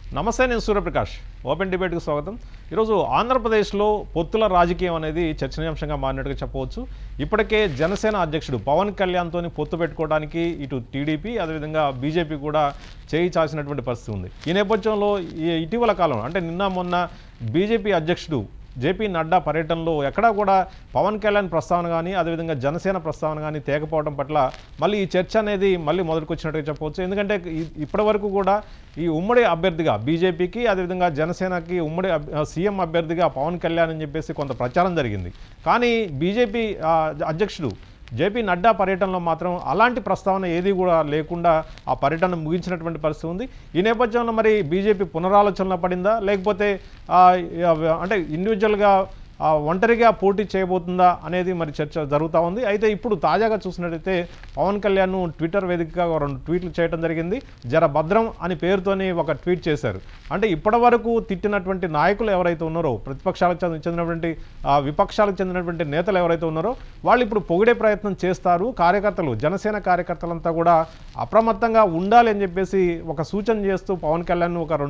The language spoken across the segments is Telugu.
నమస్తే, నేను సూర్య ప్రకాష్. ఓపెన్ డిబేట్కి స్వాగతం. ఈరోజు ఆంధ్రప్రదేశ్లో పొత్తుల రాజకీయం అనేది చర్చనీయాంశంగా మారినట్టుగా చెప్పవచ్చు. ఇప్పటికే జనసేన అధ్యక్షుడు పవన్ కళ్యాణ్తో పొత్తు పెట్టుకోవడానికి ఇటు టీడీపీ అదేవిధంగా బీజేపీ కూడా చేయి చాచినటువంటి పరిస్థితి ఉంది. ఈ నేపథ్యంలో ఇటీవల కాలంలో అంటే నిన్న మొన్న బీజేపీ అధ్యక్షుడు జేపీ నడ్డా పర్యటనలో ఎక్కడా కూడా పవన్ కళ్యాణ్ ప్రస్తావన కానీ అదేవిధంగా జనసేన ప్రస్తావన కానీ తేకపోవడం పట్ల మళ్ళీ ఈ చర్చ అనేది మళ్ళీ మొదలుకొచ్చినట్టుగా చెప్పవచ్చు. ఎందుకంటే ఇప్పటి వరకు కూడా ఈ ఉమ్మడి అభ్యర్థిగా బీజేపీకి అదేవిధంగా జనసేనకి ఉమ్మడి సీఎం అభ్యర్థిగా పవన్ కళ్యాణ్ అని చెప్పేసి కొంత ప్రచారం జరిగింది. కానీ బీజేపీ అధ్యక్షుడు జేపీ నడ్డా పర్యటనలో మాత్రం అలాంటి ప్రస్తావన ఏది కూడా లేకుండా ఆ పర్యటన ముగించినటువంటి పరిస్థితి ఉంది. ఈ నేపథ్యంలో మరి బీజేపీ పునరాలోచనలో పడిందా, లేకపోతే అంటే ఇండివిజువల్గా ఒంటరిగా పోటీ చేయబోతుందా అనేది మరి చర్చ జరుగుతూ ఉంది. అయితే ఇప్పుడు తాజాగా చూసినట్టయితే పవన్ కళ్యాణ్ ట్విట్టర్ వేదికగా 2 ట్వీట్లు చేయడం జరిగింది. జర భద్రం అని పేరుతోని ఒక ట్వీట్ చేశారు. అంటే ఇప్పటివరకు తిట్టినటువంటి నాయకులు ఎవరైతే ఉన్నారో, ప్రతిపక్షాలకు చెందినటువంటి విపక్షాలకు చెందినటువంటి నేతలు ఎవరైతే ఉన్నారో వాళ్ళు ఇప్పుడు పొగిడే ప్రయత్నం చేస్తారు. కార్యకర్తలు, జనసేన కార్యకర్తలంతా కూడా అప్రమత్తంగా ఉండాలి అని చెప్పేసి ఒక సూచన చేస్తూ పవన్ కళ్యాణ్ ఒక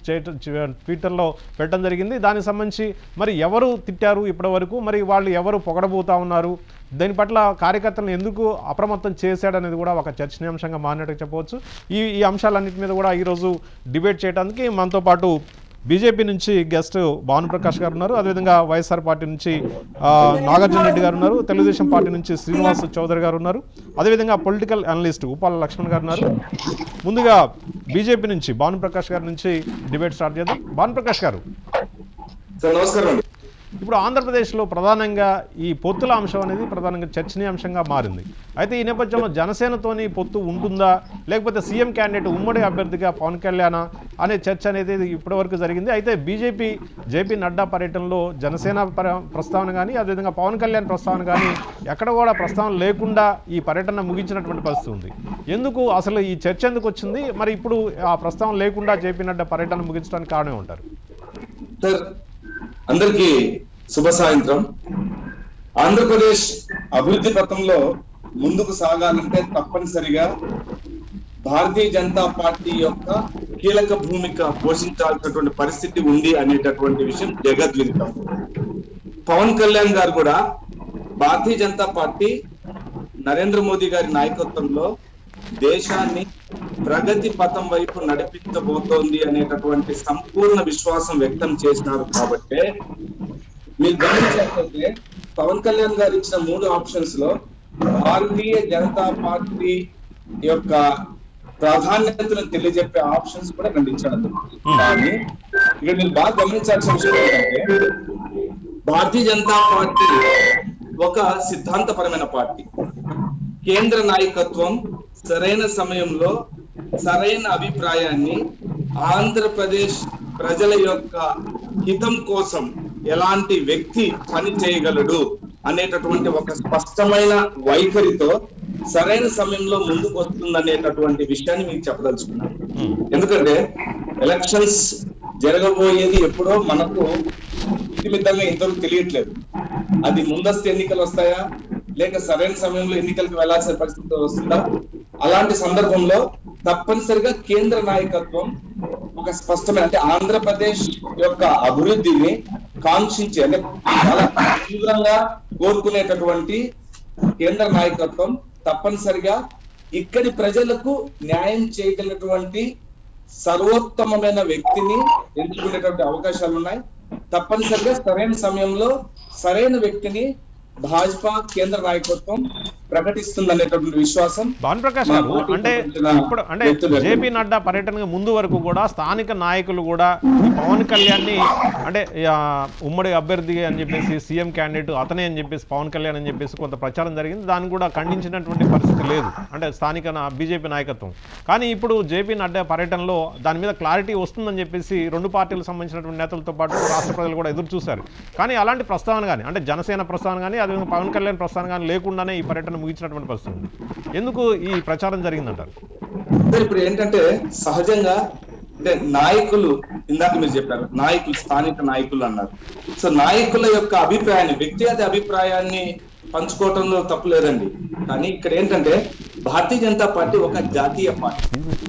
2 ట్విట్టర్లో పెట్టడం జరిగింది. దానికి సంబంధించి మరి ఎవరు ఇప్పటి వరకు, మరి వాళ్ళు ఎవరు పొగడబోతా ఉన్నారు, దీని పట్ల కార్యకర్తలను ఎందుకు అప్రమత్తం చేశాడనేది కూడా ఒక చర్చనీయాంశంగా మారినట్టు చెప్పవచ్చు. ఈ అంశాలన్నింటి మీద కూడా ఈరోజు డిబేట్ చేయడానికి మనతో పాటు బీజేపీ నుంచి గెస్ట్ ప్రకాష్ గారు ఉన్నారు, అదేవిధంగా వైఎస్ఆర్ పార్టీ నుంచి నాగార్జున రెడ్డి గారు ఉన్నారు, తెలుగుదేశం పార్టీ నుంచి శ్రీనివాస్ చౌదరి గారు ఉన్నారు, అదేవిధంగా పొలిటికల్ అనలిస్ట్ ఉపాల లక్ష్మణ్ గారు ఉన్నారు. ముందుగా బీజేపీ నుంచి ప్రకాష్ గారి నుంచి డిబేట్ స్టార్ట్ చేద్దాం. ప్రకాష్ గారు, నమస్కారం. ఇప్పుడు ఆంధ్రప్రదేశ్లో ప్రధానంగా ఈ పొత్తుల అంశం అనేది ప్రధానంగా చర్చనీయాంశంగా మారింది. అయితే ఈ నేపథ్యంలో జనసేనతోని పొత్తు ఉంటుందా, లేకపోతే సీఎం క్యాండిడేట్ ఉమ్మడి అభ్యర్థిగా పవన్ కళ్యాణ్ అనే చర్చ అనేది ఇప్పటివరకు జరిగింది. అయితే బీజేపీ జేపీ నడ్డా పర్యటనలో జనసేన ప్రస్తావన కానీ అదేవిధంగా పవన్ కళ్యాణ్ ప్రస్తావన కానీ ఎక్కడ కూడా ప్రస్తావన లేకుండా ఈ పర్యటన ముగించినటువంటి పరిస్థితి ఉంది. ఎందుకు అసలు ఈ చర్చ ఎందుకు వచ్చింది? మరి ఇప్పుడు ఆ ప్రస్తావన లేకుండా జేపీ నడ్డా పర్యటన ముగించడానికి కారణం ఉంటారు? అందరికీ శుభ సాయంత్రం. ఆంధ్రప్రదేశ్ అభివృద్ధి పథంలో ముందుకు సాగాలంటే తప్పనిసరిగా భారతీయ జనతా పార్టీ యొక్క కీలక భూమిక పోషించాల్సినటువంటి పరిస్థితి ఉంది అనేటటువంటి విషయం జగద్విదితం. పవన్ కళ్యాణ్ గారు కూడా భారతీయ జనతా పార్టీ నరేంద్ర మోదీ గారి నాయకత్వంలో దేశాన్ని ప్రగతి పథం వైపు నడిపించబోతోంది అనేటటువంటి సంపూర్ణ విశ్వాసం వ్యక్తం చేసినారు. కాబట్టి మీరు గమనించినట్లయితే పవన్ కళ్యాణ్ గారు ఇచ్చిన 3 ఆప్షన్స్ లో భారతీయ జనతా పార్టీ యొక్క ప్రాధాన్యతను తెలియజెప్పే ఆప్షన్స్ కూడా ఖండించారు. కానీ ఇక్కడ మీరు బాగా గమనించాల్సిన విషయం ఏంటంటే భారతీయ జనతా పార్టీ ఒక సిద్ధాంతపరమైన పార్టీ. కేంద్ర నాయకత్వం సరైన సమయంలో సరైన అభిప్రాయాన్ని ఆంధ్రప్రదేశ్ ప్రజల యొక్క హితం కోసం ఎలాంటి వ్యక్తి పని చేయగలడు అనేటటువంటి ఒక స్పష్టమైన వైఖరితో సరైన సమయంలో ముందుకు వస్తుందనేటటువంటి విషయాన్ని మీకు చెప్పదలుచుకున్నాను. ఎందుకంటే ఎలక్షన్స్ జరగబోయేది ఎప్పుడో మనకు ఇతిమితంగా ఇంతవరకు తెలియట్లేదు. అది ముందస్తు ఎన్నికలు వస్తాయా, లేక సరైన సమయంలో ఎన్నికలకు వెళ్లాల్సిన పరిస్థితి వస్తుందా? అలాంటి సందర్భంలో తప్పనిసరిగా కేంద్ర నాయకత్వం ఒక స్పష్టమైన అంటే ఆంధ్రప్రదేశ్ యొక్క అభివృద్ధిని కాంక్షించి అంటే చాలా తీవ్రంగా కోరుకునేటటువంటి కేంద్ర నాయకత్వం తప్పనిసరిగా ఇక్కడి ప్రజలకు న్యాయం చేయగలిగినటువంటి సర్వోత్తమమైన వ్యక్తిని ఎంచుకునేటువంటి అవకాశాలు ఉన్నాయి. తప్పనిసరిగా సరైన సమయంలో సరైన వ్యక్తిని భాజపా కేంద్ర నాయకత్వం ప్రకటిస్తుందనేటువంటి విశ్వాసం. ప్రకాష్ గారు, అంటే జేపీ నడ్డా పర్యటనకు ముందు వరకు కూడా స్థానిక నాయకులు కూడా పవన్ కళ్యాణ్ని అంటే ఉమ్మడి అభ్యర్థి అని చెప్పేసి సీఎం క్యాండిడేట్ అతనే అని చెప్పేసి పవన్ కళ్యాణ్ అని చెప్పేసి కొంత ప్రచారం జరిగింది. దాన్ని కూడా ఖండించినటువంటి పరిస్థితి లేదు అంటే స్థానిక బీజేపీ నాయకత్వం. కానీ ఇప్పుడు జేపీ నడ్డా పర్యటనలో దాని మీద క్లారిటీ వస్తుందని చెప్పేసి 2 పార్టీలకు సంబంధించినటువంటి నేతలతో పాటు రాష్ట్ర ప్రజలు కూడా ఎదురు చూశారు. కానీ అలాంటి ప్రస్తావన కానీ అంటే జనసేన ప్రస్తావన కానీ అదేవిధంగా పవన్ కళ్యాణ్ ప్రస్తావన కానీ లేకుండానే ఈ పర్యటన ముగించినటువంటి పరిస్థితి ఉంది. ఎందుకు ఈ ప్రచారం జరిగిందంటారు? ఇప్పుడు ఏంటంటే సహజంగా అంటే నాయకులు, ఇందాక మీరు చెప్పారు నాయకులు, స్థానిక నాయకులు అన్నారు. సో నాయకుల యొక్క అభిప్రాయాన్ని, వ్యక్తిగత అభిప్రాయాన్ని పంచుకోవటంలో తప్పు లేదండి. కానీ ఇక్కడ ఏంటంటే భారతీయ జనతా పార్టీ ఒక జాతీయ పార్టీ.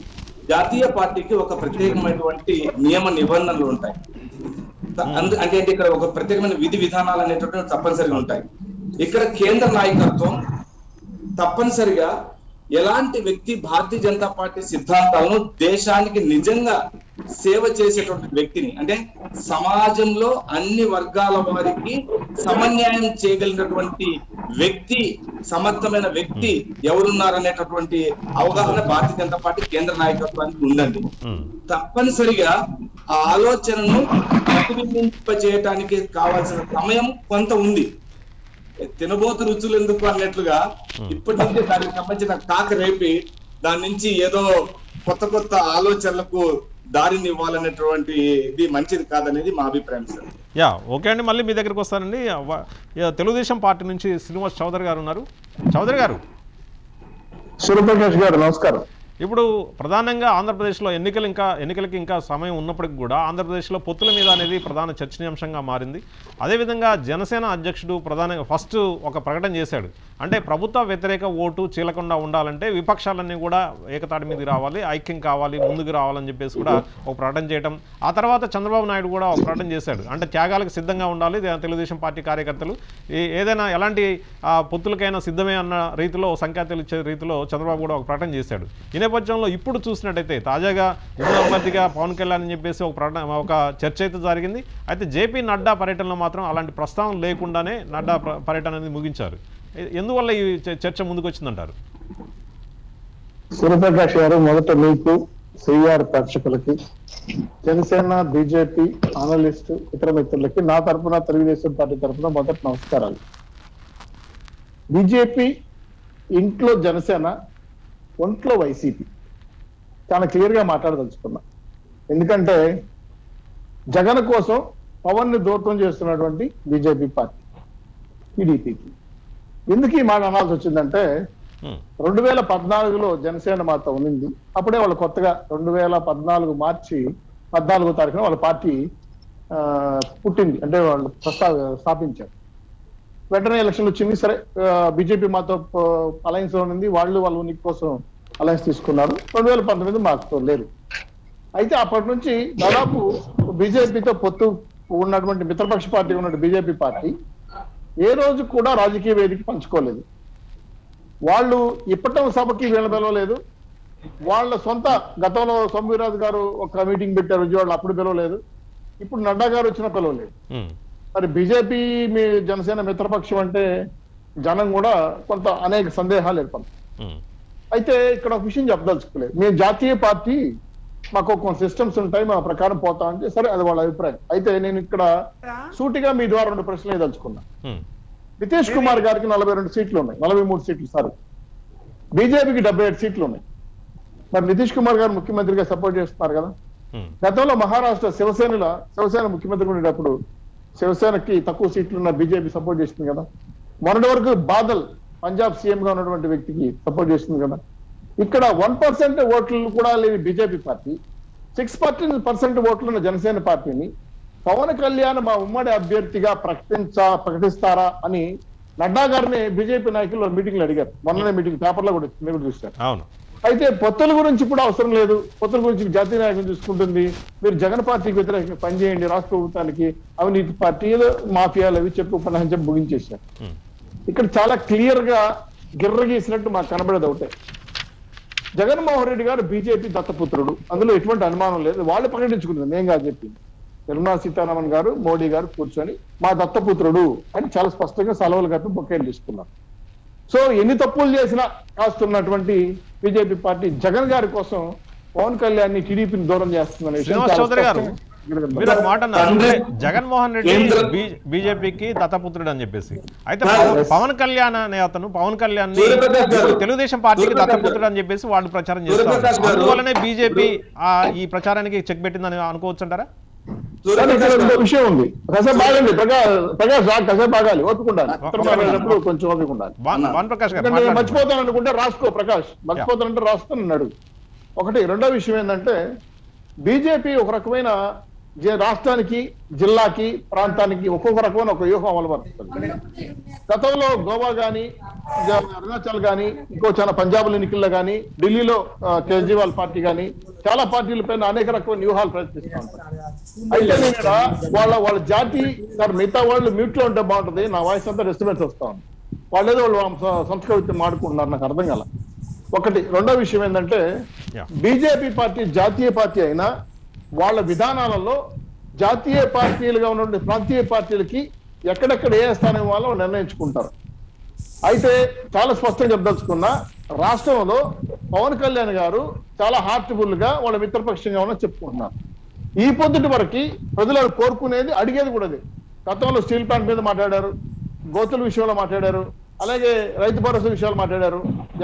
జాతీయ పార్టీకి ఒక ప్రత్యేకమైనటువంటి నియమ నిబంధనలు ఉంటాయి. అంటే ఇక్కడ ఒక ప్రత్యేకమైన విధి విధానాలు అనేటువంటి తప్పనిసరిగా ఉంటాయి. ఇక్కడ కేంద్ర నాయకత్వం తప్పనిసరిగా ఎలాంటి వ్యక్తి భారతీయ జనతా పార్టీ సిద్ధాంతాలను దేశానికి నిజంగా సేవ చేసేటువంటి వ్యక్తిని, అంటే సమాజంలో అన్ని వర్గాల వారికి సమన్యాయం చేయగలిగినటువంటి వ్యక్తి, సమర్థమైన వ్యక్తి ఎవరున్నారనేటటువంటి అవగాహన భారతీయ జనతా పార్టీ కేంద్ర నాయకత్వానికి ఉందండి. తప్పనిసరిగా ఆ ఆలోచనను ప్రతిబింబింపజేయటానికి కావాల్సిన సమయం కొంత ఉంది. తినబోతు రుచులు ఎందుకు అన్నట్లుగా ఇప్పటి నుంచే దానికి సంబంధించిన కాక రేపి దాని నుంచి ఏదో కొత్త కొత్త ఆలోచనలకు దారిని ఇవ్వాలనేటువంటి ఇది మంచిది కాదనేది మా అభిప్రాయం సార్. ఓకే అండి, మళ్ళీ మీ దగ్గరికి వస్తానండి. తెలుగుదేశం పార్టీ నుంచి శ్రీనివాస్ చౌదరి గారు ఉన్నారు. చౌదరి గారు. సూర్యప్రకాష్ గారు నమస్కారం. ఇప్పుడు ప్రధానంగా ఆంధ్రప్రదేశ్లో ఎన్నికలకి ఇంకా సమయం ఉన్నప్పటికీ కూడా ఆంధ్రప్రదేశ్లో పొత్తుల మీద అనేది ప్రధాన చర్చనీయాంశంగా మారింది. అదేవిధంగా జనసేన అధ్యక్షుడు ప్రధానంగా ఫస్ట్ ఒక ప్రకటన చేశాడు. అంటే ప్రభుత్వ వ్యతిరేక ఓటు చీలకుండా ఉండాలంటే విపక్షాలన్నీ కూడా ఏకతాటి మీదకి రావాలి, ఐక్యం కావాలి, ముందుకు రావాలని చెప్పేసి కూడా ఒక ప్రకటన చేయడం. ఆ తర్వాత చంద్రబాబు నాయుడు కూడా ఒక ప్రకటన చేశాడు. అంటే త్యాగాలకు సిద్ధంగా ఉండాలి తెలుగుదేశం పార్టీ కార్యకర్తలు, ఏదైనా ఎలాంటి పొత్తులకైనా సిద్ధమే అన్న రీతిలో సంకేతాలు ఇచ్చే రీతిలో చంద్రబాబు కూడా ఒక ప్రకటన చేశాడు. ఈ నేపథ్యంలో ఇప్పుడు చూసినట్టయితే తాజాగా ఉప అభ్యర్థిగా పవన్ కళ్యాణ్ అని చెప్పేసి ఒక చర్చ అయితే జరిగింది. అయితే జేపీ నడ్డా పర్యటనలో మాత్రం అలాంటి ప్రస్తావన లేకుండానే నడ్డా పర్యటన అనేది ముగించారు. ఎందువల్ల ఈ చర్చ ముందుకు వచ్చిందంటారు? సూర్యప్రకాష్ గారు, మొదట మీకు, సివిఆర్ ప్రేక్షకులకి, జనసేన, బీజేపీ అనలిస్టు, ఇతర మిత్రులకి నా తరఫున, తెలుగుదేశం పార్టీ తరఫున మొదటి నమస్కారాలు. బీజేపీ ఇంట్లో జనసేన, ఒంట్లో వైసీపీ, చాలా క్లియర్ గా మాట్లాడదలుచుకున్నా. ఎందుకంటే జగన్ కోసం పవన్ ని దూరం చేస్తున్నటువంటి బీజేపీ పార్టీ టీడీపీకి ఎందుకు ఈ మాట అనాల్సి వచ్చిందంటే 2014లో జనసేన మాతో ఉన్నింది. అప్పుడే వాళ్ళు కొత్తగా 2014 మార్చి 14వ తారీఖున వాళ్ళ పార్టీ పుట్టింది, అంటే వాళ్ళు స్థాపించారు. వెంటనే ఎలక్షన్ వచ్చింది. సరే, బీజేపీ మాతో అలయన్స్ లో ఉంది, వాళ్ళు వాళ్ళ ఉనికి కోసం అలయన్స్ తీసుకున్నారు. 2019 మాతో లేరు. అయితే అప్పటి నుంచి దాదాపు బీజేపీతో పొత్తు ఉన్నటువంటి మిత్రపక్ష పార్టీ ఉన్న బీజేపీ పార్టీ ఏ రోజు కూడా రాజకీయ వేదిక పంచుకోలేదు. వాళ్ళు ఇప్పటం సభకి వీళ్ళ పిలవలేదు. వాళ్ళ సొంత గతంలో సోమవీరాజు గారు ఒక మీటింగ్ పెట్టారు విజయవాడలో, అప్పుడు పిలవలేదు. ఇప్పుడు నడ్డా గారు వచ్చినా పిలవలేదు. మరి బీజేపీ మీ జనసేన మిత్రపక్షం అంటే జనం కూడా కొంత అనేక సందేహాలు ఏర్పడతాయి. అయితే ఇక్కడ ఒక విషయం చెప్పదలుచుకోలేదు. మేము జాతీయ పార్టీ, మాకు కొన్ని సిస్టమ్స్ ఉంటాయి, మా ప్రకారం పోతామంటే సరే, అది వాళ్ళ అభిప్రాయం. అయితే నేను ఇక్కడ సూటిగా మీ ద్వారా 2 ప్రశ్నలు వేయదలుచుకున్నా. నితీష్ కుమార్ గారికి 42 సీట్లు ఉన్నాయి, 43 సీట్లు సారీ, బీజేపీకి 77 సీట్లు ఉన్నాయి. మరి నితీష్ కుమార్ గారు ముఖ్యమంత్రిగా సపోర్ట్ చేస్తున్నారు కదా. గతంలో మహారాష్ట్ర శివసేన ముఖ్యమంత్రి ఉండేటప్పుడు శివసేనకి తక్కువ సీట్లు ఉన్న బీజేపీ సపోర్ట్ చేస్తుంది కదా. మొన్నటి వరకు బాదల్ పంజాబ్ సీఎం గా ఉన్నటువంటి వ్యక్తికి సపోర్ట్ చేస్తుంది కదా. ఇక్కడ 1% ఓట్లు కూడా లేని బీజేపీ పార్టీ 6% ఓట్లు ఉన్న జనసేన పార్టీని పవన్ కళ్యాణ్ మా ఉమ్మడి అభ్యర్థిగా ప్రకటిస్తారా అని నడ్డా గారిని బీజేపీ నాయకులు మీటింగ్లు అడిగారు. మొన్ననే మీటింగ్ పేపర్లో కూడా మీరు చూస్తారు. అయితే పొత్తుల గురించి ఇప్పుడు అవసరం లేదు, పొత్తుల గురించి జాతీయ నాయకులు చూసుకుంటుంది, మీరు జగన్ పార్టీకి వ్యతిరేకంగా పనిచేయండి, రాష్ట్ర ప్రభుత్వానికి అవినీతి పార్టీ ఏదో మాఫియాలు అవి చెప్పి ఉపన్యాసం ముగించేశారు. ఇక్కడ చాలా క్లియర్ గా గిర్రగీసినట్టు మాకు కనబడేది ఒకటే, జగన్మోహన్ రెడ్డి గారు బీజేపీ దత్తపుత్రుడు, అందులో ఎటువంటి అనుమానం లేదు. వాళ్ళు ప్రకటించుకున్నారు, నేను కాదు చెప్పింది. నిర్మలా సీతారామన్ గారు, మోడీ గారు కూర్చొని మా దత్తపుత్రుడు అని చాలా స్పష్టంగా సెలవులు కప్పి బొకేలు తీసుకున్నారు. సో ఎన్ని తప్పులు చేసినా కాస్తున్నటువంటి బీజేపీ పార్టీ జగన్ గారి కోసం పవన్ కళ్యాణ్ ని టీడీపీని దూరం చేస్తుందనే విషయం. మీరు ఒక మాట అన్నారు, జగన్మోహన్ రెడ్డి బీజేపీకి దత్తపుత్రుడు అని చెప్పేసి. అయితే పవన్ కళ్యాణ్ అనే అతను పవన్ కళ్యాణ్ ని తెలుగుదేశం పార్టీకి దత్తపుత్రుడు అని చెప్పేసి వాళ్ళు ప్రచారం చేస్తారు. అందువల్లనే బీజేపీ ఈ ప్రచారానికి చెక్ పెట్టిందని అనుకోవచ్చు అంటారా? విషయం ఉంది, కాసేపు బాగండి ప్రకాష్, కాసేపు బాగాలి, ఓపికండాలి, కొంచెం ఓపిక ఉండాలి. మర్చిపోతాను అనుకుంటే రాసుకో ప్రకాష్, మర్చిపోతానంటే రాస్తానన్నాడు. ఒకటి. రెండో విషయం ఏంటంటే బీజేపీ ఒక రకమైన రాష్ట్రానికి, జిల్లాకి, ప్రాంతానికి ఒక్కొక్క రకమైన ఒక వ్యూహం అమలుపరుస్తుంది. గతంలో గోవా కానీ, అరుణాచల్ కానీ, ఇంకో చాలా పంజాబ్ ఎన్నికల్లో కానీ, ఢిల్లీలో కేజ్రీవాల్ పార్టీ కానీ, చాలా పార్టీలపైన అనేక రకమైన వ్యూహాలు ప్రయత్నిస్తూ ఉంటారు. అయితే నేను వాళ్ళ జాతి సార్, మిగతా వాళ్ళు మ్యూట్ లో ఉంటే బాగుంటుంది, నా వాయిస్ అంతా డిస్టర్బెన్స్ వస్తా ఉంది. వాళ్ళు ఏదో వాళ్ళు సంస్కృతి మాడుకుంటున్నారు, నాకు అర్థం కాల. ఒకటి. రెండో విషయం ఏంటంటే, బీజేపీ పార్టీ జాతీయ పార్టీ అయినా వాళ్ళ విధానాలలో జాతీయ పార్టీలుగా ఉన్నటువంటి ప్రాంతీయ పార్టీలకి ఎక్కడెక్కడ ఏ స్థానం ఇవ్వాలో నిర్ణయించుకుంటారు. అయితే చాలా స్పష్టంగా చెప్పదలుచుకున్నా, రాష్ట్రంలో పవన్ కళ్యాణ్ గారు చాలా హార్ట్ఫుల్ గా వాళ్ళ మిత్రపక్షంగా ఉన్నది చెప్పుకుంటున్నారు. ఈ పొద్దుటి వరకు ప్రజలు కోరుకునేది, అడిగేది కూడా అదే. గతంలో స్టీల్ ప్లాంట్ మీద మాట్లాడారు, గోతుల విషయంలో మాట్లాడారు, అలాగే రైతు భరోసా విషయాలు మాట్లాడారు.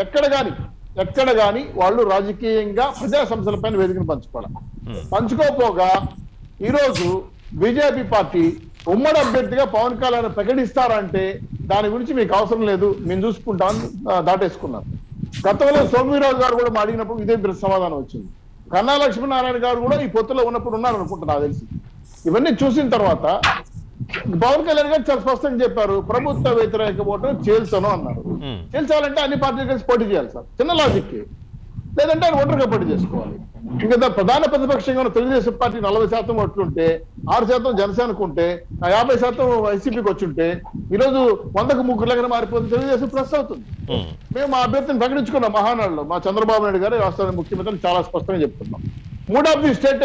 ఎక్కడ గాని వాళ్ళు రాజకీయంగా ప్రజా సమస్యలపైన వేదికను పంచుకోపోగా ఈరోజు బీజేపీ పార్టీ ఉమ్మడి అభ్యర్థిగా పవన్ కళ్యాణ్ ప్రకటిస్తారంటే దాని గురించి మీకు అవసరం లేదు, మేము చూసుకుంటామని దాటేసుకున్నారు. గతంలో సోమవీరాజు గారు కూడా అడిగినప్పుడు ఇదే సమాధానం వచ్చింది. కన్నా లక్ష్మీనారాయణ గారు కూడా ఈ పొత్తులో ఉన్నప్పుడు ఉన్నారు అనుకుంటున్నా, నాకు తెలిసి. ఇవన్నీ చూసిన తర్వాత పవన్ కళ్యాణ్ గారు చాలా స్పష్టంగా చెప్పారు, ప్రభుత్వ వ్యతిరేక ఓటు చేల్చను అన్నారు. చేల్చాలంటే అన్ని పార్టీలు కలిసి పోటీ చేయాలి సార్, చిన్న లాజిక్. లేదంటే ఆయన ఒంటరిగా పోటీ చేసుకోవాలి. ఇంకా ప్రధాన ప్రతిపక్షంగా ఉన్న తెలుగుదేశం పార్టీ 40% ఓట్లుంటే, 6% జనసేనకు ఉంటే, 50% వైసీపీకి వచ్చుంటే, ఈరోజు 100కు 3 లాగా మారిపోతుంది, తెలుగుదేశం ప్లస్ అవుతుంది. మేము మా అభ్యర్థిని ప్రకటించుకున్నాం మహానాడులో. మా చంద్రబాబు నాయుడు గారు రాష్ట్ర ముఖ్యమంత్రి చాలా స్పష్టంగా చెప్తున్నాం. మూడ్ ఆఫ్ ది స్టేట్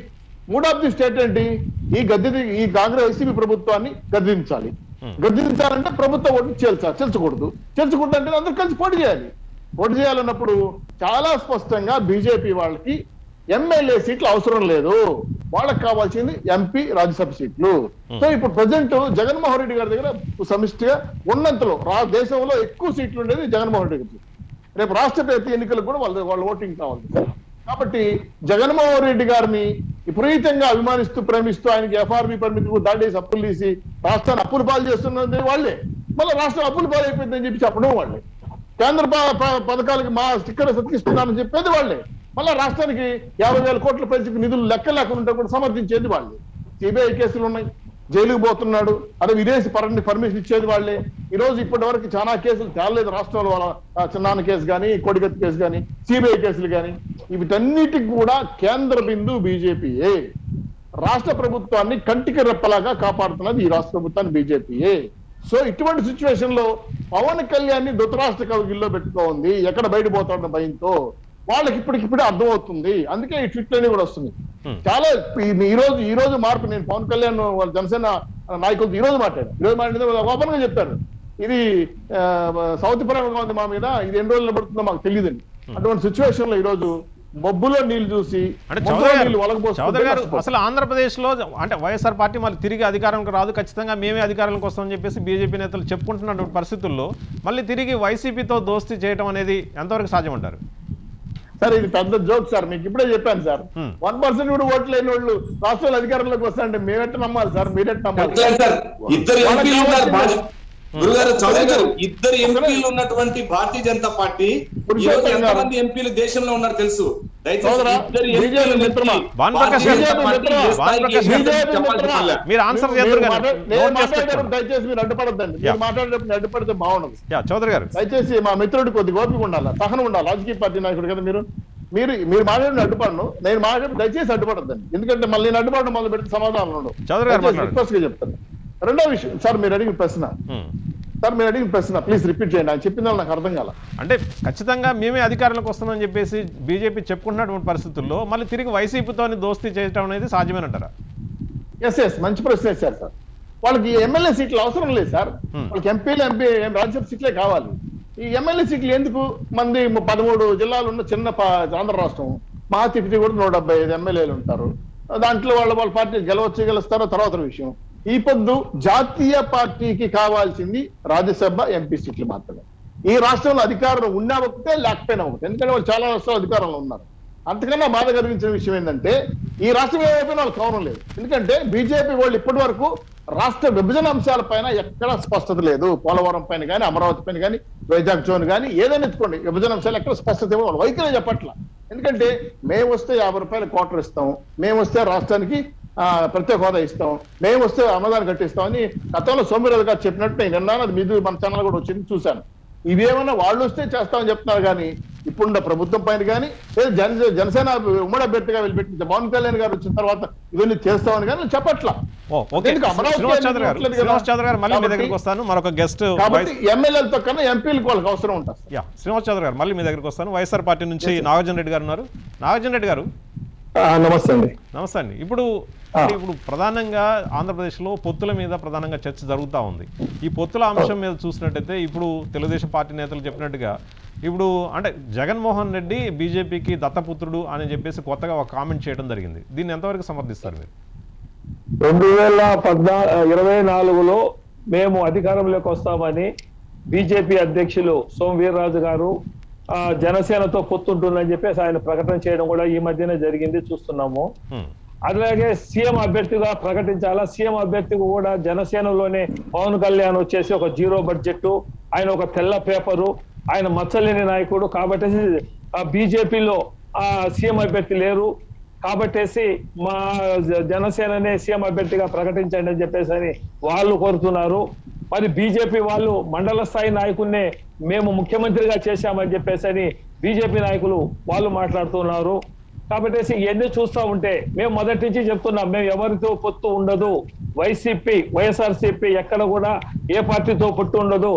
ఏంటి? ఈ కాంగ్రెస్ వైసీపీ ప్రభుత్వాన్ని గద్దించాలంటే ప్రభుత్వ ఓటు చేల్చకూడదు అంటే అందరూ కలిసి పోటీ చేయాలన్నప్పుడు చాలా స్పష్టంగా బీజేపీ వాళ్ళకి ఎమ్మెల్యే సీట్లు అవసరం లేదు, వాళ్ళకి కావాల్సింది ఎంపీ, రాజ్యసభ సీట్లు. సో ఇప్పుడు ప్రజెంట్ జగన్మోహన్ రెడ్డి గారి దగ్గర సమిష్టిగా ఉన్నంతలో దేశంలో ఎక్కువ సీట్లు ఉండేది జగన్మోహన్ రెడ్డి గారు. రేపు రాష్ట్రపతి ఎన్నికలకు కూడా వాళ్ళ ఓటింగ్ కావాలి. కాబట్టి జగన్మోహన్ రెడ్డి గారిని విపరీతంగా అభిమానిస్తూ, ప్రేమిస్తూ, ఆయనకి ఎఫ్ఆర్బి పరిమితి దాటేసి అప్పులు తీసి రాష్ట్రాన్ని అప్పులు పాలు చేస్తున్నది వాళ్ళే. మళ్ళీ రాష్ట్రం అప్పులు పాలు అయిపోయిందని చెప్పి చెప్పడం వాళ్ళే. కేంద్ర పథకాలకి మా స్టిక్కర్ సతికిస్తున్నారని చెప్పేది వాళ్ళే. మళ్ళీ రాష్ట్రానికి 50,000 కోట్ల పైకి నిధులు లెక్క లేకుండా కూడా సమర్థించేది వాళ్ళే. సిబిఐ కేసులు ఉన్నాయి, జైలుకు పోతున్నాడు, అదే విదేశీ పర్మిషన్ ఇచ్చేది వాళ్ళే. ఈ రోజు ఇప్పటి వరకు చాలా కేసులు తేలలేదు రాష్ట్రంలో. వాళ్ళ చిన్నాన్న కేసు కానీ, కోడిగత్తి కేసు కానీ, సిబిఐ కేసులు కానీ, వీటన్నిటికి కూడా కేంద్ర బిందువు బీజేపీయే. రాష్ట్ర ప్రభుత్వాన్ని కంటికి రెప్పలాగా కాపాడుతున్నది ఈ రాష్ట్ర ప్రభుత్వాన్ని బీజేపీయే. సో ఇటువంటి సిచ్యువేషన్ లో పవన్ కళ్యాణ్ ని ధృతరాష్ట్ర కవిగిల్లో పెట్టుకోండి, ఎక్కడ బయట పోతాడన్న భయంతో వాళ్ళకి ఇప్పటికిప్పుడే అర్థమవుతుంది. అందుకే ఈ ట్వీట్లన్నీ కూడా వస్తుంది. చాలా ఈ రోజు మార్పు. నేను పవన్ కళ్యాణ్ వాళ్ళ జనసేన నాయకులతో ఈ రోజు మాట్లాడింది ఓపెన్ గా చెప్పారు, ఇది సౌత్ పరంగా ఉంది మా మీద, ఇది ఎన్ని రోజులు పడుతుందో మాకు తెలియదండి. అటువంటి సిచ్యువేషన్ లో ఈ రోజు బొబ్బులో నీళ్లు చూసి చౌదరి గారు, అసలు ఆంధ్రప్రదేశ్ లో అంటే వైఎస్ఆర్ పార్టీ మళ్ళీ తిరిగి అధికారంకి రాదు, ఖచ్చితంగా మేమే అధికారంలోకి వస్తామని చెప్పేసి బీజేపీ నేతలు చెప్పుకుంటున్నటువంటి పరిస్థితుల్లో మళ్ళీ తిరిగి వైసీపీతో దోస్తీ చేయడం అనేది ఎంతవరకు సాధ్యమంటారు? సార్ ఇది పెద్ద జోక్ సార్, మీకు ఇప్పుడే చెప్పాను సార్. 1% కూడా ఓట్లు లేని వాళ్ళు రాష్ట్రాల అధికారంలోకి వస్తారంటే మేమెట్ట నమ్మాలి సార్, మీరెట్ట నమ్మాలి? గురుగారు చౌదరి గారు, ఇద్దరు ఎంపీలు ఉన్నటువంటి భారతీయ జనతా పార్టీ ఎంతమంది ఎంపీలు దేశంలో ఉన్నారు తెలుసు? దయచేసి మీరు అడ్డుపడద్దండి, మీరు మాట్లాడేటప్పుడు అడ్డుపడితే బాగుండదు. చౌదరి గారు దయచేసి మా మిత్రుడి కొద్దిగా ఓపిక ఉండాలి, సహనం ఉండాలి. రాజకీయ పార్టీ నాయకుడు కదా మీరు మాట్లాడిన అడ్డుపడను, నేను మాట్లాడి దయచేసి అడ్డుపడద్దండి. ఎందుకంటే మళ్ళీ నేను అడ్డుపడడం మొదలు పెడితే సమాధానం ఉండవు. రిక్వెస్ట్ గా చెప్తాను. రెండో విషయం సార్, మీరు అడిగిన ప్రశ్న ప్లీజ్ రిపీట్ చేయండి. ఆయన చెప్పిన నాకు అర్థం కాల. అంటే ఖచ్చితంగా మేమే అధికారంలోకి వస్తామని చెప్పేసి బీజేపీ చెప్పుకుంటున్నటువంటి పరిస్థితుల్లో మళ్ళీ తిరిగి వైసీపీతో దోస్తీ చేయడం అనేది సాధ్యమేనంటారా? ఎస్ మంచి ప్రశ్న వేశారు సార్. వాళ్ళకి ఎమ్మెల్యే సీట్లు అవసరం లేదు సార్, వాళ్ళకి రాజ్యసభ సీట్లే కావాలి. ఈ ఎమ్మెల్యే సీట్లు ఎందుకు? మంది 13 జిల్లాలు ఉన్న చిన్న ఆంధ్ర రాష్ట్రం, మహా తిప్పితే కూడా 175 ఎమ్మెల్యేలు ఉంటారు. దాంట్లో వాళ్ళ పార్టీ గెలుస్తారో తర్వాత విషయం. ఈ పొద్దు జాతీయ పార్టీకి కావాల్సింది రాజ్యసభ ఎంపీ సీట్లు మాత్రమే. ఈ రాష్ట్రంలో అధికారంలో ఉన్నా ఒకటే, లేకపోయినా ఒకటే. ఎందుకంటే వాళ్ళు చాలా రాష్ట్రాలు అధికారంలో ఉన్నారు. అంతకన్నా బాధ కలిగించిన విషయం ఏంటంటే ఈ రాష్ట్రం ఏమైపోయినా వాళ్ళకి కవనం లేదు. ఎందుకంటే బీజేపీ వాళ్ళు ఇప్పటి వరకు రాష్ట్ర విభజన అంశాలపైన ఎక్కడ స్పష్టత లేదు. పోలవరం పైన కానీ, అమరావతి పైన కానీ, వైజాగ్ జోన్ కానీ ఏదైనా ఎత్తుకోండి, విభజన అంశాలు ఎక్కడ స్పష్టత ఇవ్వాలి. వాళ్ళు వైఖరి చెప్పట్ల. ఎందుకంటే మేము వస్తే 50 రూపాయలు క్వార్టర్ ఇస్తాం, మేము వస్తే రాష్ట్రానికి ప్రత్యేక హోదా ఇస్తాం, మేము వస్తే అన్నదాన్ని కట్టిస్తామని గతంలో సోమిరాజు గారు చెప్పినట్టు నేను విన్నాను. అది మీది మన ఛానల్ కూడా వచ్చింది, చూశాను. ఇవేమన్నా వాళ్ళు వస్తే చేస్తామని చెప్తున్నారు కానీ ఇప్పుడున్న ప్రభుత్వం పైన కానీ జనసేన ఉమ్మడి అభ్యర్థిగా వెళ్ళిపెట్టింది పవన్ కళ్యాణ్ గారు వచ్చిన తర్వాత ఇవన్నీ చేస్తామని కానీ చెప్పట్లా. కాబట్టి ఎమ్మెల్యేలతో కన్నా ఎంపీలకు వాళ్ళకి అవసరం ఉంటుంది. శ్రీనివాస్ చౌదరి గారు, మళ్ళీ మీ దగ్గరికి వస్తాను. వైఎస్ఆర్ పార్టీ నుంచి నాగార్జున రెడ్డి గారు ఉన్నారు. నాగార్జున రెడ్డి గారు నమస్తే అండి. నమస్తే అండి. ఇప్పుడు ప్రధానంగా ఆంధ్రప్రదేశ్లో పొత్తుల మీద ప్రధానంగా చర్చ జరుగుతూ ఉంది. ఈ పొత్తుల అంశం మీద చూసినట్టయితే ఇప్పుడు తెలుగుదేశం పార్టీ నేతలు చెప్పినట్టుగా ఇప్పుడు అంటే జగన్మోహన్ రెడ్డి బీజేపీకి దత్తపుత్రుడు అని చెప్పేసి కొత్తగా ఒక కామెంట్ చేయడం జరిగింది. దీన్ని ఎంతవరకు సమర్థిస్తారు మీరు? 2024లో మేము అధికారంలోకి వస్తామని బీజేపీ అధ్యక్షులు సోమవీర్రాజు గారు జనసేనతో పొత్తుంటుందని చెప్పేసి ఆయన ప్రకటన చేయడం కూడా ఈ మధ్యనే జరిగింది, చూస్తున్నాము. అలాగే సీఎం అభ్యర్థిగా ప్రకటించాలా, సీఎం అభ్యర్థికి కూడా జనసేనలోనే పవన్ కళ్యాణ్ వచ్చేసి ఒక 0 బడ్జెట్, ఆయన ఒక తెల్ల పేపరు, ఆయన మచ్చలేని నాయకుడు కాబట్టి బీజేపీలో సీఎం అభ్యర్థి లేరు కాబట్టేసి మా జనసేననే సీఎం అభ్యర్థిగా ప్రకటించండి అని చెప్పేసి అని వాళ్ళు కోరుతున్నారు. మరి బీజేపీ వాళ్ళు మండల స్థాయి నాయకున్నే మేము ముఖ్యమంత్రిగా చేశామని చెప్పేసి అని బీజేపీ నాయకులు వాళ్ళు మాట్లాడుతున్నారు. కాబట్టి ఇవన్నీ చూస్తూ ఉంటే మేము మొదటి నుంచి చెప్తున్నాం, మేము ఎవరితో పొత్తు ఉండదు. వైఎస్ఆర్సీపీ ఎక్కడ కూడా ఏ పార్టీతో పొత్తు ఉండదు.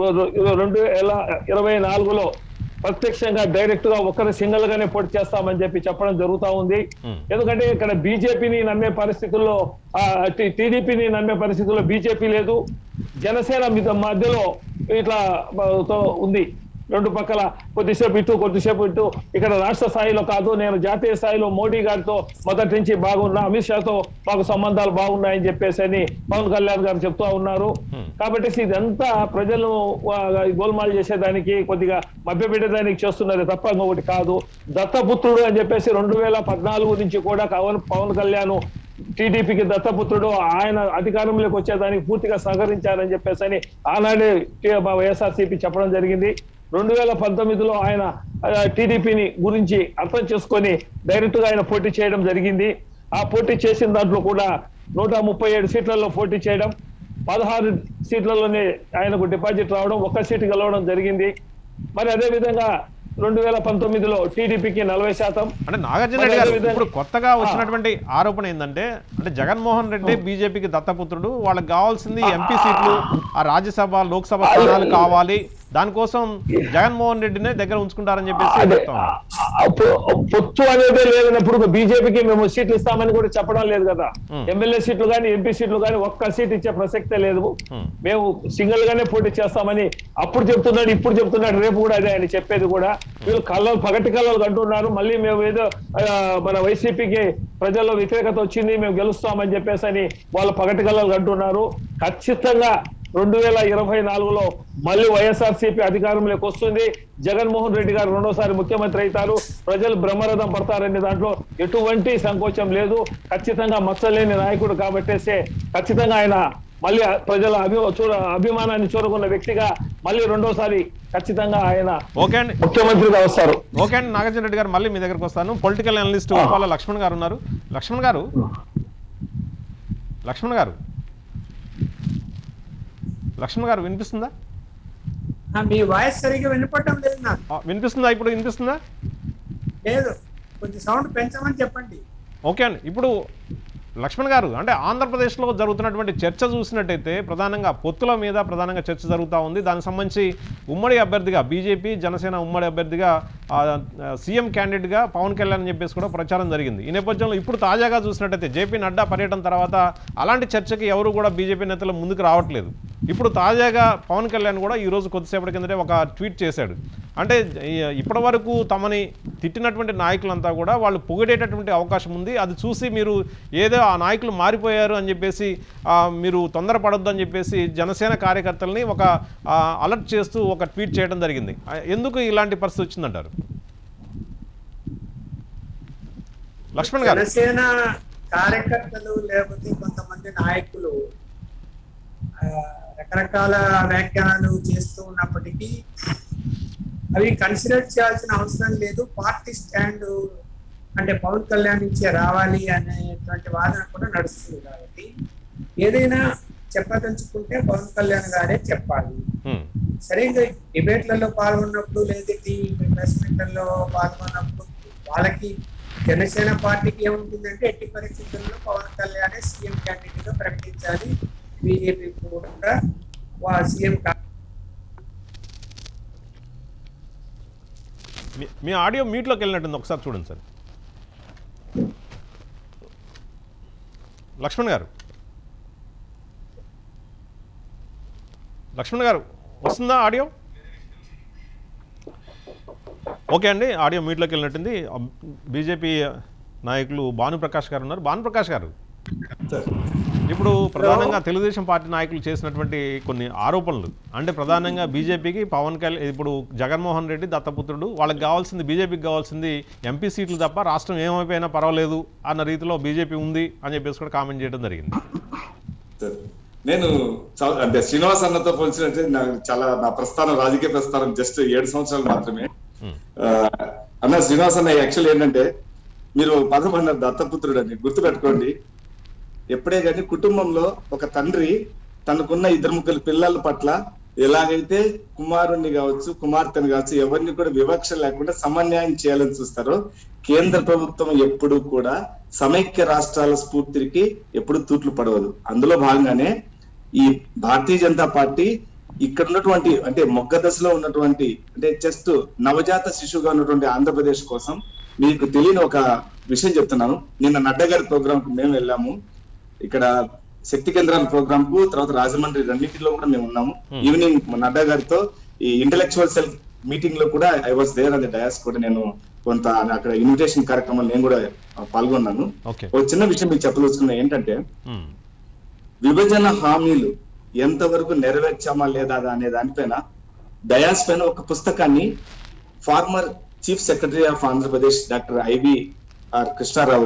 2024లో ప్రత్యక్షంగా డైరెక్ట్ గా ఒకరు సింగిల్ గానే పోటీ చేస్తామని చెప్పి చెప్పడం జరుగుతూ ఉంది. ఎందుకంటే ఇక్కడ బీజేపీని నమ్మే పరిస్థితుల్లో టీడీపీని నమ్మే పరిస్థితుల్లో బీజేపీ లేదు, జనసేన మధ్యలో ఇట్లా ఉంది. రెండు పక్కల కొద్దిసేపు ఇటు కొద్దిసేపు ఇటు. ఇక్కడ రాష్ట్ర స్థాయిలో కాదు, నేను జాతీయ స్థాయిలో మోడీ గారితో మొదటి నుంచి బాగున్నా, అమిత్ షాతో మాకు సంబంధాలు బాగున్నాయని చెప్పేసి అని పవన్ కళ్యాణ్ గారు చెప్తూ ఉన్నారు. కాబట్టి ఇదంతా ప్రజలను గోల్మాల్ చేసేదానికి కొద్దిగా మభ్యపెట్టేదానికి చేస్తున్నది తప్ప ఇంకొకటి కాదు. దత్తపుత్రుడు అని చెప్పేసి 2014 నుంచి కూడా పవన్ కళ్యాణ్ టీడీపీకి దత్తపుత్రుడు, ఆయన అధికారంలోకి వచ్చేదానికి పూర్తిగా సహకరించారని చెప్పేసి అని ఆనాడే వైఎస్ఆర్సీపీ చెప్పడం జరిగింది. 2019లో ఆయన టీడీపీని గురించి అర్థం చేసుకొని డైరెక్ట్ గా ఆయన పోటీ చేయడం జరిగింది. ఆ పోటీ చేసిన దాంట్లో కూడా 137 సీట్లలో పోటీ చేయడం, 16 సీట్లలోనే ఆయనకు డిపాజిట్ రావడం, 1 సీటు గెలవడం జరిగింది. మరి అదే విధంగా 2019లో టీడీపీకి 40%. అంటే నాగార్జున రెడ్డి గారు ఇప్పుడు కొత్తగా వచ్చినటువంటి ఆరోపణ ఏంటంటే, అంటే జగన్మోహన్ రెడ్డి బీజేపీకి దత్తపుత్రుడు, వాళ్ళకి కావాల్సింది ఎంపీ సీట్లు, ఆ రాజ్యసభ లోక్సభ స్థానాలు కావాలి, దానికోసం జగన్మోహన్ రెడ్డినే దగ్గర ఉంచుకుంటారని చెప్పేసి పొత్తు అనేది లేనప్పుడు బీజేపీకి మేము సీట్లు ఇస్తామని కూడా చెప్పడం లేదు కదా. ఎమ్మెల్యే సీట్లు కానీ ఎంపీ సీట్లు కానీ 1 సీట్ ఇచ్చే ప్రసక్తే లేదు. మేము సింగిల్ గానే పోటీ చేస్తామని అప్పుడు చెప్తున్నాడు, ఇప్పుడు చెప్తున్నాడు, రేపు కూడా అదే ఆయన చెప్పేది కూడా. వీళ్ళు పగటి కళ్ళలు అంటున్నారు, మళ్ళీ మేము ఏదో మన వైసీపీకి ప్రజల్లో వ్యతిరేకత వచ్చింది, మేము గెలుస్తామని చెప్పేసి అని వాళ్ళు పగటి కళ్ళలు అంటున్నారు. ఖచ్చితంగా 2024లో మళ్ళీ వైఎస్ఆర్సీపీ అధికారంలోకి వస్తుంది. జగన్మోహన్ రెడ్డి గారు 2వ సారి ముఖ్యమంత్రి అవుతారు. ప్రజలు బ్రహ్మరథం పడతారనే దాంట్లో ఎటువంటి సంకోచం లేదు. ఖచ్చితంగా మచ్చలేని నాయకుడు కాబట్టేసే ఖచ్చితంగా ఆయన మళ్ళీ ప్రజల అభిమానాన్ని చూరగొన్న వ్యక్తిగా మళ్ళీ 2వ సారి ఖచ్చితంగా ఆయన ముఖ్యమంత్రిగా వస్తారు. ఓకే అండి. నాగార్జున రెడ్డి గారు, మళ్ళీ మీ దగ్గరకు వస్తాను. పొలిటికల్ అనలిస్ట్ ఉప్పాల లక్ష్మణ్ గారు ఉన్నారు. లక్ష్మణ్ గారు వినిపిస్తుందా? మీ వాయిస్ సరిగ్గా వినపడటం లేదు నాకు. వినిపిస్తుందా? ఇప్పుడు వినిపిస్తుందా? లేదు, కొంచెం సౌండ్ పెంచమని చెప్పండి. ఓకే అండి. ఇప్పుడు లక్ష్మణ్ గారు, అంటే ఆంధ్రప్రదేశ్లో జరుగుతున్నటువంటి చర్చ చూసినట్టయితే ప్రధానంగా పొత్తుల మీద ప్రధానంగా చర్చ జరుగుతూ ఉంది. దానికి సంబంధించి ఉమ్మడి అభ్యర్థిగా బీజేపీ జనసేన ఉమ్మడి అభ్యర్థిగా సీఎం క్యాండిడేట్గా పవన్ కళ్యాణ్ అని చెప్పేసి కూడా ప్రచారం జరిగింది. ఈ నేపథ్యంలో ఇప్పుడు తాజాగా చూసినట్టయితే జేపీ నడ్డా పర్యటన తర్వాత అలాంటి చర్చకి ఎవరు కూడా బీజేపీ నేతలు ముందుకు రావట్లేదు. ఇప్పుడు తాజాగా పవన్ కళ్యాణ్ కూడా ఈరోజు కొద్దిసేపటి కిందటే ఒక ట్వీట్ చేశాడు. అంటే ఇప్పటి వరకు తమని తిట్టినటువంటి నాయకులంతా కూడా వాళ్ళు పొగిడేటటువంటి అవకాశం ఉంది, అది చూసి మీరు ఏదో ఆ నాయకులు మారిపోయారు అని చెప్పేసి మీరు తొందరపడొద్దు అని చెప్పేసి జనసేన కార్యకర్తల్ని ఒక అలర్ట్ చేస్తూ ఒక ట్వీట్ చేయడం జరిగింది. ఎందుకు ఇలాంటి పరిస్థితి వచ్చిందంటారు లక్ష్మణ్ గారు? జనసేన కార్యకర్తలు లేకపోతే కొంతమంది నాయకులు రకరకాల వ్యాఖ్యానాలు చేస్తూ ఉన్నప్పటికీ అవి కన్సిడర్ చేయాల్సిన అవసరం లేదు. పార్టీ స్టాండ్ అంటే పవన్ కళ్యాణ్ నుంచే రావాలి అనేటువంటి వాదన కూడా నడుస్తుంది. కాబట్టి ఏదైనా చెప్పదలుచుకుంటే పవన్ కళ్యాణ్ గారే చెప్పాలి. సరిగ్గా డిబేట్లలో పాల్గొన్నప్పుడు లేదా ప్రెస్ మీట్లలో పాల్గొన్నప్పుడు వాళ్ళకి జనసేన పార్టీకి ఏముంటుందంటే ఎట్టి పరిస్థితుల్లో పవన్ కళ్యాణ్ సీఎం క్యాండిడేట్ గా ప్రకటించాలి. బీజేపీ కూడా సీఎం మీ ఆడియో మీట్లోకి వెళ్ళినట్టుంది, ఒకసారి చూడండి సార్. లక్ష్మణ్ గారు వస్తుందా ఆడియో? ఓకే అండి, ఆడియో మీట్లోకి వెళ్ళినట్టుంది. బీజేపీ నాయకులు భానుప్రకాష్ గారు ఉన్నారు. భానుప్రకాష్ గారు, ఇప్పుడు ప్రధానంగా తెలుగుదేశం పార్టీ నాయకులు చేసినటువంటి కొన్ని ఆరోపణలు, అంటే ప్రధానంగా బీజేపీకి పవన్ కళ్యాణ్, ఇప్పుడు జగన్మోహన్ రెడ్డి దత్తపుత్రుడు, వాళ్ళకి కావాల్సింది, బీజేపీకి కావాల్సింది ఎంపీ సీట్లు తప్ప రాష్ట్రం ఏమైపోయినా పర్వాలేదు అన్న రీతిలో బీజేపీ ఉంది అని చెప్పేసి కూడా కామెంట్ చేయడం జరిగింది. నేను అంటే శ్రీనివాస్ అన్నతో పోల్చినట్టు నాకు చాలా, నా ప్రస్థానం, రాజకీయ ప్రస్థానం జస్ట్ 7 సంవత్సరాలు మాత్రమే. అన్న శ్రీనివాస్ అన్న యాక్చువల్ ఏంటంటే, మీరు పదం అన్నారు దత్తపుత్రుడు అని, గుర్తుపెట్టుకోండి. ఎప్పుడే కానీ కుటుంబంలో ఒక తండ్రి తనకున్న 2-3 పిల్లల పట్ల ఎలాగైతే కుమారుణ్ణి కావచ్చు, కుమార్తెను కావచ్చు, ఎవరిని కూడా వివక్ష లేకుండా సమన్యాయం చేయాలని చూస్తారో, కేంద్ర ప్రభుత్వం ఎప్పుడు కూడా సమైక్య రాష్ట్రాల స్ఫూర్తికి ఎప్పుడు తూట్లు పడవదు. అందులో భాగంగానే ఈ భారతీయ జనతా పార్టీ ఇక్కడ ఉన్నటువంటి, అంటే మొగ్గ దశలో ఉన్నటువంటి, అంటే జస్ట్ నవజాత శిశువుగా ఉన్నటువంటి ఆంధ్రప్రదేశ్ కోసం మీకు తెలియని ఒక విషయం చెప్తున్నాను. నిన్న నడ్డా గారి ప్రోగ్రామ్ కు మేము వెళ్ళాము. ఇక్కడ శక్తి కేంద్రాల ప్రోగ్రామ్ కు, తర్వాత రాజమండ్రి, రెండింటిలో కూడా మేము ఉన్నాము. ఈవినింగ్ నడ్డా గారితో ఈ ఇంటెలెక్చువల్ సెల్ మీటింగ్ లో కూడా ఐ వాస్ దేర్ అనే డయాస్ కూడా నేను కొంత అక్కడ ఇన్విటేషన్ కార్యక్రమంలో నేను కూడా పాల్గొన్నాను. ఒక చిన్న విషయం మీకు చెప్పదలుచుకున్నా ఏంటంటే, విభజన హామీలు ఎంతవరకు నెరవేర్చామా లేదా అనే దానిపైన డయాస్ పైన ఒక పుస్తకాన్ని former chief secretary of Andhra Pradesh doctor IYR Krishna Rao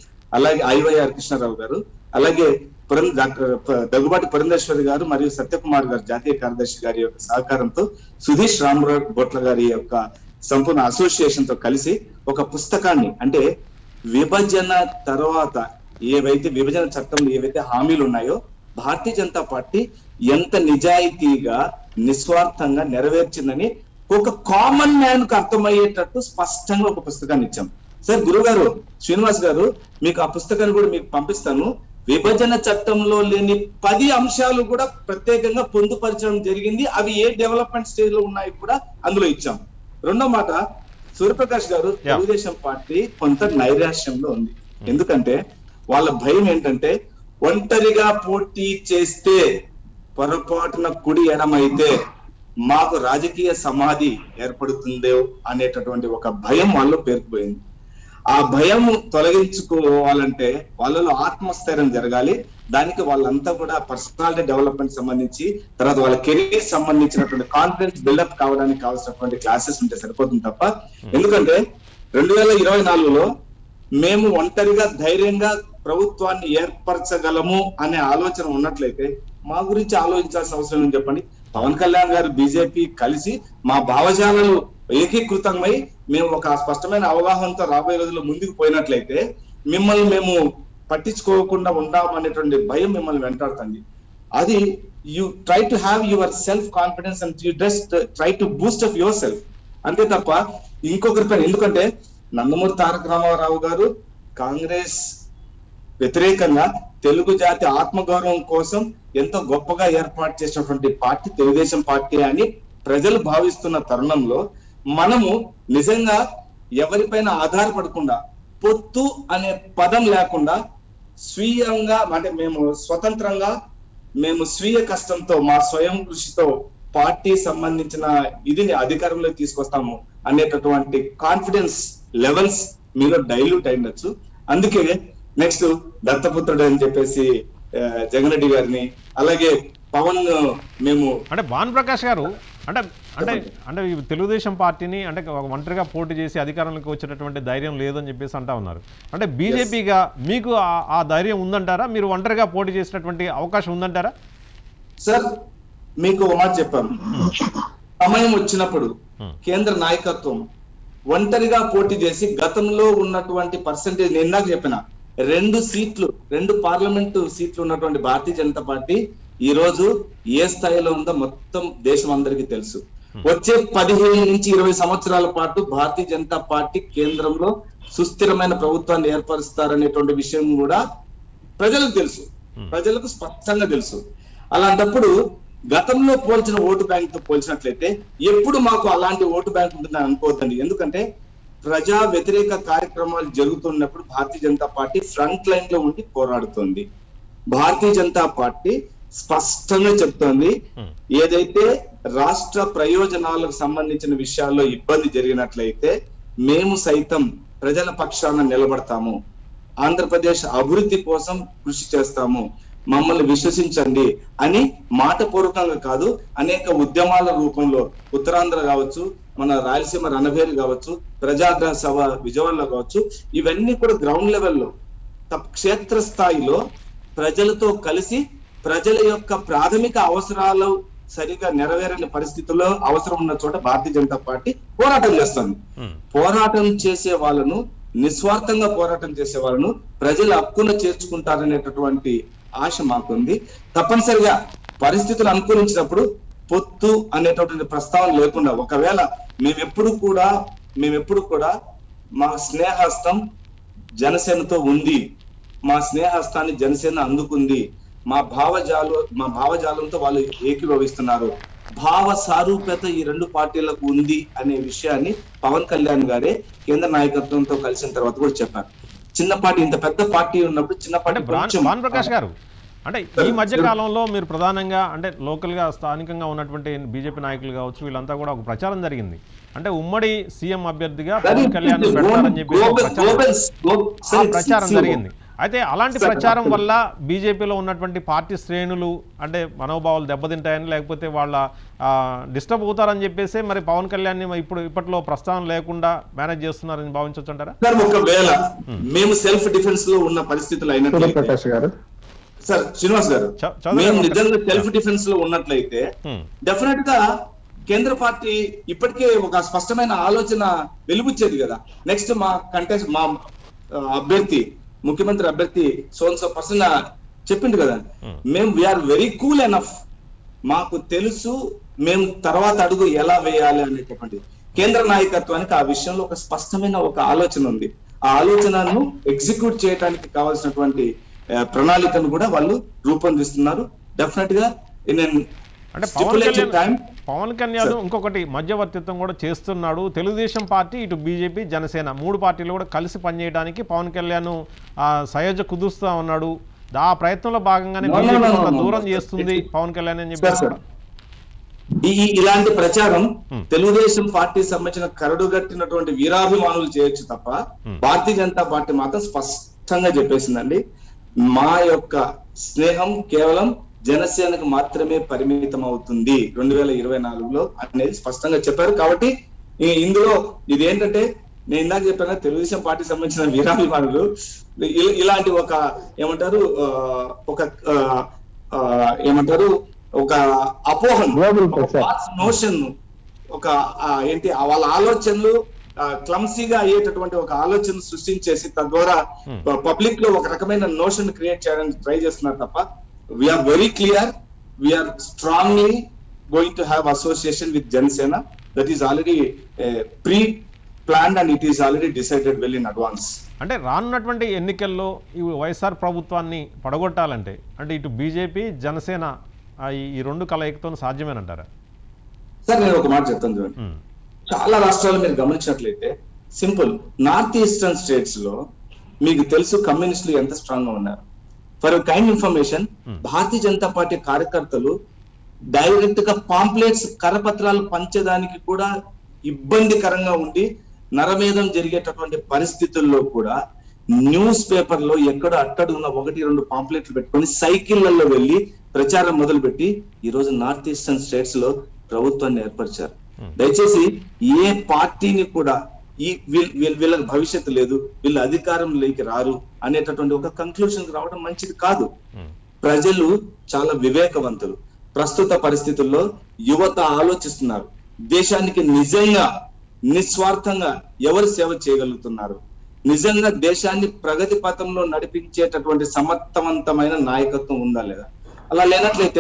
గారు, అలాగే డాక్టర్ దగ్గుబాటి పురంధేశ్వరి గారు మరియు సత్యకుమార్ గారు, జాతీయ కార్యదర్శి గారి యొక్క సహకారంతో సుధీష్ రామరావు బొట్ల గారి యొక్క సంపూర్ణ అసోసియేషన్ తో కలిసి ఒక పుస్తకాన్ని, అంటే విభజన తర్వాత ఏవైతే విభజన చట్టంలో ఏవైతే హామీలు ఉన్నాయో భారతీయ జనతా పార్టీ ఎంత నిజాయితీగా నిస్వార్థంగా నెరవేర్చిందని ఒక కామన్ మ్యాన్ కు అర్థమయ్యేటట్టు స్పష్టంగా ఒక పుస్తకాన్ని ఇచ్చాం. సార్, గురుగారు శ్రీనివాస్ గారు, మీకు ఆ పుస్తకాన్ని కూడా మీకు పంపిస్తాను. విభజన చట్టంలో లేని 10 అంశాలు కూడా ప్రత్యేకంగా పొందుపరచడం జరిగింది. అవి ఏ డెవలప్మెంట్ స్టేజ్ లో ఉన్నాయి కూడా అందులో ఇచ్చాం. రెండో మాట, సూర్యప్రకాష్ గారు, తెలుగుదేశం పార్టీ కొంత నైరాశ్యంలో ఉంది. ఎందుకంటే వాళ్ళ భయం ఏంటంటే, ఒంటరిగా పోటీ చేస్తే పొరపాటున కుడి ఎడమైతే మాకు రాజకీయ సమాధి ఏర్పడుతుందో అనేటటువంటి ఒక భయం వాళ్ళు పేరుకుపోయింది. ఆ భయం తొలగించుకోవాలంటే వాళ్ళలో ఆత్మస్థైర్యం జరగాలి. దానికి వాళ్ళంతా కూడా పర్సనాలిటీ డెవలప్మెంట్ సంబంధించి, తర్వాత వాళ్ళ కెరీర్ సంబంధించినటువంటి కాన్ఫిడెన్స్ బిల్డప్ కావడానికి కావాల్సినటువంటి క్లాసెస్ ఉంటే సరిపోతుంది తప్ప, ఎందుకంటే 2024లో మేము ఒంటరిగా ధైర్యంగా ప్రభుత్వాన్ని ఏర్పరచగలము అనే ఆలోచన ఉన్నట్లయితే మా గురించి ఆలోచించాల్సిన అవసరం ఏం చెప్పండి. పవన్ కళ్యాణ్ గారు, బీజేపీ కలిసి మా భావజాలను ఏకీకృతమై మేము ఒక స్పష్టమైన అవగాహనతో రాబోయే రోజుల్లో ముందుకు పోయినట్లయితే మిమ్మల్ని మేము పట్టించుకోకుండా ఉండామనేటువంటి భయం మిమ్మల్ని వెంటాడుతుంది. అది you try to have your self confidence and you just try to boost up your self, అంతే తప్ప ఇంకొకరిపైన. ఎందుకంటే నందమూరి తారక రామారావు గారు కాంగ్రెస్ వ్యతిరేకంగా తెలుగు జాతి ఆత్మగౌరవం కోసం ఎంతో గొప్పగా ఏర్పాటు చేసినటువంటి పార్టీ తెలుగుదేశం పార్టీ అని ప్రజలు భావిస్తున్న తరుణంలో మనము నిజంగా ఎవరిపైన ఆధారపడకుండా, పొత్తు అనే పదం లేకుండా స్వీయంగా, అంటే మేము స్వతంత్రంగా, మేము స్వీయ కష్టంతో, మా స్వయం కృషితో పార్టీ సంబంధించిన ఇదిని అధికారంలో తీసుకొస్తాము అనేటటువంటి కాన్ఫిడెన్స్ లెవెల్స్ మీలో డైల్యూట్ అయినచ్చు. అందుకే నెక్స్ట్ దత్తపుత్రుడు అని చెప్పేసి జగన్ రెడ్డి గారిని, అలాగే పవన్ మేము, అంటే భానుప్రకాష్ గారు, అంటే అంటే అంటే తెలుగుదేశం పార్టీని అంటే ఒంటరిగా పోటీ చేసి అధికారంలోకి వచ్చేటటువంటి ధైర్యం లేదని చెప్పేసి అంటా ఉన్నారు. అంటే బీజేపీగా మీకు ఆ ధైర్యం ఉందంటారా? మీరు ఒంటరిగా పోటీ చేసేటటువంటి అవకాశం ఉందంటారా? సార్, మీకు ఒక మాట చెప్పాను. సమయం వచ్చినప్పుడు కేంద్ర నాయకత్వం ఒంటరిగా పోటీ చేసి గతంలో ఉన్నటువంటి పర్సంటేజ్ నేను ఇందాక చెప్పిన 2 పార్లమెంటు సీట్లు ఉన్నటువంటి భారతీయ జనతా పార్టీ ఈ రోజు ఏ స్థాయిలో ఉందో మొత్తం దేశం అందరికీ తెలుసు. వచ్చే 15 నుంచి 20 సంవత్సరాల పాటు భారతీయ జనతా పార్టీ కేంద్రంలో సుస్థిరమైన ప్రభుత్వాన్ని ఏర్పరుస్తారనేటువంటి విషయం కూడా ప్రజలకు తెలుసు, ప్రజలకు స్పష్టంగా తెలుసు. అలాంటప్పుడు గతంలో పోల్చిన ఓటు బ్యాంక్ తో పోల్చినట్లయితే ఎప్పుడు మాకు అలాంటి ఓటు బ్యాంక్ ఉంటుందని అనుకోవద్దండి. ఎందుకంటే ప్రజా వ్యతిరేక కార్యక్రమాలు జరుగుతున్నప్పుడు Bharatiya Janata party front line లో ఉండి పోరాడుతోంది. భారతీయ జనతా పార్టీ స్పష్టంగా చెప్తోంది, ఏదైతే రాష్ట్ర ప్రయోజనాలకు సంబంధించిన విషయాల్లో ఇబ్బంది జరిగినట్లయితే మేము సైతం ప్రజల పక్షాన నిలబడతాము, ఆంధ్రప్రదేశ్ అభివృద్ధి కోసం కృషి చేస్తాము, మమ్మల్ని విశ్వసించండి అని మాటపూర్వకంగా కాదు అనేక ఉద్యమాల రూపంలో ఉత్తరాంధ్ర కావచ్చు, మన రాయలసీమ రణభేరి కావచ్చు, ప్రజాగ్రహ సభ విజయవాడలో కావచ్చు, ఇవన్నీ కూడా గ్రౌండ్ లెవెల్లో క్షేత్ర స్థాయిలో ప్రజలతో కలిసి ప్రజల యొక్క ప్రాథమిక అవసరాలు సరిగా నెరవేరని పరిస్థితుల్లో అవసరం ఉన్న చోట భారతీయ జనతా పార్టీ పోరాటం చేస్తుంది. పోరాటం చేసే వాళ్ళను, నిస్వార్థంగా పోరాటం చేసే వాళ్ళను ప్రజల హక్కున చేర్చుకుంటారనేటటువంటి ఆశ మాకుంది. తప్పనిసరిగా పరిస్థితులు అనుకూలించినప్పుడు పొత్తు అనేటటువంటి ప్రస్తావన లేకుండా, ఒకవేళ మేమెప్పుడు కూడా మా స్నేహస్తం జనసేనతో ఉంది, మా స్నేహస్తాన్ని జనసేన అందుకుంది, మా భావజాలంతో వాళ్ళు ఏకీభవిస్తున్నారు, భావ సారూప్యత ఈ 2 పార్టీలకు ఉంది అనే విషయాన్ని పవన్ కళ్యాణ్ గారే కేంద్ర నాయకత్వంతో కలిసిన తర్వాత కూడా చెప్పారు. చిన్న పార్టీ, ఇంత పెద్ద పార్టీ ఉన్నప్పుడు చిన్న పార్టీ. ప్రకాష్ గారు, అంటే ఈ మధ్య కాలంలో మీరు ప్రధానంగా అంటే లోకల్ గా స్థానికంగా ఉన్నటువంటి బీజేపీ నాయకులు కావచ్చు, వీళ్ళంతా కూడా ఒక ప్రచారం జరిగింది. అంటే ఉమ్మడి సీఎం అభ్యర్థిగా పవన్ కళ్యాణ్ పెడతారని చెప్పి ప్రచారం జరిగింది. అయితే అలాంటి ప్రచారం వల్ల బీజేపీలో ఉన్నటువంటి పార్టీ శ్రేణులు అంటే మనోభావాలు దెబ్బతింటాయని, లేకపోతే వాళ్ళ డిస్టర్బ్ అవుతారని చెప్పేసి మరి పవన్ కళ్యాణ్ ఇప్పట్లో ప్రస్తావన లేకుండా మేనేజ్ చేస్తున్నారని భావించవచ్చు అంటారా? ఒకవేళ మేము సెల్ఫ్ డిఫెన్స్ లో ఉన్న పరిస్థితులు అయినట్లయితే సార్, శ్రీనివాస్ గారు, మేము నిజంగా సెల్ఫ్ డిఫెన్స్ లో ఉన్నట్లయితే డెఫినెట్ గా కేంద్ర పార్టీ ఇప్పటికే ఒక స్పష్టమైన ఆలోచన వెలుగుచ్చేది కదా. నెక్స్ట్ మా అభ్యర్థి, ముఖ్యమంత్రి అభ్యర్థి సోన్సో పర్సన్ చెప్పింది కదా, మేము వీఆర్ వెరీ కూల్ ఎనఫ్, మాకు తెలుసు మేము తర్వాత అడుగు ఎలా వేయాలి అనేటటువంటి కేంద్ర నాయకత్వానికి ఆ విషయంలో ఒక స్పష్టమైన ఒక ఆలోచన ఉంది. ఆ ఆలోచనను ఎగ్జిక్యూట్ చేయడానికి కావాల్సినటువంటి ప్రణాళికను కూడా వాళ్ళు రూపొందిస్తున్నారు. డెఫినెట్ గా అంటే పవన్ కళ్యాణ్ ఇంకొకటి మధ్యవర్తిత్వం కూడా చేస్తున్నాడు. తెలుగుదేశం పార్టీ, ఇటు బీజేపీ, జనసేన 3 పార్టీలు కూడా కలిసి పనిచేయడానికి పవన్ కళ్యాణ్ సయోజ కుదురుస్తా ఉన్నాడు. ఆ ప్రయత్నంలో భాగంగానే బీజేపీ దూరం చేస్తుంది పవన్ కళ్యాణ్ అని చెప్పి ఇలాంటి ప్రచారం తెలుగుదేశం పార్టీ సంబంధించిన కరడుగట్టినటువంటి వీరాభిమానులు చేయొచ్చు తప్ప భారతీయ జనతా పార్టీ మాత్రం స్పష్టంగా చెప్పేసిందండి, మా యొక్క స్నేహం కేవలం జనసేనకు మాత్రమే పరిమితం అవుతుంది 2024లో అనేది స్పష్టంగా చెప్పారు. కాబట్టి ఇందులో ఇది ఏంటంటే, నేను ఇందాక చెప్పాను తెలుగుదేశం పార్టీ సంబంధించిన వీరాభిమానులు ఇలాంటి ఒక ఒక అపోహం, నోషన్, ఒక ఏంటి వాళ్ళ ఆలోచనలు క్లమ్సీగా అయ్యేటటువంటి ఒక ఆలోచన సృష్టించేసి తద్వారా పబ్లిక్ లో ఒక రకమైన నోషన్ క్రియేట్ చేయడానికి ట్రై చేస్తున్నారు తప్ప we are very clear, we are strongly going to have association with Janasena. That is already pre-planned and it is already decided well in advance. అంటే రానున్నటువంటి ఎన్నికల్లో ఈ వైఎస్ఆర్ ప్రభుత్వాన్ని పడగొట్టాలంటే అంటే ఇటు బీజేపీ, జనసేన ఈ 2 కలయికతో సాధ్యమేనంటారా? సార్, నేను ఒక మాట చెప్తాను చూడండి. చాలా రాష్ట్రాలు మీరు గమనించినట్లయితే సింపుల్, నార్త్ ఈస్టర్న్ స్టేట్స్ లో మీకు తెలుసు కమ్యూనిస్టులు ఎంత స్ట్రాంగ్ గా ఉన్నారు. For kind information, Bharatiya Janata party కార్యకర్తలు డైరెక్ట్ గా పాంప్లెట్స్, కరపత్రాలు పంచడానికి కూడా ఇబ్బందికరంగా ఉండి నరమేధం జరిగేటటువంటి పరిస్థితుల్లో కూడా న్యూస్ పేపర్ లో ఎక్కడ అట్టడున్న 1-2 పాంప్లెట్లు పెట్టుకొని సైకిళ్లలో వెళ్లి ప్రచారం మొదలుపెట్టి ఈ రోజు నార్త్ ఈస్టర్న్ స్టేట్స్ లో ప్రభుత్వాన్ని ఏర్పరిచారు. దయచేసి ఏ పార్టీని కూడా వీళ్ళకి భవిష్యత్తు లేదు, వీళ్ళు అధికారంలోకి రారు అనేటటువంటి ఒక కంక్లూషన్ రావడం మంచిది కాదు. ప్రజలు చాలా వివేకవంతులు. ప్రస్తుత పరిస్థితుల్లో యువత ఆలోచిస్తున్నారు. దేశానికి నిజంగా నిస్వార్థంగా ఎవరు సేవ చేయగలుగుతున్నారు? నిజంగా దేశాన్ని ప్రగతి పథంలో నడిపించేటటువంటి సమర్థవంతమైన నాయకత్వం ఉందా లేదా? అలా లేనట్లయితే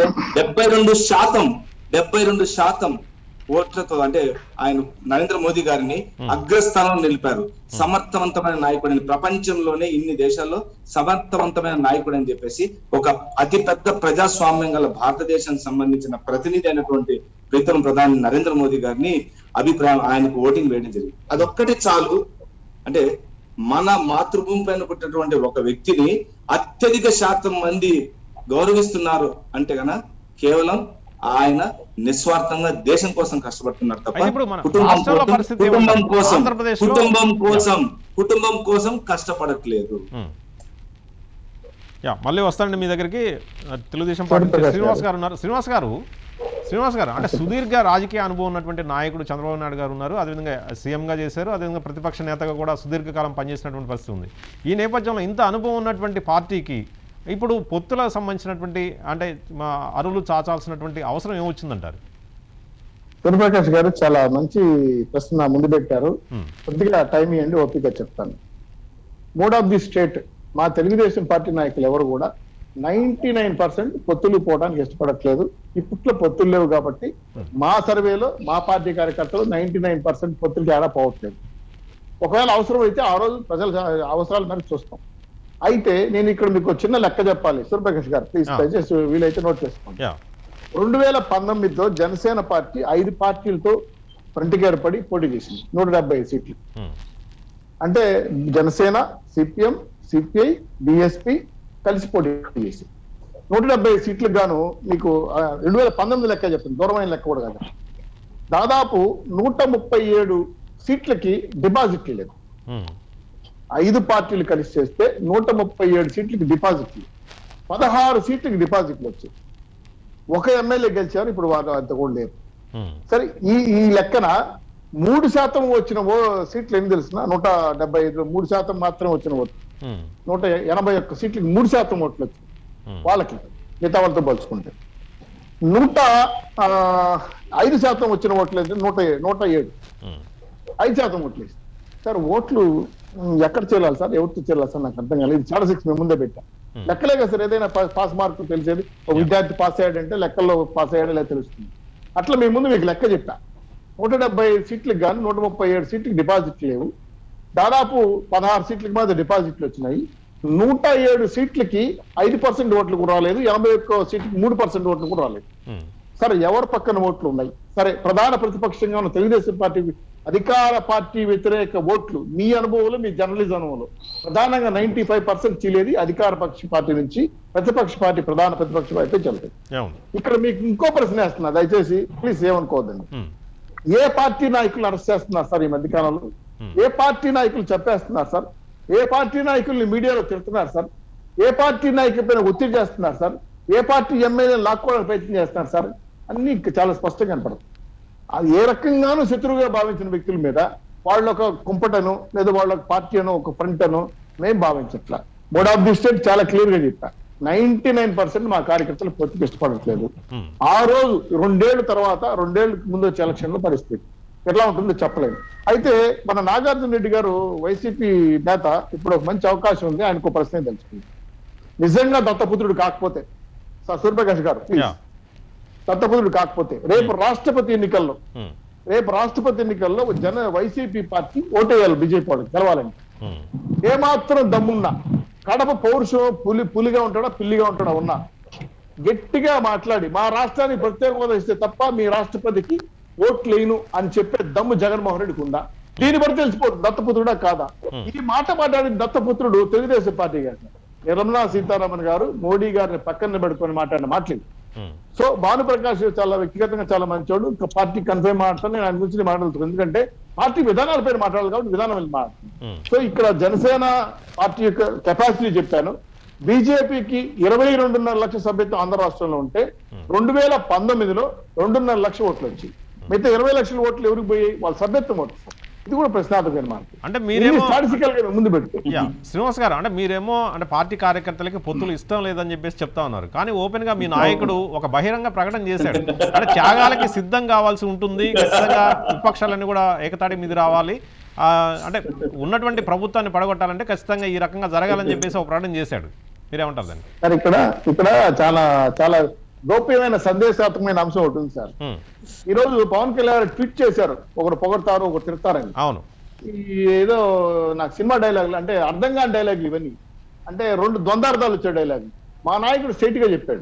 72% ఓట్లతో అంటే ఆయన నరేంద్ర మోదీ గారిని అగ్రస్థానంలో నిలిపారు. సమర్థవంతమైన నాయకుడని, ప్రపంచంలోనే ఇన్ని దేశాల్లో సమర్థవంతమైన నాయకుడు అని చెప్పేసి ఒక అతిపెద్ద ప్రజాస్వామ్యం గల భారతదేశానికి సంబంధించిన ప్రతినిధి అయినటువంటి ప్రీతం ప్రధాని నరేంద్ర మోదీ గారిని అభిప్రాయం ఆయనకు ఓటింగ్ వేయడం జరిగింది. అదొక్కటి చాలు. అంటే మన మాతృభూమి పైన పుట్టినటువంటి ఒక వ్యక్తిని అత్యధిక శాతం మంది గౌరవిస్తున్నారు అంటే గన కేవలం ఆయన నిస్వార్థంగా దేశం కోసం కష్టపడుతున్నారు తప్ప కుటుంబం కోసం కష్టపడట్లేదు. మళ్ళీ వస్తానండి మీ దగ్గరికి. తెలుగుదేశం పార్టీ శ్రీనివాస్ గారు ఉన్నారు. శ్రీనివాస్ గారు అంటే సుదీర్ఘ రాజకీయ అనుభవం ఉన్నటువంటి నాయకుడు చంద్రబాబు నాయుడు గారు ఉన్నారు. అదేవిధంగా సీఎంగా చేశారు, అదేవిధంగా ప్రతిపక్ష నేతగా కూడా సుదీర్ఘకాలం పనిచేసినటువంటి పరిస్థితి ఉంది. ఈ నేపథ్యంలో ఇంత అనుభవం ఉన్నటువంటి పార్టీకి ఇప్పుడు పొత్తులకు సంబంధించినటువంటి అంటే మా అరువులు చాచాల్సినటువంటి అవసరం ఏమొచ్చిందంటారు? ప్రకాష్ గారు చాలా మంచి ప్రశ్న ముందు పెట్టారు. కొద్దిగా టైం ఇవ్వండి, ఓపిక చెప్తాను. మోడ్ ఆఫ్ ది స్టేట్ మా తెలుగుదేశం పార్టీ నాయకులు ఎవరు కూడా 99% పొత్తులు పోవడానికి ఇష్టపడట్లేదు. ఇప్పట్లో పొత్తులు లేవు కాబట్టి మా సర్వేలో మా పార్టీ కార్యకర్తలు 99% పొత్తులకి ఏడా పోవట్లేదు. ఒకవేళ అవసరం అయితే ఆ రోజు ప్రజల అవసరాల మేరకు చూస్తాం. అయితే నేను ఇక్కడ మీకు చిన్న లెక్క చెప్పాలి. సూర్యప్రకాష్ గారు ప్లీజ్ దయచేసి వీలైతే నోట్ చేసుకోండి. 2019లో జనసేన పార్టీ 5 పార్టీలతో ఫ్రంట్కి ఏర్పడి పోటీ చేసింది, 175 సీట్లు. అంటే జనసేన, సిపిఎం, సిపిఐ, బిఎస్పి కలిసి పోటీ చేసి 175 సీట్లకు గాను మీకు 2019 లెక్క చెప్తుంది, దూరమైన లెక్క కూడా కాదు. దాదాపు 137 సీట్లకి డిపాజిట్లు లేదు. 5 పార్టీలు కలిసి చేస్తే 137 సీట్లకి డిపాజిట్లు, 16 సీట్లకి డిపాజిట్లు వచ్చాయి. ఒక ఎమ్మెల్యే గెలిచారు, ఇప్పుడు వాళ్ళు అంత కూడా లేరు. సరే ఈ లెక్కన 3% వచ్చిన సీట్లు ఏం తెలిసిన 175 3% మాత్రం వచ్చిన ఓట్లు, 181 సీట్లకి 3% ఓట్లు వచ్చాయి వాళ్ళకి, మిగతా వాళ్ళతో పోల్చుకుంటే. 5% వచ్చిన ఓట్లు అయితే 107 5% ఓట్లు వేసి. సార్ ఓట్లు ఎక్కడ చెల్లాలి సార్, ఎవరితో చెల్లాలి సార్ నాకు అర్థం కాలేదు. చాలా 6 మేము ముందే పెట్టాం. లెక్కలే కదా సార్ ఏదైనా పాస్ మార్కు తెలిసేది. ఒక విద్యార్థి పాస్ అయ్యాడంటే లెక్కల్లో పాస్ అయ్యాడో లేదా తెలుస్తుంది. అట్లా మేము ముందు మీకు లెక్క చెప్పా. 175 సీట్లకు కానీ 137 సీట్లకి డిపాజిట్లు లేవు. దాదాపు 16 సీట్లకి మాత్రం డిపాజిట్లు వచ్చినాయి. 107 సీట్లకి 5% ఓట్లు కూడా రాలేదు. 81 సీట్లకి 3% ఓట్లు కూడా రాలేదు. సరే ఎవరి పక్కన ఓట్లు ఉన్నాయి? సరే ప్రధాన ప్రతిపక్షంగా ఉన్న తెలుగుదేశం పార్టీ అధికార పార్టీ వ్యతిరేక ఓట్లు మీ అనుభవంలో, మీ జర్నలిజం అనుభవంలో ప్రధానంగా 95% చీలేది అధికార పక్ష పార్టీ నుంచి ప్రతిపక్ష పార్టీ, ప్రధాన ప్రతిపక్ష పార్టీ చెల్లుతుంది. ఇక్కడ మీకు ఇంకో ప్రశ్న వేస్తున్నా, దయచేసి ప్లీజ్ ఏమనుకోవద్దండి. ఏ పార్టీ నాయకులు అరెస్ట్ చేస్తున్నారు సార్ ఈ మధ్యకాలంలో? ఏ పార్టీ నాయకులు చెప్పేస్తున్నారు సార్? ఏ పార్టీ నాయకుల్ని మీడియాలో తిడుతున్నారు సార్? ఏ పార్టీ నాయకుల పైన ఒత్తిడి చేస్తున్నారు సార్? ఏ పార్టీ ఎమ్మెల్యేలు లాక్కోవడానికి ప్రయత్నం చేస్తున్నారు సార్? అన్ని చాలా స్పష్టంగా కనపడదు. అది ఏ రకంగానూ శత్రువుగా భావించిన వ్యక్తుల మీద వాళ్ళ ఒక కుంపటను లేదా వాళ్ళ పార్టీ అనో ఒక ఫ్రంట్ అనో మేము భావించట్లా. మోడ్ ఆఫ్ ది స్టేట్ చాలా క్లియర్ గా చెప్పా. 99% మా కార్యకర్తలు పొత్తుకు ఇష్టపడట్లేదు. ఆ రోజు 2 ఏళ్ల తర్వాత 2 ఏళ్ల ముందు వచ్చే ఎలక్షన్లో పరిస్థితి ఎట్లా ఉంటుందో చెప్పలేదు. అయితే మన నాగార్జున రెడ్డి గారు వైసీపీ నేత ఇప్పుడు ఒక మంచి అవకాశం ఉంది, ఆయనకు ప్రశ్న తెలుసుకుంది. నిజంగా దత్తపుత్రుడు కాకపోతే సూర్యప్రకాష్ గారు దత్తపుత్రుడు కాకపోతే రేపు రాష్ట్రపతి ఎన్నికల్లో వైసీపీ పార్టీ ఓటేయాలి బీజేపీ వాళ్ళకి గెలవాలని. ఏమాత్రం దమ్మున్నా, కడప పౌరుషం పులిగా ఉంటాడా పిల్లిగా ఉంటాడా ఉన్నా గట్టిగా మాట్లాడి మా రాష్ట్రానికి ప్రత్యేక హోదా ఇస్తే తప్ప మీ రాష్ట్రపతికి ఓట్లేను అని చెప్పే దమ్ము జగన్మోహన్ రెడ్డికి ఉందా? దీన్ని బట్టి తెలిసిపోతుంది దత్తపుత్రుడా కాదా. ఈ మాట మాట్లాడిన దత్తపుత్రుడు తెలుగుదేశం పార్టీ గారు నిర్మలా సీతారామన్ గారు మోడీ గారిని పక్కన పెట్టుకొని మాట్లాడిన మాటలు. సో భానుప్రకాష్ చాలా వ్యక్తిగతంగా చాలా మంచోడు, ఇంకా పార్టీ కన్ఫర్మ్ మాట్లాడుతాను, నేను ఆయన గురించి మాట్లాడుతున్నాను. ఎందుకంటే పార్టీ విధానాల పేరు మాట్లాడాలి కాబట్టి విధానం వెళ్ళి మాట్లాడుతున్నాను. సో ఇక్కడ జనసేన పార్టీ యొక్క కెపాసిటీ చెప్పాను. బీజేపీకి 22.5 లక్షల సభ్యత్వం ఆంధ్ర రాష్ట్రంలో ఉంటే 2019లో 2.5 లక్షల ఓట్లు వచ్చి మిగతా 20 లక్షల ఓట్లు ఎవరికి పోయి వాళ్ళ సభ్యత్వం ఓట్లు. ఇది కూడా ప్రశ్నార్థకమైన మాట. అంటే మీరేమో స్టాటిస్టికల్ గా ముందు పెట్టు. శ్రీనివాస్ గారు, అంటే మీరేమో అంటే పార్టీ కార్యకర్తలకి పొత్తులు ఇష్టం లేదని చెప్పేసి చెప్తా ఉన్నారు, కానీ ఓపెన్ గా మీ నాయకుడు ఒక బహిరంగ ప్రకటన చేశాడు. అంటే త్యాగాలకి సిద్ధం కావాల్సి ఉంటుంది, ఖచ్చితంగా విపక్షాలన్నీ కూడా ఏకతాటి మీద రావాలి, అంటే ఉన్నటువంటి ప్రభుత్వాన్ని పడగొట్టాలంటే ఖచ్చితంగా ఈ రకంగా జరగాలని చెప్పేసి ఒక ప్రకటన చేశాడు. మీరేమంటారు దాన్ని? సార్ ఇక్కడ చాలా చాలా గోప్యమైన సందేశాత్మకమైన అంశం ఉంటుంది సార్. ఈ రోజు పవన్ కళ్యాణ్ ట్వీట్ చేశారు, ఒకరు పొగడతారు ఒకరు తిడతారని. అవును, ఏదో నాకు సినిమా డైలాగులు అంటే అర్థం కాని డైలాగులు ఇవన్నీ, అంటే రెండు ద్వంద్వార్థాలు వచ్చే డైలాగులు. మా నాయకుడు స్ట్రైట్ గా చెప్పాడు,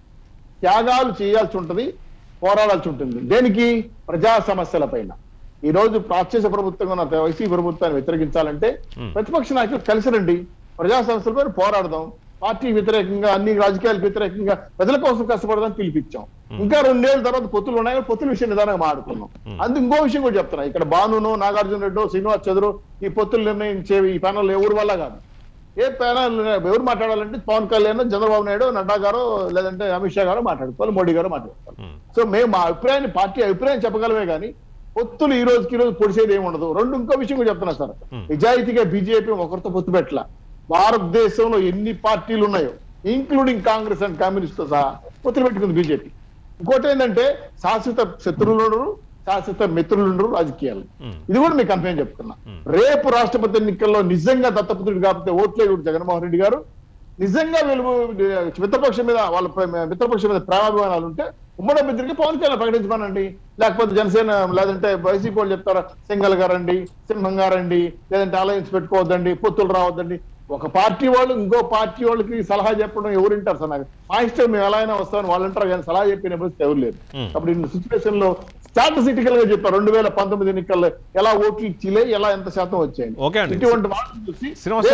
త్యాగాలు చేయాల్సి ఉంటుంది, పోరాడాల్సి ఉంటుంది. దేనికి? ప్రజా సమస్యల పైన. ఈ రోజు రాక్షస ప్రభుత్వంగా ఉన్న వైసీపీ ప్రభుత్వాన్ని వ్యతిరేకించాలంటే ప్రతిపక్ష నాయకులు కలిసి రండి, ప్రజా సమస్యలపైన పోరాడదాం, పార్టీ వ్యతిరేకంగా అన్ని రాజకీయాలకు వ్యతిరేకంగా ప్రజల కోసం కష్టపడదాం పిలిపించాం. ఇంకా 2 ఏళ్ల తర్వాత పొత్తులు ఉన్నాయి, పొత్తుల విషయం నిదానంగా మాట్లాడుతున్నాం. అందుకు ఇంకో విషయం కూడా చెప్తున్నా, ఇక్కడ భానును, నాగార్జున రెడ్డి, శ్రీనివాస్ చంద్రు ఈ పొత్తులు నిర్ణయించే ఈ ప్యానల్ ఎవరి వల్ల కాదు. ఏ ప్యానల్ ఎవరు మాట్లాడాలంటే పవన్ కళ్యాణ్, చంద్రబాబు నాయుడు, నడ్డా గారు, లేదంటే అమిత్ షా గారు మాట్లాడుకోవాలి, మోడీ గారు మాట్లాడుకోవాలి. సో మేము మా అభిప్రాయాన్ని, పార్టీ అభిప్రాయం చెప్పగలమే కానీ పొత్తులు ఈ రోజుకి పొడిచేది ఏమి ఉండదు. ఇంకో విషయం కూడా చెప్తున్నా సార్, నిజాయితీగా బీజేపీ ఒకరితో పొత్తు పెట్టల. భారతదేశంలో ఎన్ని పార్టీలు ఉన్నాయో ఇంక్లూడింగ్ కాంగ్రెస్ అండ్ కమ్యూనిస్ట్ తో సహా పొత్తులు పెట్టుకుంది బీజేపీ. ఇంకోటి ఏంటంటే శాశ్వత శత్రువులు ఉండరు, శాశ్వత మిత్రులు ఉండరు రాజకీయాలు. ఇది కూడా మీకు కన్ఫర్మ్ చెప్తున్నా. రేపు రాష్ట్రపతి ఎన్నికల్లో నిజంగా దత్తపుత్రుడు కాకపోతే ఓట్లేదు జగన్మోహన్ రెడ్డి గారు, నిజంగా వీళ్ళు మిత్రపక్షం మీద వాళ్ళ మిత్రపక్షం మీద ప్రేమాభిమానాలు ఉంటే ఉమ్మడి అభ్యర్థికి పవన్ కళ్యాణ్ ప్రకటించమనండి. లేకపోతే జనసేన లేదంటే వైసీపీ వాళ్ళు చెప్తారా సింగల్ గారండి, సింహం గారండి, లేదంటే అలయన్స్ పెట్టుకోవద్దండి, పొత్తులు రావద్దండి. ఒక పార్టీ వాళ్ళు ఇంకో పార్టీ వాళ్ళకి సలహా చెప్పడం ఎవరు వింటారు సార్? నాకు మా ఇష్టం, మేము ఎలా అయినా వస్తామని వాళ్ళు అంటారు, కానీ సలహా చెప్పిన పరిస్థితి ఎవరు లేదు. కాబట్టి ఈ సిచ్యువేషన్ లో స్టాటిస్టికల్ గా చెప్పారు 2019 ఎన్నికల్లో ఎలా ఓట్లు ఇచ్చిలే, ఎలా ఎంత శాతం వచ్చాయండి. ఇటువంటి వాళ్ళు చూసి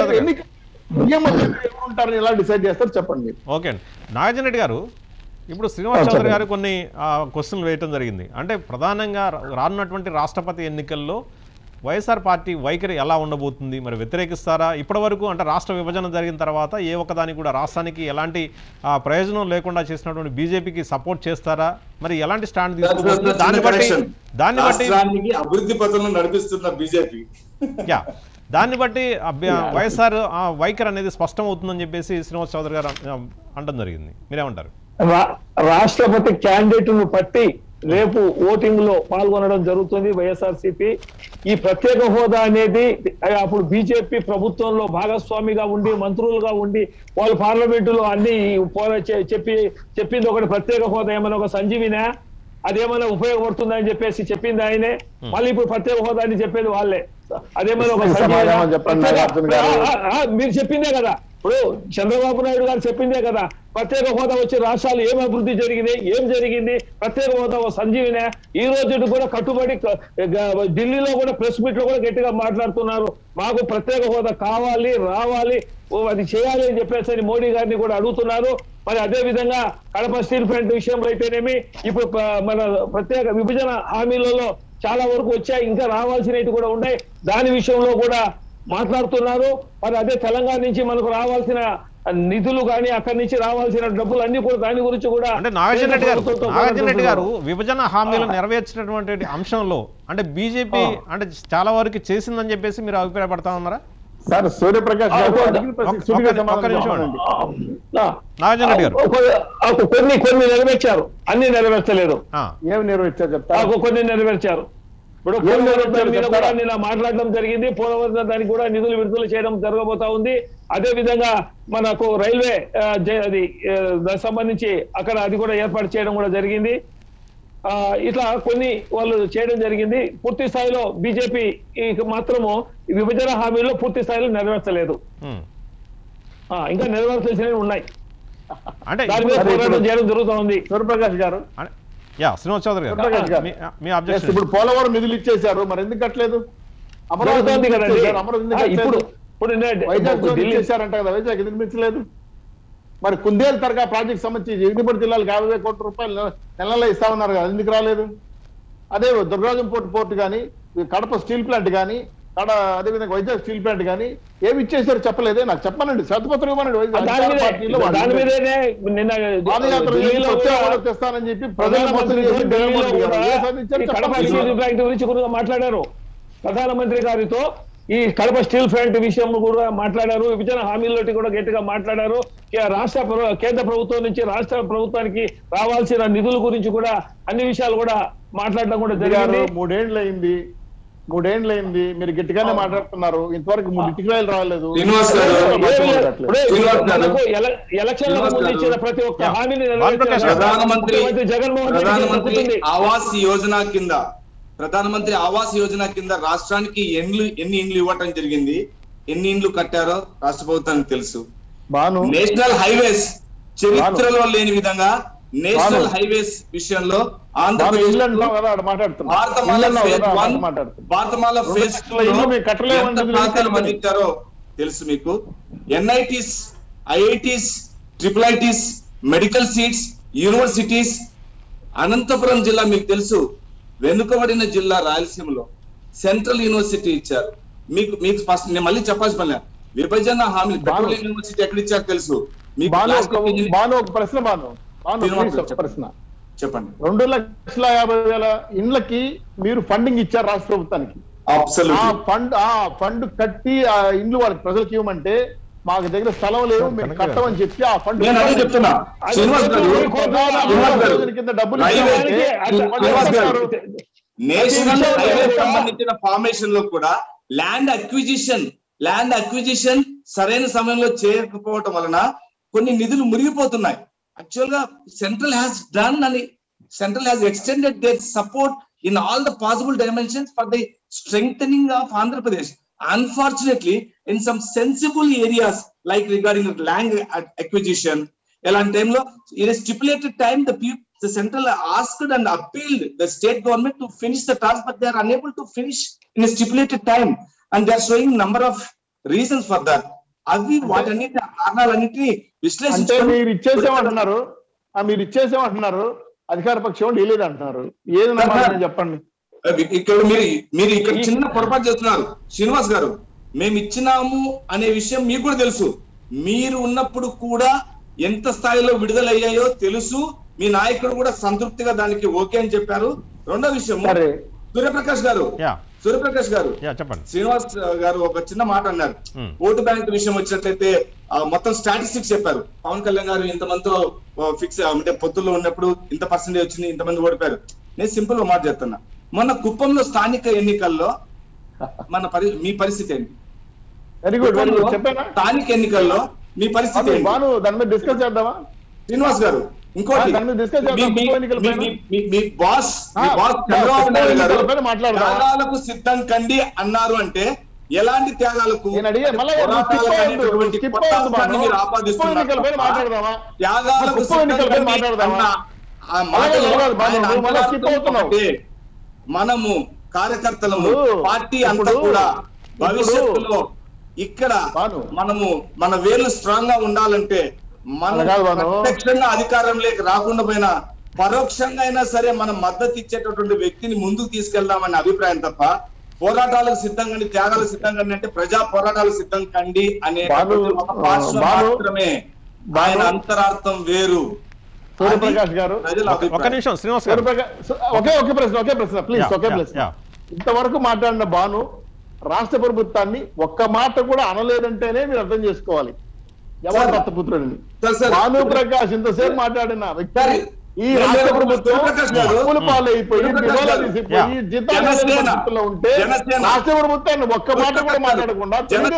ఉంటారని ఎలా డిసైడ్ చేస్తారు చెప్పండి. ఓకే అండి. నాగార్జున రెడ్డి గారు, ఇప్పుడు శ్రీనివాస్ చౌదరి గారు కొన్ని క్వశ్చన్లు వేయటం జరిగింది. అంటే ప్రధానంగా రానున్నటువంటి రాష్ట్రపతి ఎన్నికల్లో వైఎస్ఆర్ పార్టీ వైఖరి ఎలా ఉండబోతుంది? మరి వ్యతిరేకిస్తారా? ఇప్పటి వరకు అంటే రాష్ట్ర విభజన జరిగిన తర్వాత ఏ ఒక్కదానికి కూడా రాష్ట్రానికి ఎలాంటి ప్రయోజనం లేకుండా చేసినటువంటి బీజేపీకి సపోర్ట్ చేస్తారా? మరి ఎలాంటి స్టాండ్ తీసుకుంటుంది? దాన్ని బట్టి అభివృద్ధి పథంలో నడిపిస్తున్న బీజేపీ, దాన్ని బట్టి వైఎస్ఆర్ వైఖరి అనేది స్పష్టం అవుతుందని చెప్పేసి శ్రీనివాస్ చౌదరి గారు అనడం జరిగింది. మీరేమంటారు? రాష్ట్రపతి క్యాండిడేట్ ను బట్టి రేపు ఓటింగ్ లో పాల్గొనడం జరుగుతుంది వైఎస్ఆర్సీపీ. ఈ ప్రత్యేక హోదా అనేది అప్పుడు బీజేపీ ప్రభుత్వంలో భాగస్వామిగా ఉండి మంత్రులుగా ఉండి వాళ్ళు పార్లమెంటులో అన్ని చెప్పింది ఒకటి, ప్రత్యేక హోదా ఏమైనా ఒక సంజీవినా, అదేమైనా ఉపయోగపడుతుందని చెప్పేసి చెప్పింది ఆయనే. మళ్ళీ ఇప్పుడు ప్రత్యేక హోదా అని చెప్పేది వాళ్ళే. అదేమైనా ఒక మీరు చెప్పిందే కదా, ఇప్పుడు చంద్రబాబు నాయుడు గారు చెప్పిందే కదా, ప్రత్యేక హోదా వచ్చి రాష్ట్రాలు ఏం అభివృద్ధి జరిగినాయి, ఏం జరిగింది, ప్రత్యేక హోదా సంజీవినే. ఈ రోజు కూడా కట్టుబడి ఢిల్లీలో కూడా ప్రెస్ మీట్ లో కూడా గట్టిగా మాట్లాడుతున్నారు, మాకు ప్రత్యేక హోదా కావాలి, రావాలి, అది చేయాలి అని చెప్పేసి మోడీ గారిని కూడా అడుగుతున్నారు. మరి అదే విధంగా కడప స్టీల్ ప్లాంట్ విషయంలో అయితేనేమి, ఇప్పుడు మన ప్రత్యేక విభజన హామీలలో చాలా వరకు వచ్చాయి, ఇంకా రావాల్సినవి కూడా ఉన్నాయి, దాని విషయంలో కూడా మాట్లాడుతున్నారు. మరి అదే తెలంగాణ నుంచి మనకు రావాల్సిన నిధులు కానీ అక్కడి నుంచి రావాల్సిన డబ్బులు అన్ని కూడా దాని గురించి కూడా అంటే నాగార్జున రెడ్డి గారు విభజన హామీలు నెరవేర్చినటువంటి అంశంలో అంటే బీజేపీ అంటే చాలా వరకు చేసిందని చెప్పేసి మీరు అభిప్రాయపడతా ఉన్నారా? సార్ సూర్యప్రకాష్ నాగార్జున రెడ్డి గారు కొన్ని నెరవేర్చారు, అన్ని నెరవేర్చలేదు. ఏమి నెరవేర్చారు చెప్తా? కొన్ని నెరవేర్చారు. ఇప్పుడు పోలవరం మీద కూడా నిన్న మాట్లాడడం జరిగింది, పోలవరం దానికి కూడా నిధులు విడుదల చేయడం జరగబోతా ఉంది. అదే విధంగా మనకు రైల్వే అది దానికి సంబంధించి అక్కడ అది కూడా ఏర్పాటు చేయడం కూడా జరిగింది. ఇట్లా కొన్ని వాళ్ళు చేయడం జరిగింది. పూర్తి స్థాయిలో బీజేపీ మాత్రము విభజన హామీలో పూర్తి స్థాయిలో నెరవేర్చలేదు, ఇంకా నెరవేర్చాల్సినవి ఉన్నాయి. అంటే దాని మీద పోరాటం చేయడం జరుగుతూ ఉంది. సూర్యప్రకాష్ గారు, శ్రీనివాస్ చౌదరి గారు, ఇప్పుడు పోలవరం నిధులు ఇచ్చేశారు, మరి ఎందుకు కట్టలేదు? అమరావతి కదండి, ఇప్పుడు వైజాగ్ ఇచ్చేశారంట కదా, వైజాగ్ నిర్మించలేదు. మరి కుందేలు తరగా ప్రాజెక్ట్ సంబంధించి ఎగిరిపడి జిల్లాలకు 50,000 కోట్ల రూపాయలు నెలలో ఇస్తామన్నారు కదా, ఎందుకు రాలేదు? అదే దుర్గాజం పోర్టు కానీ, కడప స్టీల్ ప్లాంట్ కానీ, అదేవిధంగా వైజాగ్ స్టీల్ ప్లాంట్ కానీ ఏమి ఇచ్చేసారు చెప్పలేదే? నాకు చెప్పనండి, శ్వేతపత్రం ఇవ్వనండి. తెస్తానని చెప్పి ప్రధానమంత్రి గురించి మాట్లాడారు. ప్రధానమంత్రి గారితో ఈ కడప స్టీల్ ప్లాంట్ విషయం కూడా మాట్లాడారు. విభజన హామీలతో కూడా గట్టిగా మాట్లాడారు. కేంద్ర ప్రభుత్వం నుంచి రాష్ట్ర ప్రభుత్వానికి రావాల్సిన నిధుల గురించి కూడా అన్ని విషయాలు కూడా మాట్లాడడం కూడా జరిగింది. మూడేండ్లైంది మీరు గట్టిగానే మాట్లాడుతున్నారు. ఇంతవరకు 3 టికెట్లు రాలేదు. ఎలక్షన్లకు ముందు ఇచ్చిన ప్రతి ఒక్క హామీని జగన్మోహన్ రెడ్డి ప్రధానమంత్రి ఆవాస్ యోజన కింద రాష్ట్రానికి ఎన్ని ఇండ్లు ఇవ్వటం జరిగింది, ఎన్ని ఇండ్లు కట్టారో రాష్ట్ర ప్రభుత్వానికి తెలుసు. నేషనల్ హైవేస్ చరిత్రలో లేని విధంగా నేషనల్ హైవేస్ విషయంలో ఆంధ్రప్రదేశ్ భారతమాల ఫేజ్ అందించారో తెలుసు మీకు. NITs, IITs, triple ITs, medical seats, universities. Anantapuram జిల్లా మీకు తెలుసు, వెనుకబడిన జిల్లా రాయలసీమలో సెంట్రల్ యూనివర్సిటీ ఇచ్చారు. మీకు ఫస్ట్ నేను మళ్ళీ చెప్పాల్సి పని లేదు. విభజన హామీ పెట్రోలియం యూనివర్సిటీ ఎక్కడ ఇచ్చారు తెలుసు మీకు. ప్రశ్న చెప్పండి. 2,50,000 ఇండ్లకి మీరు ఫండింగ్ ఇచ్చారు రాష్ట్ర ప్రభుత్వానికి. ఫండ్ కట్టి ఆ ఇండ్లు వాళ్ళకి ప్రజలకు ఇవ్వమంటే మాకు దగ్గర స్థలం లేవు మేము కట్టమని చెప్పి ఆ ఫండ్ చెప్తున్నా డబ్బులు నేషనల్ హైవే సంబంధించిన ఫార్మేషన్ లో కూడా ల్యాండ్ అక్విజిషన్ సరైన సమయంలో చేయకపోవటం వలన కొన్ని నిధులు మురిగిపోతున్నాయి. యాక్చువల్ గా central has extended their support in all the possible dimensions for the strengthening of Andhra Pradesh. Unfortunately, in some sensible areas like regarding land acquisition, in a stipulated time, the central asked and appealed the state government to finish the task, but they are unable to finish in a stipulated time, and they are showing number of reasons for that. అవి వాటన్నిటి కారణాలన్నిటిని విశ్లేషించి మీరు ఇచ్చేసామంటున్నారు అధికార పక్షం డీలేదు అంటున్నారు. ఏది నమ్మాలని చెప్పండి. ఇక్కడ మీరు ఇక్కడ చిన్న పొరపాటు చేస్తున్నారు శ్రీనివాస్ గారు. మేము ఇచ్చినాము అనే విషయం మీకు కూడా తెలుసు. మీరు ఉన్నప్పుడు కూడా ఎంత స్థాయిలో విడుదలయ్యాయో తెలుసు. మీ నాయకుడు కూడా సంతృప్తిగా దానికి ఓకే అని చెప్పారు. రెండో విషయం, సూర్యప్రకాష్ గారు చెప్పండి. శ్రీనివాస్ గారు ఒక చిన్న మాట అన్నారు. ఓటు బ్యాంక్ విషయం వచ్చినట్లయితే మొత్తం స్టాటిస్టిక్స్ చెప్పారు. పవన్ కళ్యాణ్ గారు ఇంతమందితో ఫిక్స్ అంటే పొత్తుల్లో ఉన్నప్పుడు ఇంత పర్సెంటేజ్ వచ్చింది, ఇంతమంది ఓడిపోయారు. నేను సింపుల్ గా మాట చెప్తున్నా. మొన్న కుప్పంలో స్థానిక ఎన్నికల్లో మీ పరిస్థితి ఏంటి? స్థానిక ఎన్నికల్లో మీ పరిస్థితి దాని మీద డిస్కస్ చేద్దామా శ్రీనివాస్ గారు? ఇంకోటి, మీ బాస్ చంద్రబాబు నాయుడు గారు త్యాగాలకు సిద్ధం కండి అన్నారు. అంటే ఎలాంటి త్యాగాలకు? మీరు ఆపాదిస్తున్నారు. త్యాగాలకు మనము కార్యకర్తలము, పార్టీ అంతా కూడా భవిష్యత్తులో ఇక్కడ మన వేళ్ళు స్ట్రాంగ్ గా ఉండాలంటే ప్రత్యక్షంగా అధికారంలోకి రాకుండా పోయినా పరోక్షంగా అయినా సరే మనం మద్దతు ఇచ్చేటటువంటి వ్యక్తిని ముందుకు తీసుకెళ్దామనే అభిప్రాయం తప్ప పోరాటాలకు సిద్ధంగా త్యాగాలకు సిద్ధంగా అంటే ప్రజా పోరాటాలకు సిద్ధం కండి అనే మాత్రమే. ఆయన అంతరార్థం వేరు. సూర్యప్రకాష్ గారు ఒక నిమిషం. శ్రీనివాస్ గారు ఒకే ప్రశ్న ప్లీజ్. ఇంతవరకు మాట్లాడిన భాను రాష్ట్ర ప్రభుత్వాన్ని ఒక్క మాట కూడా అనలేదంటేనే మీరు అర్థం చేసుకోవాలి ఎవరు దత్తపుత్రుడిని. భాను ప్రకాష్ ఇంతసేపు మాట్లాడిన వ్యక్తి ఈ రాష్ట్ర ప్రభుత్వం అప్పుల పాలైపోయి జీతాలు ఉంటే రాష్ట్ర ప్రభుత్వాన్ని ఒక్క మాట కూడా మాట్లాడకుండా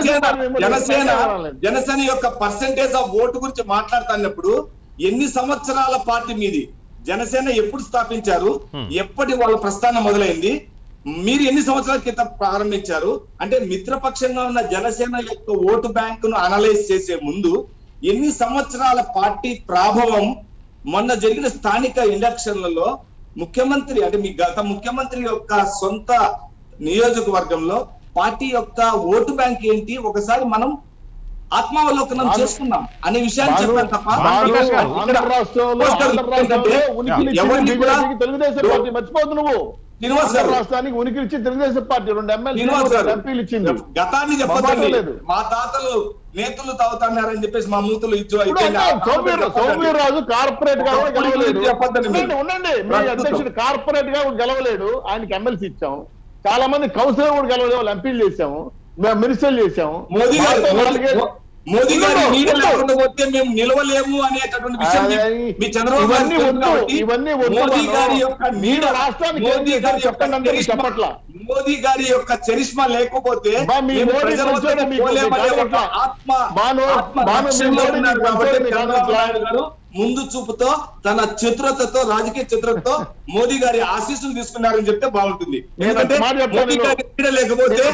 జనసేన యొక్క పర్సెంటేజ్ ఆఫ్ ఓటు గురించి మాట్లాడుతున్నప్పుడు ఎన్ని సంవత్సరాల పార్టీ మీది? జనసేన ఎప్పుడు స్థాపించారు? ఎప్పటి వాళ్ళ ప్రస్థానం మొదలైంది? మీరు ఎన్ని సంవత్సరాల క్రితం ప్రారంభించారు? అంటే మిత్రపక్షంగా ఉన్న జనసేన యొక్క ఓటు బ్యాంకును అనలైజ్ చేసే ముందు ఎన్ని సంవత్సరాల పార్టీ ప్రాభవం? మొన్న జరిగిన స్థానిక ఎలక్షన్లలో ముఖ్యమంత్రి అంటే మీ గత ముఖ్యమంత్రి యొక్క సొంత నియోజకవర్గంలో పార్టీ యొక్క ఓటు బ్యాంక్ ఏంటి ఒకసారి మనం ఆత్మావలోకనం చేసుకున్నాం అనే విషయాన్ని చెప్పాను తప్ప తెలుగుదేశం పార్టీ మర్చిపోదు. నువ్వు శ్రీనివాస్ గారు రాష్ట్రానికి ఉనికి ఇచ్చి తెలుగుదేశం పార్టీ 2 ఎంపీలు ఇచ్చింది. గతాన్ని చెప్పలేదు. మా తాతలు నేతలు తాగుతున్నారని చెప్పేసి మా మూతులు సౌమ్యరాజు కార్పొరేట్ గా గెలవలేడు. ఉండండి, మీ అధ్యక్షుడు కార్పొరేట్ గా గెలవలేడు, ఆయనకి ఎమ్మెల్సీ ఇచ్చాం. చాలా మంది కౌన్సిలర్ కూడా గెలవలేము, ఎంపీలు చేసాము, మేము మినిస్టర్లు చేసాము. మోదీ గారి నీడ లేకుండా పోతే మేము నిలవలేము అనేటటువంటి విషయం మీ చంద్రబాబు మోదీ గారి యొక్క నీడ మోదీ గారి యొక్క చరిష్మా లేకపోతే గారు ముందు చూపుతో తన చతురతతో రాజకీయ చతురతతో మోదీ గారి ఆశీస్సులు తీసుకున్నారని చెప్తే బాగుంటుంది. ఎందుకంటే లేకపోతే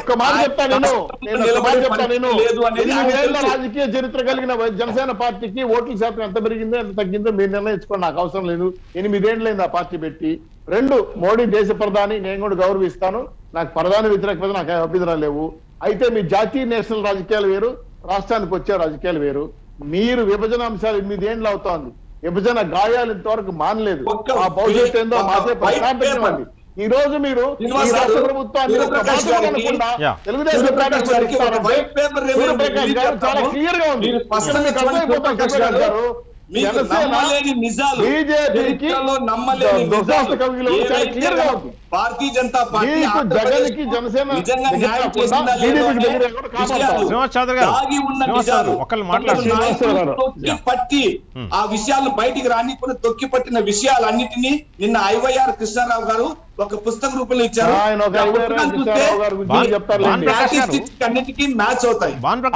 రాజకీయ చరిత్ర కలిగిన జనసేన పార్టీకి ఓట్ల శాతం ఎంత పెరిగిందో ఎంత తగ్గిందో మీరు నిర్ణయించుకోండి, నాకు అవసరం లేదు. 8 ఏళ్ళైంది ఆ పార్టీ పెట్టి. 2, మోడీ దేశ ప్రధాని, నేను కూడా గౌరవిస్తాను, నాకు ప్రధాని వ్యతిరేకత నాకు అభ్యంతరాలు లేవు. అయితే మీ జాతీయ నేషనల్ రాజకీయాలు వేరు, రాష్ట్రానికి వచ్చే రాజకీయాలు వేరు. మీరు విభజన అంశాలు 8 ఏళ్ళు అవుతోంది, విభజన గాయాలు ఇంతవరకు మానలేదు. ఆ భవిష్యత్తు ఏందో మాసే ప్రశాంతండి. ఈ రోజు మీరు రాష్ట్ర ప్రభుత్వాన్ని తెలుగుదేశం చాలా క్లియర్ గా ఉంది. భారతీయ జనతా పార్టీ జగన్కి జనసేన పట్టి ఆ విషయాలను బయటికి రానికుండా తొక్కి పట్టిన విషయాలన్నిటినీ నిన్న ఐవైఆర్ కృష్ణారావు గారు ఒక పుస్తక రూపంలో ఇచ్చారు. అన్నిటికీ మ్యాచ్ అవుతాయి.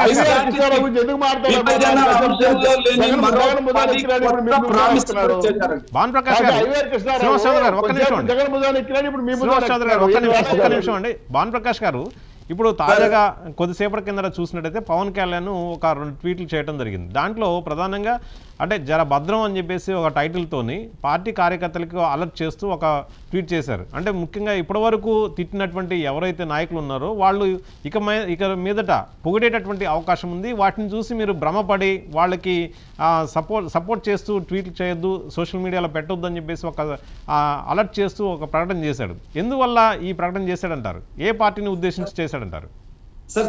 భాన్ ప్రకాష్ గారు, ఇప్పుడు తాజాగా కొద్దిసేపటి కింద చూసినట్టయితే పవన్ కళ్యాణ్ ఒక 2 ట్వీట్లు చేయడం జరిగింది. దాంట్లో ప్రధానంగా అంటే జర భద్రం అని చెప్పేసి ఒక టైటిల్తోని పార్టీ కార్యకర్తలకు అలర్ట్ చేస్తూ ఒక ట్వీట్ చేశారు. అంటే ముఖ్యంగా ఇప్పటివరకు తిట్టినటువంటి ఎవరైతే నాయకులు ఉన్నారో వాళ్ళు ఇక మీదట పొగిడేటటువంటి అవకాశం ఉంది. వాటిని చూసి మీరు భ్రమపడి వాళ్ళకి సపోర్ట్ చేస్తూ ట్వీట్లు చేయొద్దు, సోషల్ మీడియాలో పెట్టొద్దు అని చెప్పేసి ఒక అలర్ట్ చేస్తూ ఒక ప్రకటన చేశాడు. ఎందువల్ల ఈ ప్రకటన చేశాడంటారు? ఏ పార్టీని ఉద్దేశించి చేశాడంటారు? సార్,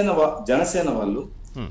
జనసేన వాళ్ళు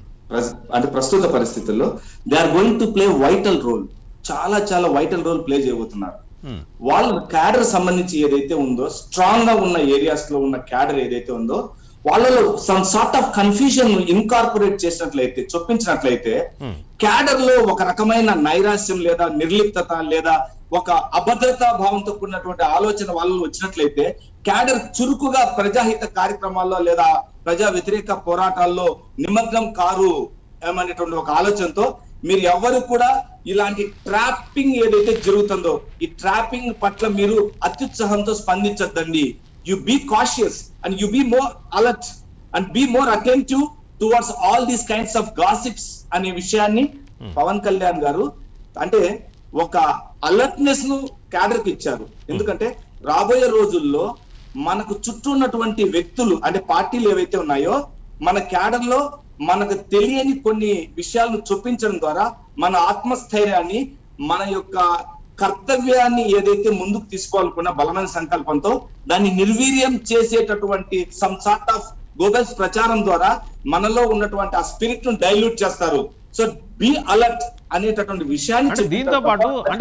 అంటే ప్రస్తుత పరిస్థితుల్లో they are going to play vital role, చాలా వైటల్ రోల్ ప్లే చేయబోతున్నారు. వాళ్ళ క్యాడర్ సంబంధించి ఏదైతే ఉందో, స్ట్రాంగ్ గా ఉన్న ఏరియాస్ లో ఉన్న క్యాడర్ ఏదైతే ఉందో వాళ్ళలో some sort of confusion incorporate చేసినట్లయితే, చొప్పించినట్లయితే క్యాడర్ లో ఒక రకమైన నైరాశ్యం లేదా నిర్లిప్తత లేదా ఒక అభద్రతా భావంతో కూడినటువంటి ఆలోచన వాళ్ళు వచ్చినట్లయితే క్యాడర్ చురుకుగా ప్రజాహిత కార్యక్రమాల్లో లేదా ప్రజా వ్యతిరేక పోరాటాల్లో నిమగ్నం కారు అనేటువంటి ఒక ఆలోచనతో మీరు ఎవరు కూడా ఇలాంటి ట్రాపింగ్ ఏదైతే జరుగుతుందో ఈ ట్రాపింగ్ పట్ల మీరు అత్యుత్సాహంతో స్పందించద్దండి. You be cautious and you be more alert and be more attentive towards all these kinds of gossips అనే విషయాన్ని పవన్ కళ్యాణ్ గారు అంటే ఒక అలర్ట్నెస్ ను క్యాడర్ కి ఇచ్చారు. ఎందుకంటే రాబోయే రోజుల్లో మనకు చుట్టూ ఉన్నటువంటి వ్యక్తులు అంటే పార్టీలు ఏవైతే ఉన్నాయో మన క్యాడర్ లో మనకు తెలియని కొన్ని విషయాలను చొప్పించడం ద్వారా మన ఆత్మస్థైర్యాన్ని, మన యొక్క కర్తవ్యాన్ని ఏదైతే ముందుకు తీసుకోవాలనుకున్న బలమైన సంకల్పంతో దాన్ని నిర్వీర్యం చేసేటటువంటి సమ్ సార్ట్ ఆఫ్ గోబెల్స్ ప్రచారం ద్వారా మనలో ఉన్నటువంటి ఆ స్పిరిట్ ను డైల్యూట్ చేస్తారు. సో బీ అలర్ట్ అనేటటువంటి విషయాన్ని దీంతో పాటు అంటే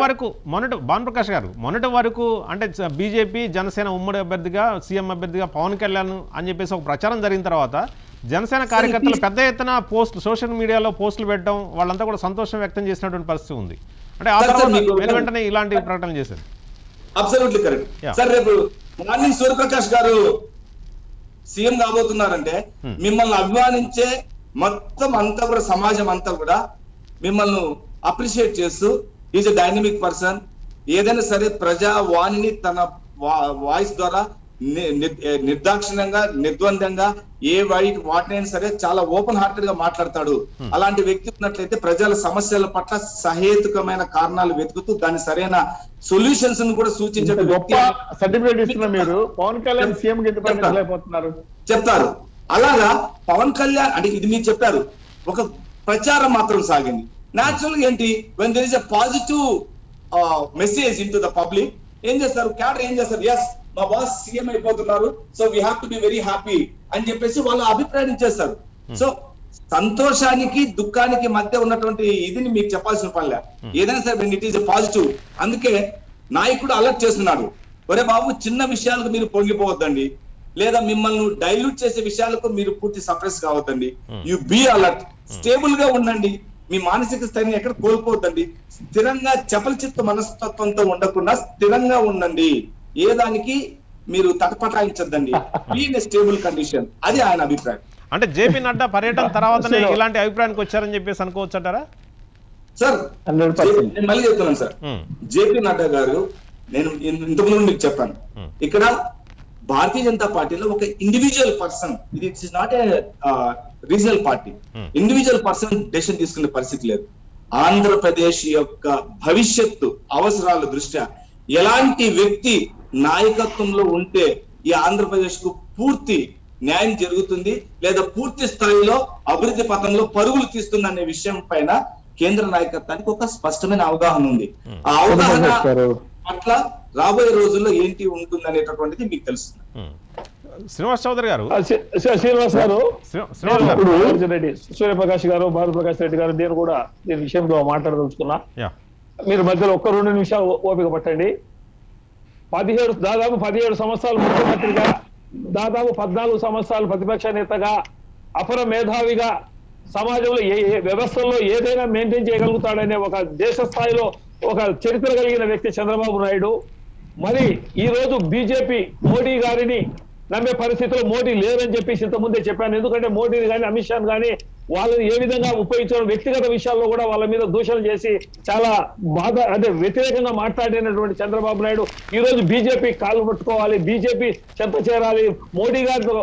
భాన్ ప్రకాష్ గారు మొన్నటి వరకు అంటే బీజేపీ జనసేన ఉమ్మడి అభ్యర్థిగా సీఎం అభ్యర్థిగా పవన్ కళ్యాణ్ అని చెప్పేసి ఒక ప్రచారం జరిగిన తర్వాత జనసేన కార్యకర్తలు పెద్ద ఎత్తున సోషల్ మీడియాలో పోస్టులు పెట్టడం, వాళ్ళంతా కూడా సంతోషం వ్యక్తం చేసినటువంటి పరిస్థితి ఉంది. అంటే ఆ తర్వాత వెంటనే ఇలాంటి ప్రకటనలు చేశారు. Absolutely correct sir. రేపు మార్నింగ్ సూర్యప్రకాష్ గారు సీఎం కాబోతున్నారంటే మిమ్మల్ని అభిమానించే మొత్తం అంతా కూడా సమాజం అంతా కూడా మిమ్మల్ని అప్రిషియేట్ చేస్తూ ఈజ్ ఎ డైనమిక్ పర్సన్. ఏదైనా సరే ప్రజా వాణిని తన వాయిస్ ద్వారా నిర్దాక్షిణ్యంగా నిర్ద్వందంగా వాటినైనా సరే చాలా ఓపెన్ హార్టెడ్ గా మాట్లాడతాడు. అలాంటి వ్యక్తి ఉన్నట్లయితే ప్రజల సమస్యల పట్ల సహేతుకమైన కారణాలు వెతుకుతూ దాని సరైన సొల్యూషన్స్ ను కూడా సూచించే చెప్తారు. అలాగా పవన్ కళ్యాణ్ అంటే ఇది మీరు చెప్పారు, ఒక ప్రచారం మాత్రం సాగింది. న్యాచురల్ గా ఏంటి, when there is a positive message in to the public ఏం చేస్తారు, క్యాడర్ ఏం చేస్తారు, ఎస్ మా బాస్ సీఎం అయిపోతున్నారు, so we have to be very happy అని చెప్పేసి వాళ్ళు అభిప్రాయం చేస్తారు. సో సంతోషానికి దుఃఖానికి మధ్య ఉన్నటువంటి ఇదిని మీకు చెప్పాల్సిన పనిలే. ఏదైనా సరే ఇట్ ఈస్ ఎ పాజిటివ్. అందుకే నాయకుడు అలర్ట్ చేస్తున్నాడు, ఒరే బాబు, చిన్న విషయాలకు మీరు పొంగిపోవద్దండి, లేదా మిమ్మల్ని డైల్యూట్ చేసే విషయాలకు మీరు పూర్తి సప్రెస్ కావద్దండి. యు బీ అలర్ట్, స్టేబుల్ గా ఉండండి, మీ మానసిక స్థాయిని ఎక్కడ కోల్పోవద్దండి, స్థిరంగా చపలచిత్త మనస్తత్వంతో ఉండకుండా స్థిరంగా ఉండండి, ఏ దానికి మీరు తటపటాయించద్దండి, బీ ఇన్ స్టేబుల్ కండిషన్. అది ఆయన అభిప్రాయం. అంటే జేపీ నడ్డా పర్యటన తర్వాతనే ఇలాంటి అభిప్రాయానికి వచ్చారని చెప్పేసి అనుకోవచ్చు అంటారా? సార్ నేను మళ్ళీ చెప్తున్నాను సార్, జేపీ నడ్డా గారు, నేను ఇంతకుముందు మీకు చెప్పాను, ఇక్కడ భారతీయ జనతా పార్టీలో ఒక ఇండివిజువల్ పర్సన్, ఇది it's is not a regional party, individual person decision తీసుకునే పరిస్థితి లేదు. ఆంధ్రప్రదేశ్ యొక్క భవిష్యత్తు అవసరాల దృష్ట్యా ఎలాంటి వ్యక్తి నాయకత్వంలో ఉంటే ఈ ఆంధ్రప్రదేశ్ కు పూర్తి న్యాయం జరుగుతుంది, లేదా పూర్తి స్థాయిలో అభివృద్ధి పథంలో పరుగులు తీస్తుందనే విషయం పైన కేంద్ర నాయకత్వానికి ఒక స్పష్టమైన అవగాహన ఉంది. ఆ అవగాహన పట్ల రాబోయే రోజుల్లో ఏంటి ఉంటుంది అనేటటువంటిది మీకు తెలుస్తుంది. శ్రీనివాస్ చౌదరి గారు, శ్రీనివాస్ గారు, సూర్యప్రకాష్ గారు, భారతప్రకాష్ రెడ్డి గారు, నేను కూడా దీని విషయంలో మాట్లాడదలుచుకున్నా. మీరు మధ్యలో 1-2 నిమిషాలు ఓపిక పట్టండి. దాదాపు 17 సంవత్సరాలు ముఖ్యమంత్రిగా, దాదాపు 14 సంవత్సరాలు ప్రతిపక్ష నేతగా, అపర మేధావిగా, సమాజంలో వ్యవస్థల్లో ఏదైనా మెయింటైన్ చేయగలుగుతాడనే ఒక దేశ స్థాయిలో ఒక చరిత్ర కలిగిన వ్యక్తి చంద్రబాబు నాయుడు. మరి ఈ రోజు బీజేపీ మోడీ గారిని నమ్మే పరిస్థితిలో మోడీ లేరని చెప్పేసి ఇంతకుముందే చెప్పాను. ఎందుకంటే మోడీని కానీ అమిత్ షాని కానీ వాళ్ళని ఏ విధంగా ఉపయోగించడం, వ్యక్తిగత విషయాల్లో కూడా వాళ్ళ మీద దూషణలు చేసి చాలా బాధ అంటే వ్యతిరేకంగా మాట్లాడినటువంటి చంద్రబాబు నాయుడు ఈ రోజు బీజేపీ కాళ్ళు పట్టుకోవాలి, బీజేపీ చెంత చేరాలి, మోడీ గారితో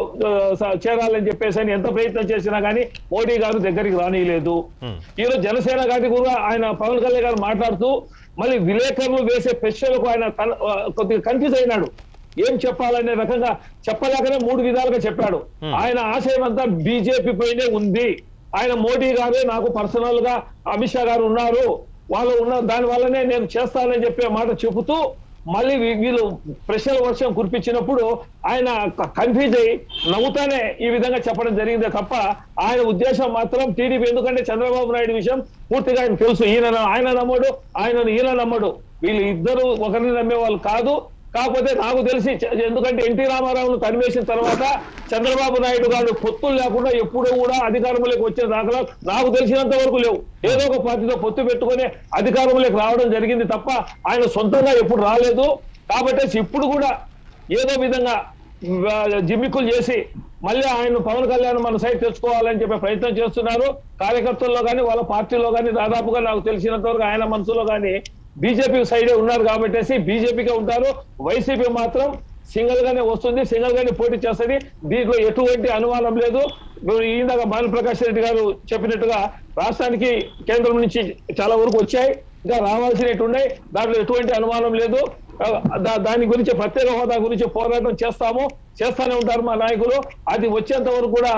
చేరాలని చెప్పేసి అని ఎంత ప్రయత్నం చేసినా కానీ మోడీ గారు దగ్గరికి రానియలేదు. ఈ రోజు జనసేన గారి కూడా ఆయన పవన్ కళ్యాణ్ గారు మాట్లాడుతూ మళ్ళీ విలేకరులు వేసే ప్రశ్నలకు ఆయన కొద్దిగా కన్ఫ్యూజ్ అయినాడు. ఏం చెప్పాలనే రకంగా చెప్పలేకనే 3 విధాలుగా చెప్పాడు. ఆయన ఆశయం అంతా బీజేపీ పైనే ఉంది. ఆయన మోడీ గారే నాకు పర్సనల్ గా అమిత్ షా గారు ఉన్నారు, వాళ్ళు ఉన్నారు, దాని వల్లనే నేను చేస్తానని చెప్పే మాట చెబుతూ మళ్ళీ వీళ్ళు ప్రశ్నల వర్షం కురిపించినప్పుడు ఆయన కన్ఫ్యూజ్ అయ్యి నవ్వుతానే ఈ విధంగా చెప్పడం జరిగిందే తప్ప ఆయన ఉద్దేశం మాత్రం టీడీపీ, ఎందుకంటే చంద్రబాబు నాయుడు విషయం పూర్తిగా ఆయన తెలుసు. ఆయన నమ్మడు, ఈయన నమ్మడు, వీళ్ళు ఇద్దరు ఒకరిని నమ్మే వాళ్ళు కాదు. కాకపోతే నాకు తెలిసి, ఎందుకంటే ఎన్టీ రామారావును తరిమేసిన తర్వాత చంద్రబాబు నాయుడు గారు పొత్తులు లేకుండా ఎప్పుడూ కూడా అధికారంలోకి వచ్చే దాఖలా నాకు తెలిసినంత వరకు లేవు. ఏదో ఒక పార్టీతో పొత్తు పెట్టుకుని అధికారంలోకి రావడం జరిగింది తప్ప ఆయన సొంతంగా ఎప్పుడు రాలేదు. కాబట్టి ఇప్పుడు కూడా ఏదో విధంగా జిమ్మిక్కులు చేసి మళ్ళీ ఆయన పవన్ కళ్యాణ్ మన సైడ్ తెచ్చుకోవాలని చెప్పే ప్రయత్నం చేస్తున్నారు. కార్యకర్తల్లో కానీ వాళ్ళ పార్టీలో కానీ దాదాపుగా నాకు తెలిసినంత వరకు ఆయన మనసులో కానీ బీజేపీ సైడే ఉన్నారు కాబట్టి బీజేపీగా ఉంటారు. వైసీపీ మాత్రం సింగిల్ గానే వస్తుంది, సింగిల్ గానే పోటీ చేస్తుంది. దీంట్లో ఎటువంటి అనుమానం లేదు. ఇందాక ప్రకాష్ రెడ్డి గారు చెప్పినట్టుగా రాష్ట్రానికి కేంద్రం నుంచి చాలా వరకు వచ్చాయి, ఇంకా రావాల్సినట్టు ఉన్నాయి, దాంట్లో ఎటువంటి అనుమానం లేదు. దాని గురించి ప్రత్యేక హోదా గురించి పోరాటం చేస్తానే ఉంటారు మా నాయకులు. అది వచ్చేంత వరకు కూడా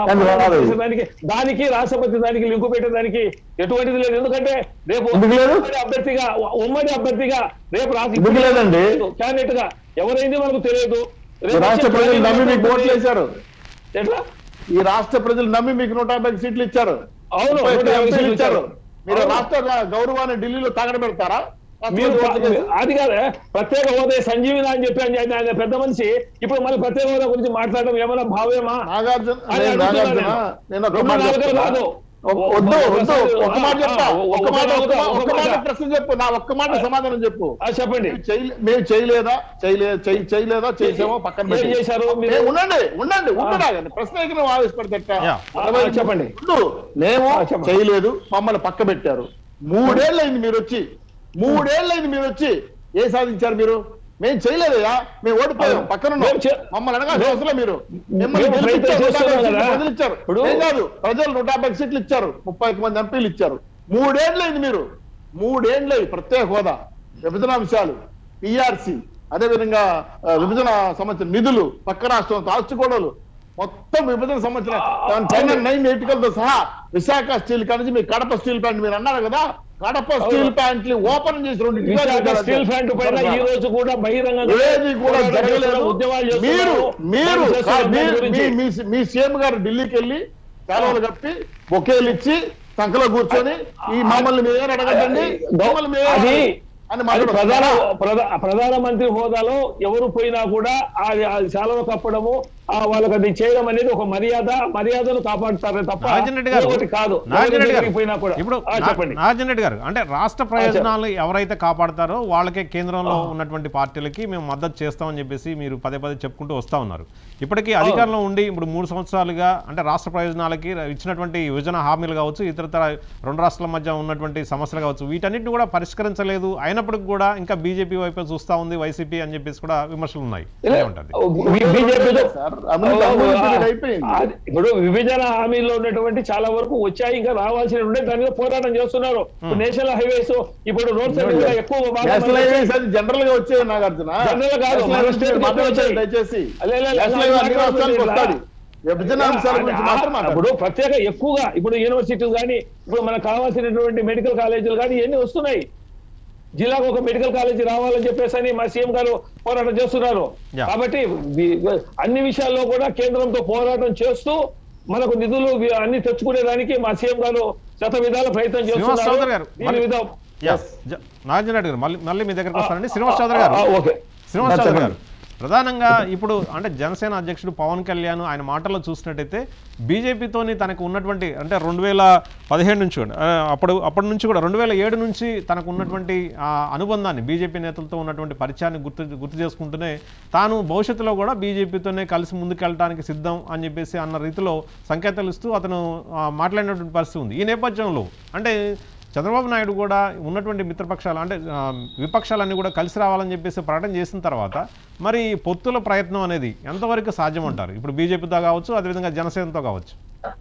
దానికి రాష్ట్రపతి దానికి లింకు పెట్టేదానికి ఎటువంటిది లేదు. ఎందుకంటే రేపు ఉమ్మడి అభ్యర్థిగా రేపు క్యాండిడేట్ గా ఎవరైంది మనకు తెలియదు. ఎట్లా ఈ రాష్ట్ర ప్రజలు నమ్మి మీకు 150 సీట్లు ఇచ్చారు. అవును, ఇచ్చారు. మీరు రాష్ట్ర గౌరవాన్ని ఢిల్లీలో తగలబెడతారా? మీరు అది కాదు, ప్రత్యేక హోదా సంజీవిని అని చెప్పి ఆయన పెద్ద మనిషి ఇప్పుడు మళ్ళీ ప్రత్యేక హోదా గురించి మాట్లాడడం ఏమైనా భావ్యమా? ప్రశ్న చెప్పు, నా ఒక్క మాట సమాధానం చెప్పు. చెప్పండి. మేము చేయలేదా చేసామో పక్కన చేశారు. ఉండండి ప్రశ్న ఆవేశపడితే చెప్పండి. మేము చేయలేదు, మమ్మల్ని పక్క పెట్టారు. 3 ఏళ్ళైంది మీరు వచ్చి ఏ సాధించారు? మీరు మేము చేయలేదయ్యా, మేము ఓడిపోయాం, పక్కన మమ్మల్ని అనగాల్సిన అవసరం మీరు. ఇచ్చారు కాదు, ప్రజలు 150 సీట్లు ఇచ్చారు, 31 మంది ఎంపీలు ఇచ్చారు. 3 ఏళ్ళైంది మీరు, 3 ఏళ్ళై ప్రత్యేక హోదా, విభజన అంశాలు, పిఆర్సి, అదేవిధంగా విభజన సంబంధించిన నిధులు, పక్క రాష్ట్రం ఆస్తుగోడలు, మొత్తం విభజన సంబంధించిన 9 ఎయిటికలతో సహా విశాఖ స్టీల్ కానీ మీ కడప స్టీల్ ప్లాంట్ మీరు అన్నారు కదా, కడప స్టీల్ ప్లాంట్ ఓపెన్ చేసి స్టీల్ ప్లాంట్ పైన ఈ రోజు కూడా బహిరంగంగా ఏది కూడా జరగలేదు. మీ సీఎం గారు ఢిల్లీకి వెళ్ళి సెలవులు కప్పి బొకేలు ఇచ్చి సంఖలో కూర్చొని ఈ మమ్మల్ని మీరే అడగండి, అని ప్రధానమంత్రి హోదాలో ఎవరు పోయినా కూడా అది శాలను కప్పడము వాళ్ళకి అది చేయడం అనేది ఒక మర్యాదను కాపాడుతారే తప్ప కాదు. ఇప్పుడు నారాయణ రెడ్డి గారు అంటే రాష్ట్ర ప్రయోజనాలు ఎవరైతే కాపాడతారో వాళ్ళకే కేంద్రంలో ఉన్నటువంటి పార్టీలకి మేము మద్దతు చేస్తామని చెప్పేసి మీరు పదే చెప్పుకుంటూ వస్తా ఉన్నారు. ఇప్పటికీ అధికారంలో ఉండి ఇప్పుడు 3 సంవత్సరాలుగా అంటే రాష్ట్ర ప్రయోజనాలకి ఇచ్చినటువంటి విభజన హామీలు కావచ్చు, ఇతరతర 2 రాష్ట్రాల మధ్య ఉన్నటువంటి సమస్యలు కావచ్చు, వీటన్నిటిని కూడా పరిష్కరించలేదు. అయినప్పటికీ కూడా ఇంకా బీజేపీ వైపు చూస్తా ఉంది వైసీపీ అని చెప్పేసి కూడా విమర్శలు ఉన్నాయి. ఇప్పుడు విభజన హామీలో ఉన్నటువంటి చాలా వరకు వచ్చాయి, ఇంకా రావాల్సినటువంటి దాని మీద పోరాటం చేస్తున్నారు. నేషనల్ హైవేస్ ఇప్పుడు రోడ్స్ ఎక్కువ జనరల్ గా వచ్చాయి నాగార్జున, జనరల్ కాదు దయచేసి ఇప్పుడు ప్రత్యేక ఎక్కువగా ఇప్పుడు యూనివర్సిటీలు కానీ ఇప్పుడు మనకు కావాల్సినటువంటి మెడికల్ కాలేజీలు కానీ ఇవన్నీ వస్తున్నాయి. జిల్లాకు ఒక మెడికల్ కాలేజీ రావాలని చెప్పేసి మా సీఎం గారు పోరాటం చేస్తున్నారు. కాబట్టి అన్ని విషయాల్లో కూడా కేంద్రంతో పోరాటం చేస్తూ మనకు నిధులు అన్ని తెచ్చుకునేదానికి మా సీఎం గారు శత విధాల ప్రయత్నం చేస్తున్నారు. నాగార్జున రెడ్డి గారు మళ్ళీ మీ దగ్గరకు వస్తారండి. శ్రీనివాస్ చౌదరి గారు ప్రధానంగా ఇప్పుడు అంటే జనసేన అధ్యక్షుడు పవన్ కళ్యాణ్ ఆయన మాటల్లో చూసినట్టయితే బీజేపీతోని తనకు ఉన్నటువంటి అంటే 2017 నుంచి అప్పటి నుంచి కూడా 2007 నుంచి తనకు ఉన్నటువంటి అనుబంధాన్ని బీజేపీ నేతలతో ఉన్నటువంటి పరిచయాన్ని గుర్తు చేసుకుంటూనే తాను భవిష్యత్తులో కూడా బీజేపీతోనే కలిసి ముందుకెళ్ళడానికి సిద్ధం అని చెప్పేసి అన్న రీతిలో సంకేతాలు ఇస్తూ అతను మాట్లాడినటువంటి పరిస్థితి ఉంది. ఈ నేపథ్యంలో అంటే చంద్రబాబు నాయుడు కూడా ఉన్నటువంటి మిత్రపక్షాలు అంటే విపక్షాలన్నీ కూడా కలిసి రావాలని చెప్పేసి ప్రకటన చేసిన తర్వాత మరి పొత్తుల ప్రయత్నం అనేది ఎంతవరకు సాధ్యం అంటారు? ఇప్పుడు బీజేపీతో కావచ్చు, అదేవిధంగా జనసేనతో కావచ్చు.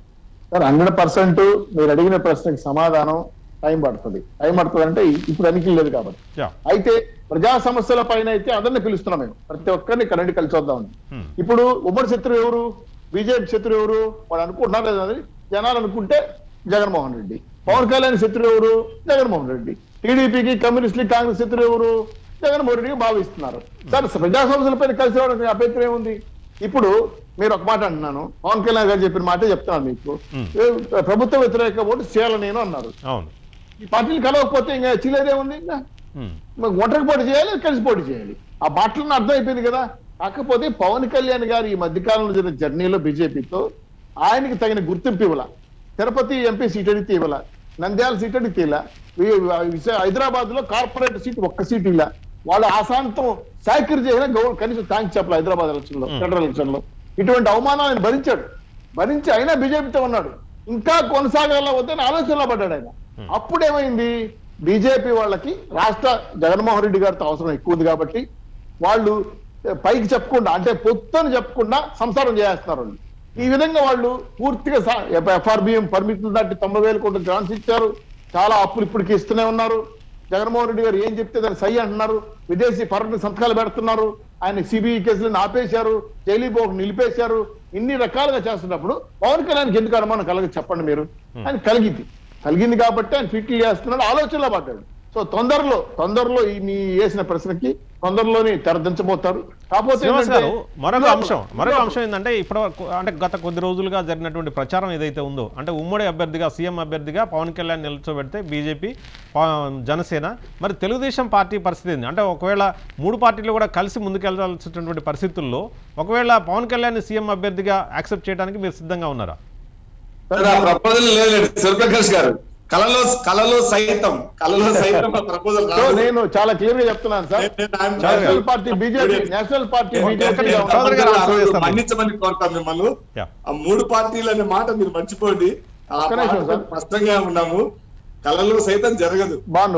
100% మీరు అడిగిన ప్రశ్నకి సమాధానం టైం పడుతుంది అంటే ఇప్పుడు అనికి లేదు కాబట్టి. అయితే ప్రజా సమస్యల పైన అయితే అందరినీ పిలుస్తున్నాం మేము, ప్రతి ఒక్కరిని కరెంట్ కలిసి వద్దాం. ఇప్పుడు ఉమ్మడి శత్రువు ఎవరు, బీజేపీ శత్రువు ఎవరు వాళ్ళు అనుకుంటున్నారు లేదా? జనాలు అనుకుంటే జగన్మోహన్ రెడ్డి. పవన్ కళ్యాణ్ శత్రువు ఎవరు? జగన్మోహన్ రెడ్డి. టీడీపీకి కమ్యూనిస్టులకి కాంగ్రెస్ శత్రువు ఎవరు? జగన్మోహన్ రెడ్డికి భావిస్తున్నారు. సరే ప్రజా సమస్యలపైన కలిసి రావడానికి అభ్యంతరం ఏముంది? ఇప్పుడు మీరు ఒక మాట అంటున్నాను, పవన్ కళ్యాణ్ గారు చెప్పిన మాటే చెప్తున్నాను మీకు. ప్రభుత్వ వ్యతిరేక ఓటు చేయాలని నేను అన్నారు. ఈ పార్టీలు కలవకపోతే ఇంకా చీలేదేముంది? ఇంకా ఒంటరికి పోటీ చేయాలి, కలిసి పోటీ చేయాలి. ఆ మాటలను అర్థం అయిపోయింది కదా. కాకపోతే పవన్ కళ్యాణ్ గారు ఈ మధ్యకాలంలో జరిగిన జర్నీలో బీజేపీతో ఆయనకి తగిన గుర్తింపు ఇవ్వాల. తిరుపతి ఎంపీ సీట్ అడిగితే ఇవ్వాల, నంద్యాల సీట్ అడిగితే ఇలా, హైదరాబాద్ లో కార్పొరేట్ సీట్ ఒక్క సీట్ ఇలా, వాళ్ళు ఆశాంతం సాకిరి చేసిన కనీసం థ్యాంక్స్ చెప్పాలి. హైదరాబాద్ ఎలక్షన్ లో, ఫెడరల్ ఎలక్షన్ లో ఇటువంటి అవమానాలను భరించి అయినా బీజేపీతో ఉన్నాడు. ఇంకా కొనసాగాల వద్దని ఆలోచనలో పడ్డాడు ఆయన. అప్పుడేమైంది? బీజేపీ వాళ్ళకి రాష్ట్ర జగన్మోహన్ రెడ్డి గారితో అవసరం ఎక్కువ ఉంది కాబట్టి వాళ్ళు పైకి చెప్పకుండా అంటే పొత్తుని చెప్పకుండా సంసారం చేస్తున్నారు. వాళ్ళు ఈ విధంగా వాళ్ళు పూర్తిగా ఎఫ్ఆర్బిఎం పర్మిట్లు దాటి 90,000 కోట్ల గ్రాంట్స్ ఇచ్చారు. చాలా అప్పులు ఇప్పటికి ఇస్తూనే ఉన్నారు. జగన్మోహన్ రెడ్డి గారు ఏం చెప్తే దాన్ని సై అంటున్నారు. విదేశీ పర్యటన సంతకాలు పెడుతున్నారు. ఆయన సిబిఐ కేసులను ఆపేశారు, జైలు పోకు నిలిపేశారు. ఇన్ని రకాలుగా చేస్తున్నప్పుడు పవన్ కళ్యాణ్కి ఎందుకు అనుమానం కలగదు చెప్పండి మీరు? ఆయన కలిగింది కాబట్టి ఆయన ఫిట్ చేస్తున్నాడు, ఆలోచనలో పడ్డాడు. సో తొందరలో మీ వేసిన ప్రశ్నకి తొందరలోనే తెరదించబోతారు. కాకపోతే మరొక అంశం ఏంటంటే ఇప్పుడు అంటే గత కొద్ది రోజులుగా జరిగినటువంటి ప్రచారం ఏదైతే ఉందో అంటే ఉమ్మడి అభ్యర్థిగా సీఎం అభ్యర్థిగా పవన్ కళ్యాణ్ నిల్చోబెడితే బీజేపీ జనసేన, మరి తెలుగుదేశం పార్టీ పరిస్థితి ఏంది? అంటే ఒకవేళ 3 పార్టీలు కూడా కలిసి ముందుకెళ్లాల్సినటువంటి పరిస్థితుల్లో ఒకవేళ పవన్ కళ్యాణ్ సీఎం అభ్యర్థిగా యాక్సెప్ట్ చేయడానికి మీరు సిద్ధంగా ఉన్నారా? సూర్యప్రకాష్ గారు కళలో సైతం ప్రపోజల్ నేను చాలా క్లియర్ గా చెప్తున్నాను సార్. నేషనల్ పార్టీ బీజేపీ మన్నించమని కోరుతాం మిమ్మల్ని. ఆ 3 పార్టీలు అనే మాట మీరు మర్చిపోండి. స్పష్టంగా ఉన్నాము, కళలో సైతం జరగదు.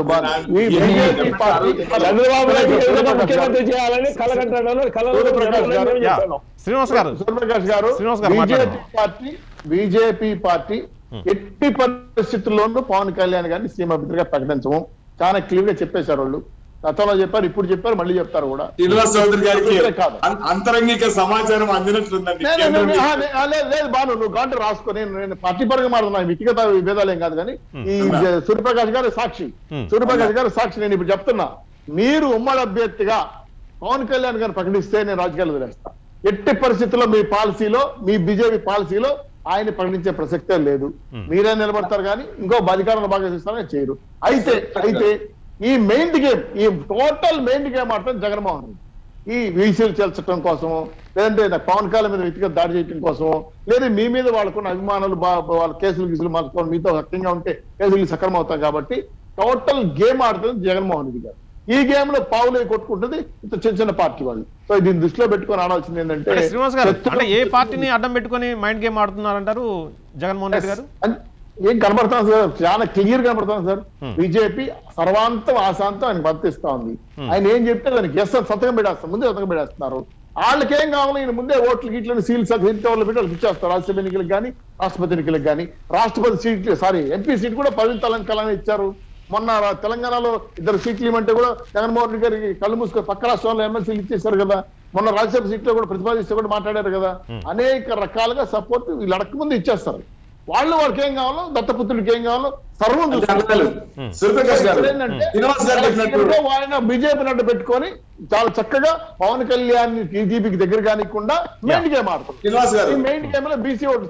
బీజేపీ పార్టీ ఎట్టి పరిస్థితుల్లోనూ పవన్ కళ్యాణ్ గారిని సీఎం అభ్యర్థిగా ప్రకటించము. చాలా క్లియర్ గా చెప్పేశారు వాళ్ళు. గతంలో చెప్పారు, ఇప్పుడు చెప్పారు, మళ్ళీ చెప్తారు కూడా. శ్రీనివాస్ చౌదరి గారికి అంతరంగిక సమాచారం అందినట్లుందండి. లేదు బాను, నువ్వు గంట రాసుకో. నేను పార్టీ పరంగా మాట్లాడుతున్నా, వ్యక్తిగత విభేదాలు ఏం కాదు. కానీ ఈ సూర్యప్రకాష్ గారు సాక్షి. నేను ఇప్పుడు చెప్తున్నా, మీరు ఉమ్మడి అభ్యర్థిగా పవన్ కళ్యాణ్ గారిని ప్రకటిస్తే నేను రాజకీయాలు వదిలేస్తా. ఎట్టి పరిస్థితుల్లో మీ పాలసీలో, మీ బీజేపీ పాలసీలో ఆయన ప్రకటించే ప్రసక్తే లేదు. మీరే నిలబడతారు కానీ ఇంకో అధికారంలో బాగా చేస్తారని చేయరు. అయితే ఈ మెయిన్ గేమ్, ఈ టోటల్ మెయిన్ గేమ్ ఆడటం జగన్మోహన్ రెడ్డి. ఈ వీసీలు చేల్చడం కోసము, లేదంటే పవన్ కళ్యాణ్ మీద వ్యక్తిగత దాడి చేయడం కోసము, లేదా మీ మీద వాళ్ళకున్న అభిమానులు వాళ్ళ కేసులు మార్చుకోవడం, మీతో సక్యంగా ఉంటే కేసులు సక్రమం అవుతాం కాబట్టి టోటల్ గేమ్ ఆడుతుంది జగన్మోహన్ రెడ్డి గారు. ఈ గేమ్ లో పావులే కొట్టుకుంటుంది ఇంత చిన్న చిన్న పార్టీ వాళ్ళు. సో దీన్ని దృష్టిలో పెట్టుకొని ఆడాల్సింది ఏంటంటే, శ్రీనివాస్ గారు అంటే ఏ పార్టీని అడ్డం పెట్టుకొని మైండ్ గేమ్ ఆడుతున్నారంటారు జగన్మోహన్ రెడ్డి గారు? ఏం కనబడుతుంది సార్, చాలా క్లియర్ కనబడుతుంది సార్. బీజేపీ సర్వాంతం ఆశాంతం ఆయన వర్తిస్తా ఉంది. ఆయన ఏం చెప్తే దానికి సంతకం పెట్టేస్తారు, ముందే సంతకం పెట్టేస్తున్నారు. వాళ్ళకేం కావాలి, ఈయన ముందే ఓట్లు గీట్లను సీల్స్ పెట్టి వాళ్ళకి ఇచ్చేస్తారు. రాజ్యసభ ఎన్నికలకు కానీ రాష్ట్రపతి ఎన్నికలకు కానీ. రాష్ట్రపతి సీట్లు ఎంపీ సీట్ కూడా పవిత్ర కళని ఇచ్చారు. మొన్న తెలంగాణలో 2 సీట్లు ఇవ్వమంటే కూడా జగన్మోహన్ రెడ్డి గారికి కళ్ళు మూసుకొని పక్క రాష్ట్రాల్లో ఎమ్మెల్సీలు ఇచ్చేశారు కదా. మొన్న రాజ్యసభ సీట్లో కూడా ప్రతిపాదిస్తే కూడా మాట్లాడారు కదా. అనేక రకాలుగా సపోర్ట్ వీళ్ళు అడగక ముందు ఇచ్చేస్తారు. వాళ్ళకి ఏం కావాలో, దత్తపుత్రుడికి ఏం కావాలో సర్వం ఆయన బీజేపీ నడ్డు పెట్టుకొని చాలా చక్కగా పవన్ కళ్యాణ్ టీడీపీకి దగ్గర కానికుండా మెయిన్ గేమ్ ఆడుతుంది. మెయిన్ గేమ్ లో బీసీ ఓటు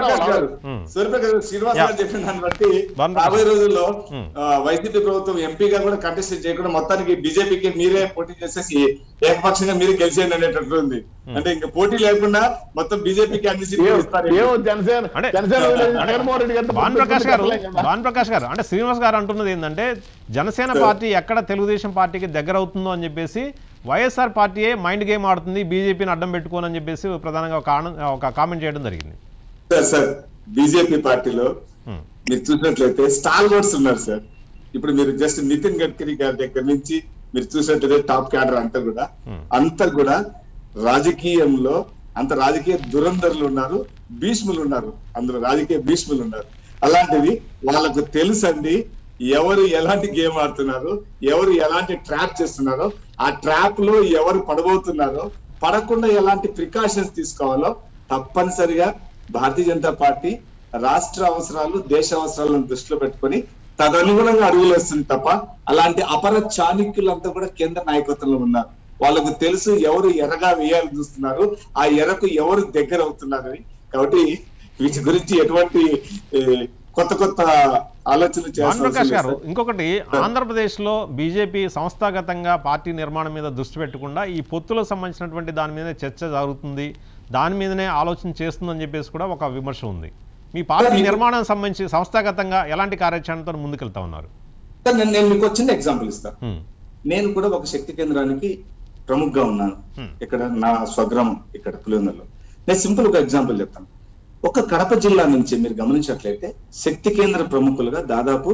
శ్రీనివాస్ గారు చెప్పిన దాన్ని బట్టి రాబోయే రోజుల్లో వైసీపీ ప్రభుత్వం ఎంపీగా కూడా కంటెస్ట్ చేయకుండా మొత్తానికి బీజేపీకి మీరే పోటీ చేసేసి ఏకపక్షంగా మీరే గెలిచేయండి అనేటట్లు ఉంది. అంటే ఇంకా పోటీ లేకుండా మొత్తం బీజేపీకి అన్ని సీట్లు ఇస్తారు. జగన్మోహన్ రెడ్డి గారు ప్రకాష్ గారు అంటే శ్రీనివాస్ గారు అంటున్నది ఏంటంటే, జనసేన పార్టీ ఎక్కడ తెలుగుదేశం పార్టీకి దగ్గర అవుతుందో అని చెప్పేసి వైఎస్ఆర్ పార్టీయే మైండ్ గేమ్ ఆడుతుంది బీజేపీని అడ్డం పెట్టుకోని చెప్పేసి ప్రధానంగా ఒక కామెంట్ చేయడం జరిగింది. సార్ బీజేపీ పార్టీలో మీరు చూసినట్లయితే స్టార్ వర్డ్స్ ఉన్నారు సార్. ఇప్పుడు మీరు జస్ట్ నితిన్ గడ్కరీ గారి దగ్గర నుంచి మీరు చూసినట్లయితే టాప్ క్యాడర్ అంతా కూడా రాజకీయంలో అంత రాజకీయ దురంధరులు ఉన్నారు, భీష్ములు ఉన్నారు, అందులో రాజకీయ భీష్ములు ఉన్నారు. అలాంటివి వాళ్ళకు తెలుసండి ఎవరు ఎలాంటి గేమ్ ఆడుతున్నారు, ఎవరు ఎలాంటి ట్రాప్ చేస్తున్నారో, ఆ ట్రాప్ లో ఎవరు పడబోతున్నారో, పడకుండా ఎలాంటి ప్రికాషన్స్ తీసుకోవాలో తప్పనిసరిగా భారతీయ జనతా పార్టీ రాష్ట్ర అవసరాలు, దేశ అవసరాలను దృష్టిలో పెట్టుకొని తదనుగుణంగా అడుగులు వస్తుంది తప్ప అలాంటి అపర చాణక్యులంతా కూడా కేంద్ర నాయకత్వంలో ఉన్నారు. వాళ్ళకు తెలుసు ఎవరు ఎర్రగా వేయాలని చూస్తున్నారు, ఆ ఎర్రకు ఎవరు దగ్గర అవుతున్నారని. కాబట్టి వీటి గురించి ఎటువంటి కొత్త ఆలోచనలు చేస్తారు. ఇంకొకటి, ఆంధ్రప్రదేశ్ లో బీజేపీ సంస్థాగతంగా పార్టీ నిర్మాణం మీద దృష్టి పెట్టకుండా ఈ పొత్తులకు సంబంధించినటువంటి దాని మీద చర్చ జరుగుతుంది, దాని మీదనే ఆలోచన చేస్తుందని చెప్పేసి కూడా ఒక విమర్శ ఉంది. మీ పార్టీ నిర్మాణానికి సంబంధించి సంస్థాగతంగా ఎలాంటి కార్యాచరణతో ముందుకెళ్తా ఉన్నారు? నేను మీకు చిన్న ఎగ్జాంపుల్ ఇస్తాను. నేను కూడా ఒక శక్తి కేంద్రానికి ప్రముఖంగా ఉన్నాను, ఇక్కడ నా స్వగ్రామం ఇక్కడ పులివెందులలో. నేను సింపుల్ ఒక ఎగ్జాంపుల్ చెప్తాను. ఒక కడప జిల్లా నుంచి మీరు గమనించినట్లయితే శక్తి కేంద్ర ప్రముఖులుగా దాదాపు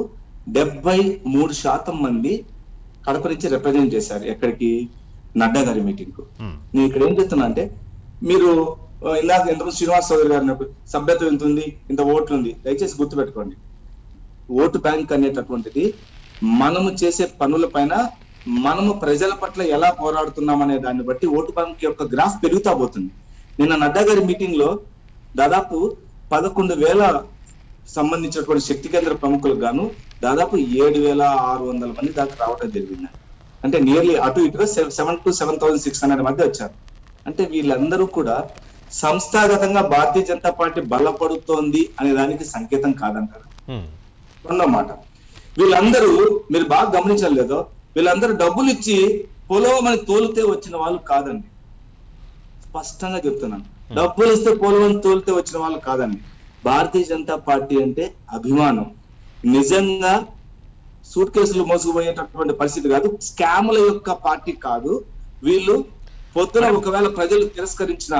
73% మంది కడప నుంచి రిప్రజెంట్ చేశారు. ఎక్కడికి? నడ్డా గారి మీటింగ్ కు. నేను ఇక్కడ ఏం చెప్తున్నా అంటే, మీరు ఇందాక ఎంతమంది శ్రీనివాస్ చౌదరి గారు సభ్యత్వం ఎంత ఉంది, ఇంత ఓట్లు ఉంది, దయచేసి గుర్తుపెట్టుకోండి. ఓటు బ్యాంక్ అనేటటువంటిది మనము చేసే పనుల పైన మనము ప్రజల పట్ల ఎలా పోరాడుతున్నాం అనే దాన్ని బట్టి ఓటు బ్యాంక్ యొక్క గ్రాఫ్ పెరుగుతా పోతుంది. నిన్న నడ్డా గారి మీటింగ్ లో దాదాపు 11,000 సంబంధించినటువంటి శక్తి కేంద్ర ప్రముఖులకు గాను దాదాపు 7,600 మంది దాకా రావడం జరిగింది. అంటే నియర్లీ అటు ఇటుగా 7,000 to 7,600 మధ్య వచ్చారు. అంటే వీళ్ళందరూ కూడా సంస్థాగతంగా భారతీయ జనతా పార్టీ బలపడుతోంది అనే దానికి సంకేతం కాదంటారు. రెండో మాట, వీళ్ళందరూ మీరు బాగా గమనించలేదో, వీళ్ళందరూ డబ్బులు ఇచ్చి పొలవమని తోలితే వచ్చిన వాళ్ళు కాదండి. స్పష్టంగా చెప్తున్నాను, డబ్బులు ఇస్తే పొలవని తోలితే వచ్చిన వాళ్ళు కాదండి. భారతీయ జనతా పార్టీ అంటే అభిమానం. నిజంగా సూట్ కేసులు మోసుకుపోయేటటువంటి పరిస్థితి కాదు, స్కాముల యొక్క పార్టీ కాదు వీళ్ళు. పొద్దున ఒకవేళ ప్రజలు తిరస్కరించిన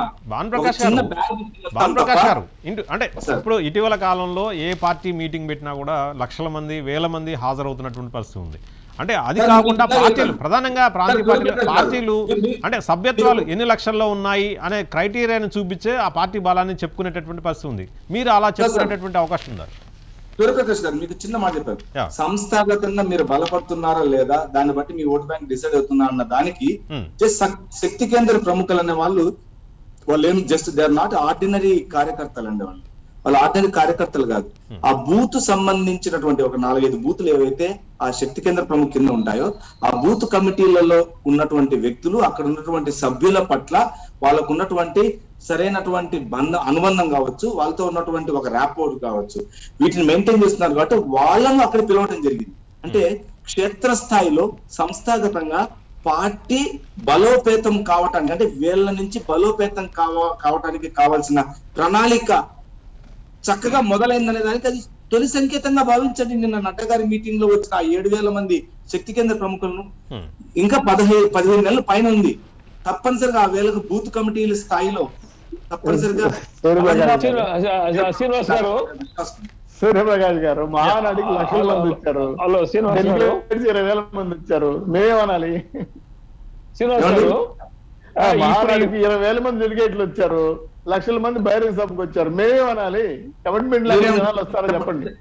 అంటే ఇప్పుడు ఇటీవల కాలంలో ఏ పార్టీ మీటింగ్ పెట్టినా కూడా లక్షల మంది, వేల మంది హాజరవుతున్నటువంటి పరిస్థితి ఉంది. అంటే అది కాకుండా పార్టీలు, ప్రధానంగా ప్రాంతీయ పార్టీలు అంటే సభ్యత్వాలు ఎన్ని లక్షల్లో ఉన్నాయి అనే క్రైటీరియాని చూపించే ఆ పార్టీ బలాన్ని చెప్పుకునేటటువంటి పరిస్థితి ఉంది. మీరు అలా చెప్పుకునేటటువంటి అవకాశం ఉందా? సూర్యప్రకాష్ గారు మీకు చిన్న మాట చెప్పారు, సంస్థాగతంగా మీరు బలపడుతున్నారా లేదా దాన్ని బట్టి మీ ఓటు బ్యాంక్ డిసైడ్ అవుతున్నా అన్న దానికి శక్తి కేంద్ర ప్రముఖులు అనే వాళ్ళు ఏం just they are not ordinary కార్యకర్తలు అండి. వాళ్ళు ఆర్డినరీ కార్యకర్తలు కాదు. ఆ బూత్ సంబంధించినటువంటి ఒక 4-5 బూతులు ఏవైతే ఆ శక్తి కేంద్ర ప్రముఖ కింద ఉంటాయో ఆ బూత్ కమిటీలలో ఉన్నటువంటి వ్యక్తులు, అక్కడ ఉన్నటువంటి సభ్యుల పట్ల వాళ్ళకు ఉన్నటువంటి సరైనటువంటి అనుబంధం కావచ్చు, వాళ్ళతో ఉన్నటువంటి ఒక ర్యాపోర్ట్ కావచ్చు, వీటిని మెయింటైన్ చేస్తున్నారు కాబట్టి వాళ్ళను అక్కడ పిలవడం జరిగింది. అంటే క్షేత్రస్థాయిలో సంస్థాగతంగా పార్టీ బలోపేతం కావటానికి, అంటే వీళ్ళ నుంచి బలోపేతం కావటానికి కావాల్సిన ప్రణాళిక చక్కగా మొదలైందనే దానికి అది తొలి సంకేతంగా భావించండి. నిన్న నడ్డా గారి మీటింగ్ లో వచ్చిన 7,000 మంది శక్తి కేంద్ర ప్రముఖులను ఇంకా 15 నెలల పైన ఉంది. తప్పనిసరిగా ఆ వేళకు బూత్ కమిటీల స్థాయిలో తప్పనిసరిగా శ్రీనివాస్ గారు, సూర్యప్రకాష్ గారు మహానాడికి లక్షల మంది వచ్చారు, 20,000 మంది వచ్చారు, మేమేమనాలి? శ్రీనివాస్ గారు, మహానాడికి 20,000 మంది డెలిగేట్లు వచ్చారు, లక్షల మంది బహిరంగ సభకు వచ్చారు, మేమేమనాలి? కమిట్మెంట్ జనాలు వస్తారో చెప్పండి.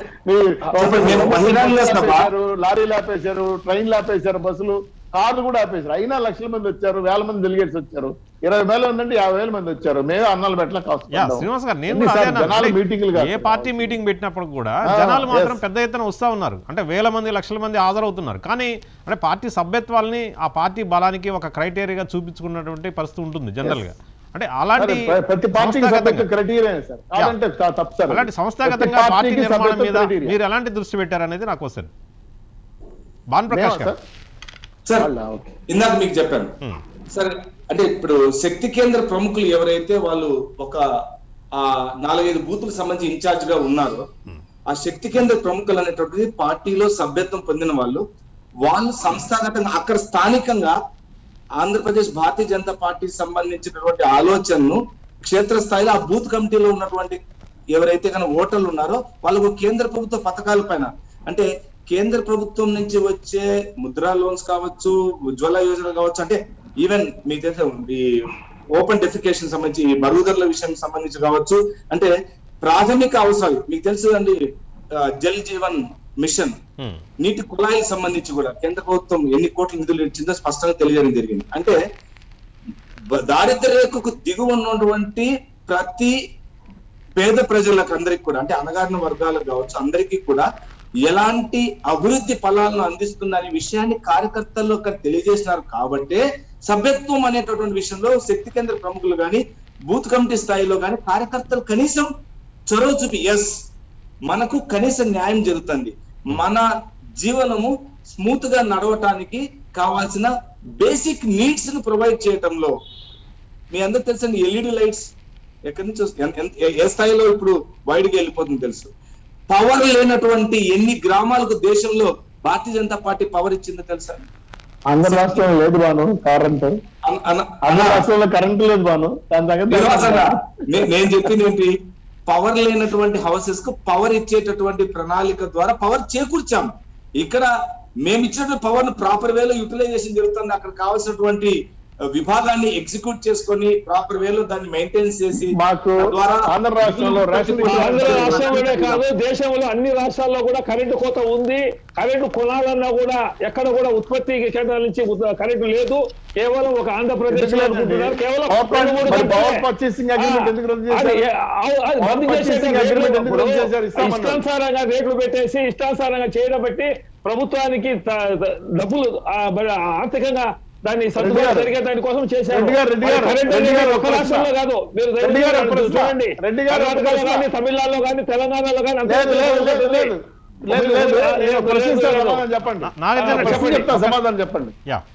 లారీలు ఆపేశారు, ట్రైన్లు ఆపేశారు, బస్సులు, కార్లు కూడా ఆపేశారు, అయినా లక్షల మంది వచ్చారు, 1,000 మంది డెలిగేట్స్ వచ్చారు. 20,000 ఉందంటే 50,000 మంది వచ్చారు. మేమే అన్నాలు పెట్టలే శ్రీనివాస్ గారు, నేను మీటింగ్లు ఏ పార్టీ మీటింగ్ పెట్టినప్పుడు కూడా జనాలు మాత్రం పెద్ద ఎత్తున వస్తా ఉన్నారు. అంటే 1,000 మంది 1,00,000 మంది హాజరవుతున్నారు. కానీ అంటే పార్టీ సభ్యత్వాలని ఆ పార్టీ బలానికి ఒక క్రైటీరియాగా చూపించుకున్నటువంటి పరిస్థితి ఉంటుంది జనరల్ గా. అంటే అలాంటి ప్రతి పార్టీకి క్రైటీరియా సార్, అలాంటి సంస్థాగతంగా పార్టీ నిర్మాణం మీద మీరు ఎలాంటి దృష్టి పెట్టారనేది నాకు వస్తుంది. భాను ప్రకాష్ గారు, ఇందాక మీకు చెప్పాను సరే. అంటే ఇప్పుడు శక్తి కేంద్ర ప్రముఖులు ఎవరైతే వాళ్ళు ఒక 4-5 బూతులకు సంబంధించి ఇన్ఛార్జ్ గా ఉన్నారో, ఆ శక్తి కేంద్ర ప్రముఖులు అనేటువంటిది పార్టీలో సభ్యత్వం పొందిన వాళ్ళు సంస్థాగతంగా అక్కడ స్థానికంగా ఆంధ్రప్రదేశ్ భారతీయ జనతా పార్టీకి సంబంధించినటువంటి ఆలోచనను క్షేత్రస్థాయిలో ఆ బూత్ కమిటీలో ఉన్నటువంటి ఎవరైతే కనుక ఓటర్లు ఉన్నారో వాళ్ళకు కేంద్ర ప్రభుత్వ పథకాల పైన, అంటే కేంద్ర ప్రభుత్వం నుంచి వచ్చే ముద్రా లోన్స్ కావచ్చు, ఉజ్వల యోజన కావచ్చు, అంటే ఈవెన్ మీకు తెలిసే ఈ ఓపెన్ డెఫికేషన్ సంబంధించి మరుగుదొరల విషయం సంబంధించి కావచ్చు, అంటే ప్రాథమిక అవసరాలు మీకు తెలుసు అండి. జల్ జీవన్ మిషన్ నీటి కుళాయికి సంబంధించి కూడా కేంద్ర ప్రభుత్వం ఎన్ని కోట్ల నిధులు ఇచ్చిందో స్పష్టంగా తెలియజేయడం జరిగింది. అంటే దారిద్ర్య రేఖకు దిగువ ఉన్నటువంటి ప్రతి పేద ప్రజలకు అందరికి కూడా, అంటే అణగారిన వర్గాలకు కావచ్చు, అందరికీ కూడా ఎలాంటి అభివృద్ధి ఫలాలను అందిస్తుందనే విషయాన్ని కార్యకర్తల్లో తెలియజేసినారు. కాబట్టే సభ్యత్వం అనేటటువంటి విషయంలో శక్తి కేంద్ర ప్రముఖులు కానీ బూత్ కమిటీ స్థాయిలో కానీ కార్యకర్తలు కనీసం చొరవ చూపి ఎస్ మనకు కనీస న్యాయం జరుగుతుంది, మన జీవనము స్మూత్ గా నడవటానికి కావాల్సిన బేసిక్ నీడ్స్ ను ప్రొవైడ్ చేయటంలో మీ అందరూ తెలుసండి. ఎల్ఈడి లైట్స్ ఎక్కడి నుంచి ఏ స్థాయిలో ఇప్పుడు వైడ్గా వెళ్ళిపోతుంది తెలుసు. పవర్ లేనటువంటి ఎన్ని గ్రామాలకు దేశంలో భారతీయ జనతా పార్టీ పవర్ ఇచ్చిందో తెలుసా? ఆంధ్ర రాష్ట్రంలో లేదు బాను కరెంటు, ఆంధ్ర రాష్ట్రంలో కరెంటు లేదు బాను. నేను చెప్పింది ఏంటి, పవర్ లేనటువంటి హౌసెస్ కు పవర్ ఇచ్చేటటువంటి ప్రణాళిక ద్వారా పవర్ చేకూర్చాం. ఇక్కడ మేము ఇచ్చినటువంటి పవర్ ను ప్రాపర్ వేలో యూటిలైజేషన్ జరుగుతుంది. అక్కడ కావాల్సినటువంటి విభాగాన్ని ఎగ్జిక్యూట్ చేసుకొని ప్రాపర్ వేలో దాన్ని మెయింటైన్ చేసి మాకు ఆంధ్ర రాష్ట్రంలో రాష్ట్రంలోనే కాదు దేశంలో అన్ని రాష్ట్రాల్లో కూడా కరెంటు కోత ఉంది. కరెంటు కొనాలన్నా కూడా ఎక్కడ కూడా ఉత్పత్తి కేంద్రాల నుంచి కరెంటు లేదు. కేవలం ఒక ఆంధ్రప్రదేశ్ లో అనుకుంటున్నారు. కేవలం ఇష్టానుసారంగా రేట్లు పెట్టేసి ఇష్టానుసారంగా చేయడం బట్టి ప్రభుత్వానికి డబ్బులు ఆర్థికంగా దాన్ని జరిగే దాని కోసం చేశారు. ఒక రాష్ట్రంలో కాదు, మీరు చూడండి కర్ణాటకలో కానీ తమిళనాడులో కానీ తెలంగాణలో కానీ సమాధానం చెప్పండి.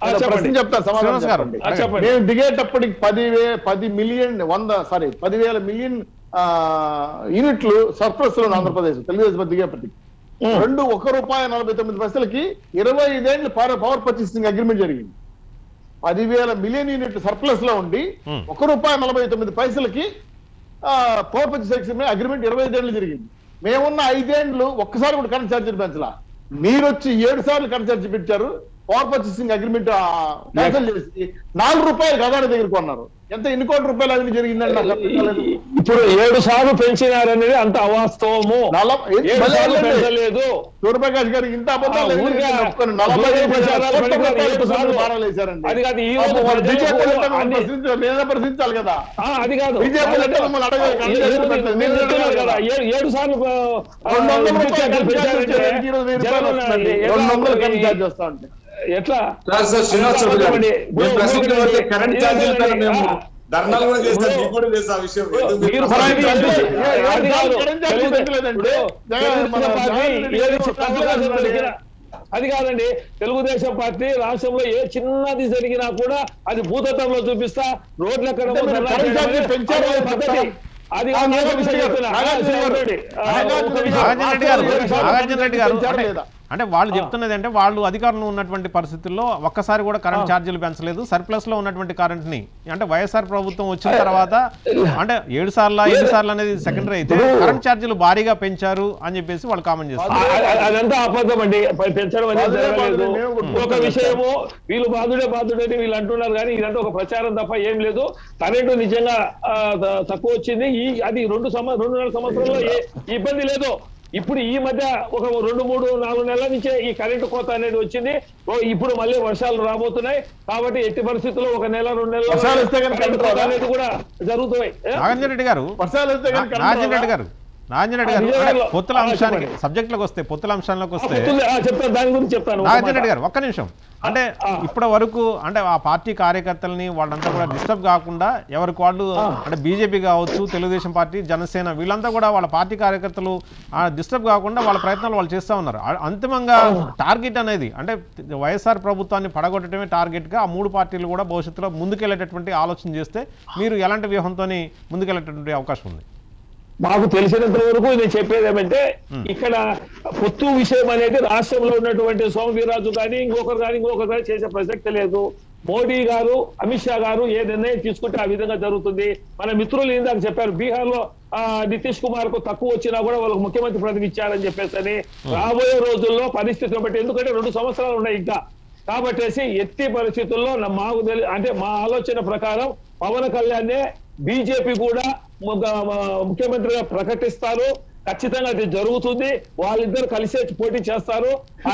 నేను దిగేటప్పటికి 10,000 మిలియన్ యూనిట్లు సర్ప్లస్ లో ఆంధ్రప్రదేశ్ తెలుగుదేశం దిగేపటికి ₹1.49 25 ఏళ్ళు పవర్ పర్చేసింగ్ అగ్రిమెంట్ జరిగింది. 10,000 మిలియన్ యూనిట్ సర్ప్లస్ లో ఉండి ₹1.49 పవర్ పర్చేసింగ్ అగ్రిమెంట్ 25 ఏళ్ళు జరిగింది. మేమున్న 5 ఏళ్ళు ఒక్కసారి కూడా కరెంట్ ఛార్జీలు పెంచలా. మీరు వచ్చి 7 సార్లు కరెంట్ ఛార్జీ పెట్టారు. పవర్ పర్చేసింగ్ అగ్రిమెంట్ క్యాన్సిల్ చేసి ₹4 అదాని దగ్గర కొన్నారు. ఎన్ని కోట్ల రూపాయలు అవినీతి జరిగిందండి? ఇప్పుడు 7 సార్లు పెంచినారనేది అంత అవాస్తవము. పెంచలేదు. సూర్యప్రకాష్ గారు ఇంత అబద్ధాలు ప్రశ్నించాలి కదా. అది కాదు, బీజేపీ 7 సార్లు 200 ఛార్జ్ వస్తా ఉంటే ఎట్లా కరెంట్ ఛార్జీల ధర్నాలు కూడా చేస్తారు. మీకు కూడా తెలుసు ఆ విషయం. అది కాదండి, తెలుగుదేశం పార్టీ రాష్ట్రంలో ఏ చిన్నది జరిగినా కూడా అది భూతత్వంలో చూపిస్తా, రోడ్లు ఎక్కడ అది అంటే వాళ్ళు చెప్తున్నది అంటే వాళ్ళు అధికారంలో ఉన్నటువంటి పరిస్థితుల్లో ఒక్కసారి కూడా కరెంట్ ఛార్జీలు పెంచలేదు. సర్ప్లస్ లో ఉన్నటువంటి కరెంట్ ని అంటే వైఎస్ఆర్ ప్రభుత్వం వచ్చిన తర్వాత అంటే 7 సార్లు అనేది సెకండరీ అయితే కరెంట్ ఛార్జీలు భారీగా పెంచారు అని చెప్పేసి వాళ్ళు కామెంట్ చేస్తారు. అదంతా అబద్ధం అండి, పెంచడం అనేది జరగలేదు. ఒక విషయము వీళ్ళు బాధుడని వీళ్ళు అంటున్నారు, కానీ ఇదంతా ఒక ప్రచారం తప్ప ఏం లేదు. కరెంటు నిజంగా తక్కువ వచ్చింది. అది 2.5 సంవత్సరంలో ఏ ఇబ్బంది లేదు. ఇప్పుడు ఈ మధ్య ఒక 2, 3, 4 నెలల నుంచే ఈ కరెంటు కోత అనేది వచ్చింది. ఇప్పుడు మళ్ళీ వర్షాలు రాబోతున్నాయి కాబట్టి ఎట్టి పరిస్థితుల్లో 1 నెల 2 నెలలు అనేది కూడా జరుగుతున్నాయి. పొత్తుల అంశానికి సబ్జెక్టులకు వస్తే చెప్తాను, దాని గురించి చెప్తాను. నాగార్జున రెడ్డి గారు ఒక్క నిమిషం. అంటే ఇప్పటి వరకు అంటే ఆ పార్టీ కార్యకర్తల్ని వాళ్ళంతా కూడా డిస్టర్బ్ కాకుండా ఎవరికి వాళ్ళు అంటే బీజేపీ కావచ్చు, తెలుగుదేశం పార్టీ, జనసేన వీళ్ళంతా కూడా వాళ్ళ పార్టీ కార్యకర్తలు డిస్టర్బ్ కాకుండా వాళ్ళ ప్రయత్నాలు వాళ్ళు చేస్తూ ఉన్నారు. అంతిమంగా టార్గెట్ అనేది అంటే వైఎస్ఆర్ ప్రభుత్వాన్ని పడగొట్టడమే టార్గెట్గా ఆ 3 పార్టీలు కూడా భవిష్యత్తులో ముందుకెళ్లేటటువంటి ఆలోచన చేస్తే మీరు ఎలాంటి వ్యూహంతో ముందుకెళ్లేటటువంటి అవకాశం ఉంది? మాకు తెలిసినంత వరకు నేను చెప్పేది ఏమంటే, ఇక్కడ పొత్తు విషయం అనేది రాష్ట్రంలో ఉన్నటువంటి సోమవీరాజు కానీ ఇంకొకరు కానీ చేసే ప్రసక్తి లేదు. మోడీ గారు, అమిత్ షా గారు ఏ నిర్ణయం తీసుకుంటే ఆ విధంగా జరుగుతుంది. మన మిత్రులు ఇందాక చెప్పారు, బీహార్ లో నితీష్ కుమార్ కు తక్కువ వచ్చినా కూడా వాళ్ళకు ముఖ్యమంత్రి పదవి ఇచ్చారని చెప్పేసి రాబోయే రోజుల్లో పరిస్థితులను బట్టి, ఎందుకంటే 2 సంవత్సరాలు ఉన్నాయి ఇంకా కాబట్టి ఎట్టి పరిస్థితుల్లో అంటే మా ఆలోచన ప్రకారం పవన్ కళ్యాణ్ బీజేపీ కూడా ముఖ్యమంత్రిగా ప్రకటిస్తారు. ఖచ్చితంగా అది జరుగుతుంది. వాళ్ళిద్దరు కలిసి పోటీ చేస్తారు.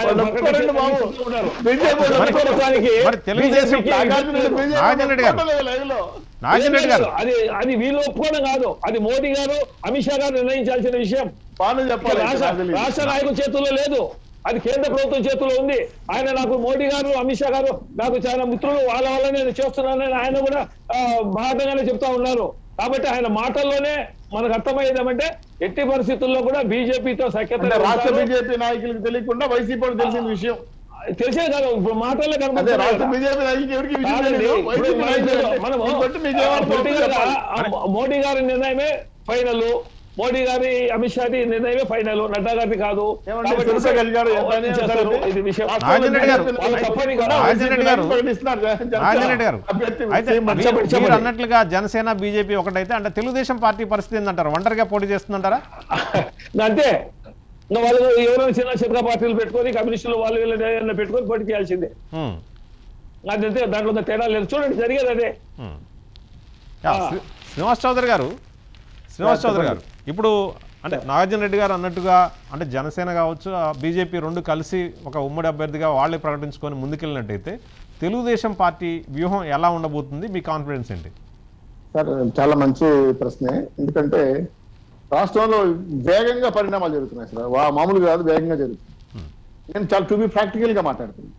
అది వీళ్ళు ఒప్పుకోవడం కాదు, అది మోడీ గారు, అమిత్ షా గారు నిర్ణయించాల్సిన విషయం. రాష్ట్ర నాయకుల చేతుల్లో లేదు, అది కేంద్ర ప్రభుత్వం చేతుల్లో ఉంది. ఆయన నాకు మోడీ గారు, అమిత్ షా గారు నాకు చాలా మిత్రులు, వాళ్ళ వల్ల నేను చేస్తున్నానని ఆయన కూడా బాధగానే చెప్తా ఉన్నారు. కాబట్టి ఆయన మాటల్లోనే మనకు అర్థమయ్యేది ఏమంటే ఎట్టి పరిస్థితుల్లో కూడా బీజేపీతో సఖ్యత. రాష్ట్ర బీజేపీ నాయకులకు తెలియకుండా వైసీపీ తెలిసిన విషయం తెలిసే కాదు, ఇప్పుడు మాటల్లో కనబడుతుంది. మోడీ గారి నిర్ణయమే ఫైనల్, మోడీ గారి, అమిత్ షా నిర్ణయమే ఫైనల్, నడ్డా గారిది కాదు. అన్నట్లుగా జనసేన బీజేపీ ఒకటైతే అంటే తెలుగుదేశం పార్టీ పరిస్థితి ఏంటంటారు? ఒంటరిగా పోటీ చేస్తుందంటారా? అంతే, వాళ్ళు ఎవరైనా చిన్న పార్టీలు పెట్టుకొని కమ్యూనిస్టులు వాళ్ళు వీళ్ళు పెట్టుకొని పోటీ చేయాల్సిందే. అదంతే, దాంట్లో తేడా లేదు. చూడండి జరిగేది అదే. శ్రీనివాస్ చౌదరి గారు ఇప్పుడు అంటే నాగార్జున రెడ్డి గారు అన్నట్టుగా అంటే జనసేన కావచ్చు, బీజేపీ 2 కలిసి ఒక ఉమ్మడి అభ్యర్థిగా వాళ్ళే ప్రకటించుకొని ముందుకెళ్ళినట్టయితే తెలుగుదేశం పార్టీ వ్యూహం ఎలా ఉండబోతుంది? మీ కాన్ఫిడెన్స్ ఏంటి? సార్ చాలా మంచి ప్రశ్నే. ఎందుకంటే రాష్ట్రంలో వేగంగా పరిణామాలు జరుగుతున్నాయి సార్, మామూలుగా కాదు, వేగంగా జరుగుతుంది. నేను చాలా టు బి ప్రాక్టికల్ గా మాట్లాడుతున్నాను.